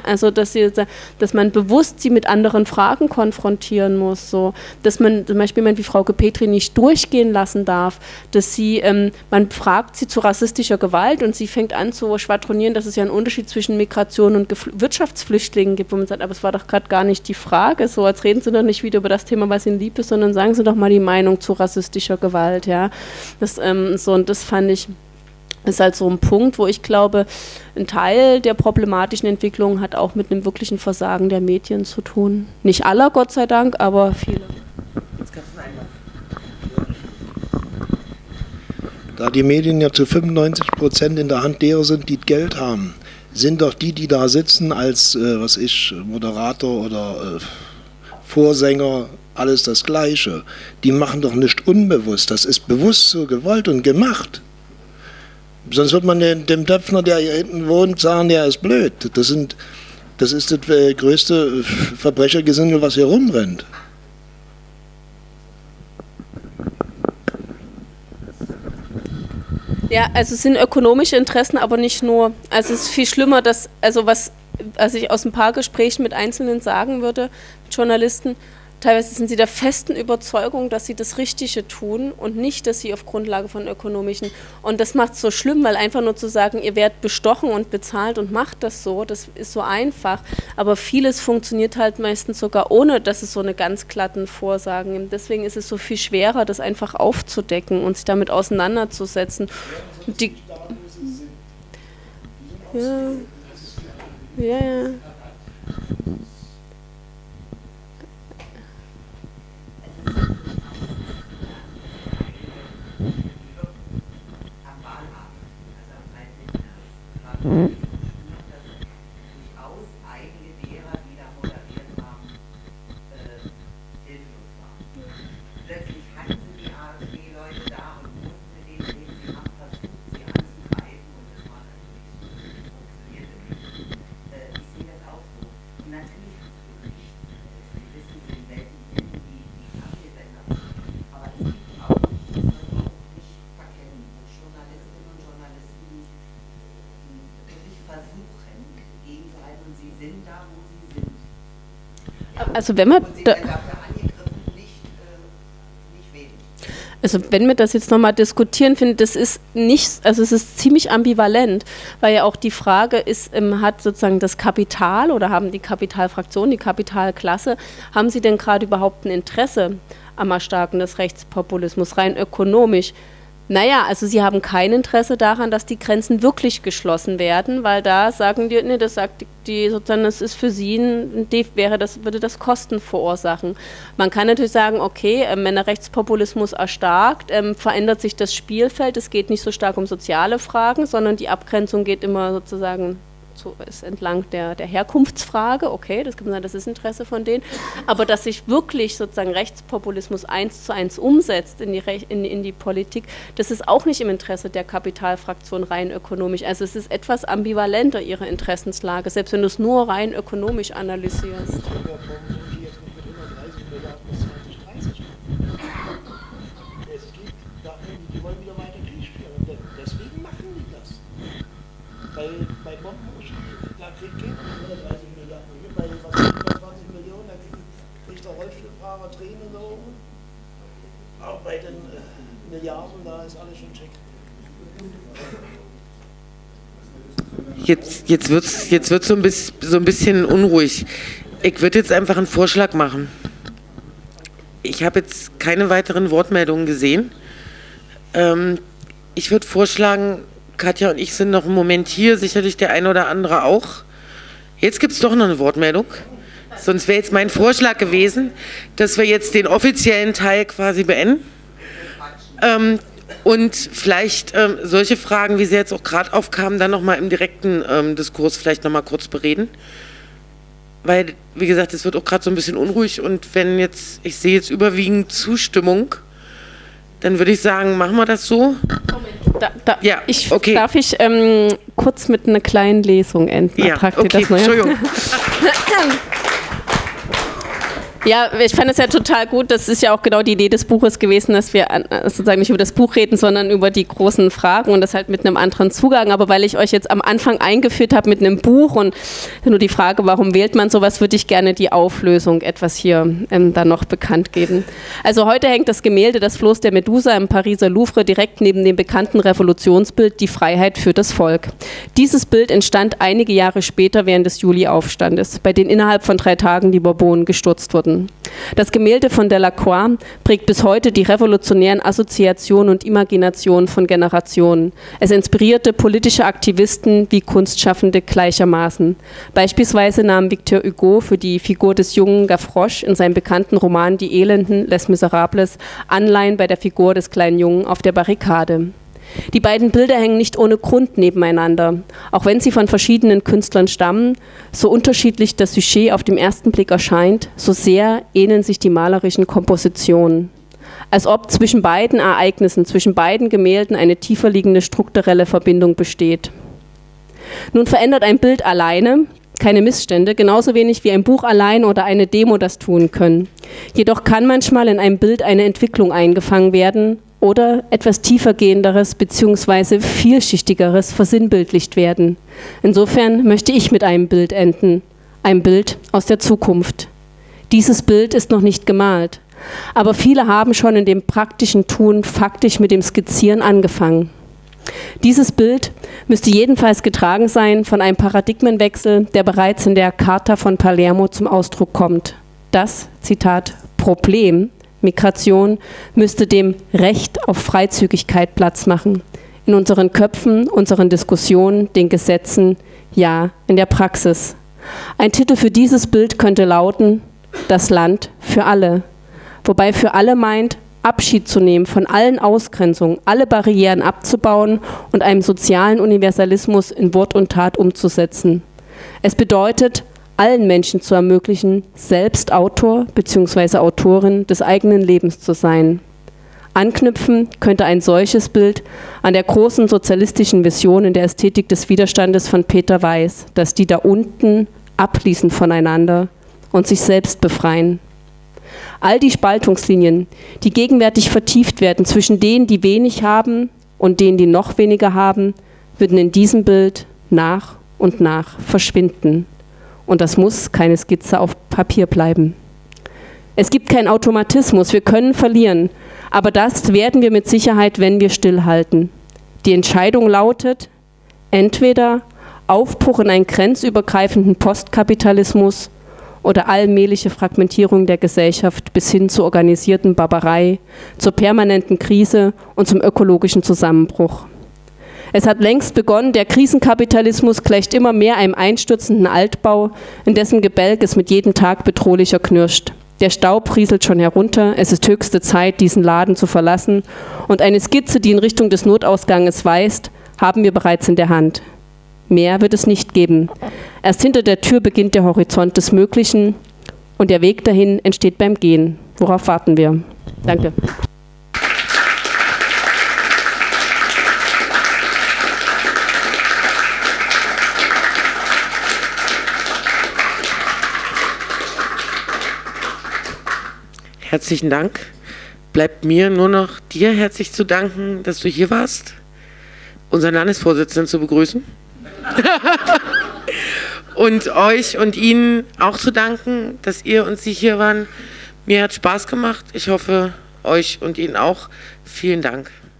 dass man bewusst sie mit anderen Fragen konfrontieren muss, so, dass man zum Beispiel jemand wie Frauke Petri nicht durchgehen lassen darf, dass man fragt sie zu rassistischer Gewalt und sie fängt an zu schwadronieren, dass es ja einen Unterschied zwischen Migration und Wirtschaftsflüchtlingen gibt, wo man sagt, aber es war doch gerade gar nicht die Frage, so, als reden Sie doch nicht wieder über das Thema, was Ihnen lieb ist, sondern sagen Sie doch mal die Meinung zu rassistischer Gewalt, ja, und das fand ich, ist halt so ein Punkt, wo ich glaube, ein Teil der problematischen Entwicklung hat auch mit einem wirklichen Versagen der Medien zu tun. Nicht aller, Gott sei Dank, aber viele. Da die Medien ja zu 95% in der Hand derer sind, die Geld haben, sind doch die da sitzen als, Moderator oder Vorsänger, alles das Gleiche. Die machen doch nicht unbewusst, das ist bewusst so gewollt und gemacht. Sonst wird man dem Döpfner, der hier hinten wohnt, sagen, der ist blöd. Das ist das größte Verbrechergesindel, was hier rumrennt. Ja, also es sind ökonomische Interessen, aber nicht nur. Also es ist viel schlimmer, was ich aus ein paar Gesprächen mit Einzelnen sagen würde, mit Journalisten, teilweise sind sie der festen Überzeugung, dass sie das Richtige tun und nicht, dass sie auf Grundlage von ökonomischen. Und das macht es so schlimm, weil einfach nur zu sagen, ihr werdet bestochen und bezahlt und macht das ist so einfach. Aber vieles funktioniert halt meistens sogar ohne, dass es so eine ganz glatten Vorsagen gibt. Deswegen ist es so viel schwerer, das einfach aufzudecken und sich damit auseinanderzusetzen. Ja. Durchaus einige derer, die da moderiert haben, hilflos waren. Plötzlich hatten sie die AfD-Leute da und mussten mit denen reden, sie haben versucht, sie anzugreifen und das war natürlich funktionierte nicht. Ich sehe das auch so. Und natürlich hast du recht. Sie wissen, in welchen Filmen die Fernsehsender sind. Aber es gibt auch, das soll man auch nicht verkennen, Journalistinnen und Journalisten, die wirklich versuchen, gegen zu halten, und sie sind da, wo sie sind. Also wenn man Also wenn wir das jetzt nochmal diskutieren, finde ich, das ist nicht, also es ist ziemlich ambivalent, weil ja auch die Frage ist, hat sozusagen das Kapital oder haben die Kapitalfraktion, die Kapitalklasse, haben sie denn gerade überhaupt ein Interesse am Erstarken des Rechtspopulismus, rein ökonomisch? Naja, also sie haben kein Interesse daran, dass die Grenzen wirklich geschlossen werden, weil da sagen die, nee, das sagt die sozusagen, das ist für sie würde das Kosten verursachen. Man kann natürlich sagen, okay, wenn der Rechtspopulismus erstarkt, verändert sich das Spielfeld, es geht nicht so stark um soziale Fragen, sondern die Abgrenzung geht immer sozusagen ist entlang der Herkunftsfrage, okay, das ist Interesse von denen, aber dass sich wirklich sozusagen Rechtspopulismus 1:1 umsetzt in die Politik, das ist auch nicht im Interesse der Kapitalfraktion rein ökonomisch. Also es ist etwas ambivalenter, ihre Interessenslage, selbst wenn du es nur rein ökonomisch analysierst. Die wollen wieder weiter Krieg führen. Deswegen machen die das. Weil bei Bombenanschlag, da kriegt jeder 130 Milliarden. Bei 120 Millionen, da kriegt der Rollstuhlfahrer Tränen in den Augen. Auch bei den Milliarden, da ist alles schon schick. Jetzt wird's so ein bisschen unruhig. Ich würde jetzt einfach einen Vorschlag machen. Ich habe jetzt keine weiteren Wortmeldungen gesehen. Ich würde vorschlagen, Katja und ich sind noch einen Moment hier, sicherlich der eine oder andere auch. Jetzt gibt es doch noch eine Wortmeldung. Sonst wäre jetzt mein Vorschlag gewesen, dass wir jetzt den offiziellen Teil quasi beenden. Und vielleicht solche Fragen, wie sie jetzt auch gerade aufkamen, dann nochmal im direkten Diskurs vielleicht nochmal kurz bereden. Weil, wie gesagt, es wird auch gerade so ein bisschen unruhig und wenn jetzt, ich sehe jetzt überwiegend Zustimmung, dann würde ich sagen, machen wir das so. Ja, okay. Darf ich kurz mit einer kleinen Lesung enden? Ja, okay, Entschuldigung. Ja, ich fand es ja total gut, das ist ja auch genau die Idee des Buches gewesen, dass wir sozusagen nicht über das Buch reden, sondern über die großen Fragen und das halt mit einem anderen Zugang, aber weil ich euch jetzt am Anfang eingeführt habe mit einem Buch und nur die Frage, warum wählt man sowas, würde ich gerne die Auflösung etwas hier dann noch bekannt geben. Also heute hängt das Gemälde Das Floß der Medusa im Pariser Louvre direkt neben dem bekannten Revolutionsbild Die Freiheit für das Volk. Dieses Bild entstand einige Jahre später während des Juli-Aufstandes, bei dem innerhalb von 3 Tagen die Bourbonen gestürzt wurden. Das Gemälde von Delacroix prägt bis heute die revolutionären Assoziationen und Imaginationen von Generationen. Es inspirierte politische Aktivisten wie Kunstschaffende gleichermaßen. Beispielsweise nahm Victor Hugo für die Figur des jungen Gavroche in seinem bekannten Roman Die Elenden, Les Miserables, Anleihen bei der Figur des kleinen Jungen auf der Barrikade. Die beiden Bilder hängen nicht ohne Grund nebeneinander. Auch wenn sie von verschiedenen Künstlern stammen, so unterschiedlich das Sujet auf den ersten Blick erscheint, so sehr ähneln sich die malerischen Kompositionen. Als ob zwischen beiden Ereignissen, zwischen beiden Gemälden eine tiefer liegende strukturelle Verbindung besteht. Nun verändert ein Bild alleine keine Missstände, genauso wenig wie ein Buch allein oder eine Demo das tun können. Jedoch kann manchmal in einem Bild eine Entwicklung eingefangen werden oder etwas tiefergehenderes bzw. vielschichtigeres versinnbildlicht werden. Insofern möchte ich mit einem Bild enden, ein Bild aus der Zukunft. Dieses Bild ist noch nicht gemalt, aber viele haben schon in dem praktischen Tun faktisch mit dem Skizzieren angefangen. Dieses Bild müsste jedenfalls getragen sein von einem Paradigmenwechsel, der bereits in der Charta von Palermo zum Ausdruck kommt. Das, Zitat, Problem Migration müsste dem Recht auf Freizügigkeit Platz machen. In unseren Köpfen, unseren Diskussionen, den Gesetzen, ja, in der Praxis. Ein Titel für dieses Bild könnte lauten, Das Land für alle. Wobei für alle meint, Abschied zu nehmen von allen Ausgrenzungen, alle Barrieren abzubauen und einem sozialen Universalismus in Wort und Tat umzusetzen. Es bedeutet, allen Menschen zu ermöglichen, selbst Autor bzw. Autorin des eigenen Lebens zu sein. Anknüpfen könnte ein solches Bild an der großen sozialistischen Vision in der Ästhetik des Widerstandes von Peter Weiß, dass die da unten abließen voneinander und sich selbst befreien. All die Spaltungslinien, die gegenwärtig vertieft werden zwischen denen, die wenig haben und denen, die noch weniger haben, würden in diesem Bild nach und nach verschwinden. Und das muss keine Skizze auf Papier bleiben. Es gibt keinen Automatismus, wir können verlieren, aber das werden wir mit Sicherheit, wenn wir stillhalten. Die Entscheidung lautet, entweder Aufbruch in einen grenzübergreifenden Postkapitalismus oder allmähliche Fragmentierung der Gesellschaft bis hin zur organisierten Barbarei, zur permanenten Krise und zum ökologischen Zusammenbruch. Es hat längst begonnen, der Krisenkapitalismus gleicht immer mehr einem einstürzenden Altbau, in dessen Gebälk es mit jedem Tag bedrohlicher knirscht. Der Staub rieselt schon herunter, es ist höchste Zeit, diesen Laden zu verlassen, und eine Skizze, die in Richtung des Notausganges weist, haben wir bereits in der Hand. Mehr wird es nicht geben. Erst hinter der Tür beginnt der Horizont des Möglichen und der Weg dahin entsteht beim Gehen. Worauf warten wir? Danke. Herzlichen Dank. Bleibt mir nur noch dir herzlich zu danken, dass du hier warst, unseren Landesvorsitzenden zu begrüßen und euch und Ihnen auch zu danken, dass ihr und Sie hier waren. Mir hat Spaß gemacht. Ich hoffe, euch und Ihnen auch. Vielen Dank.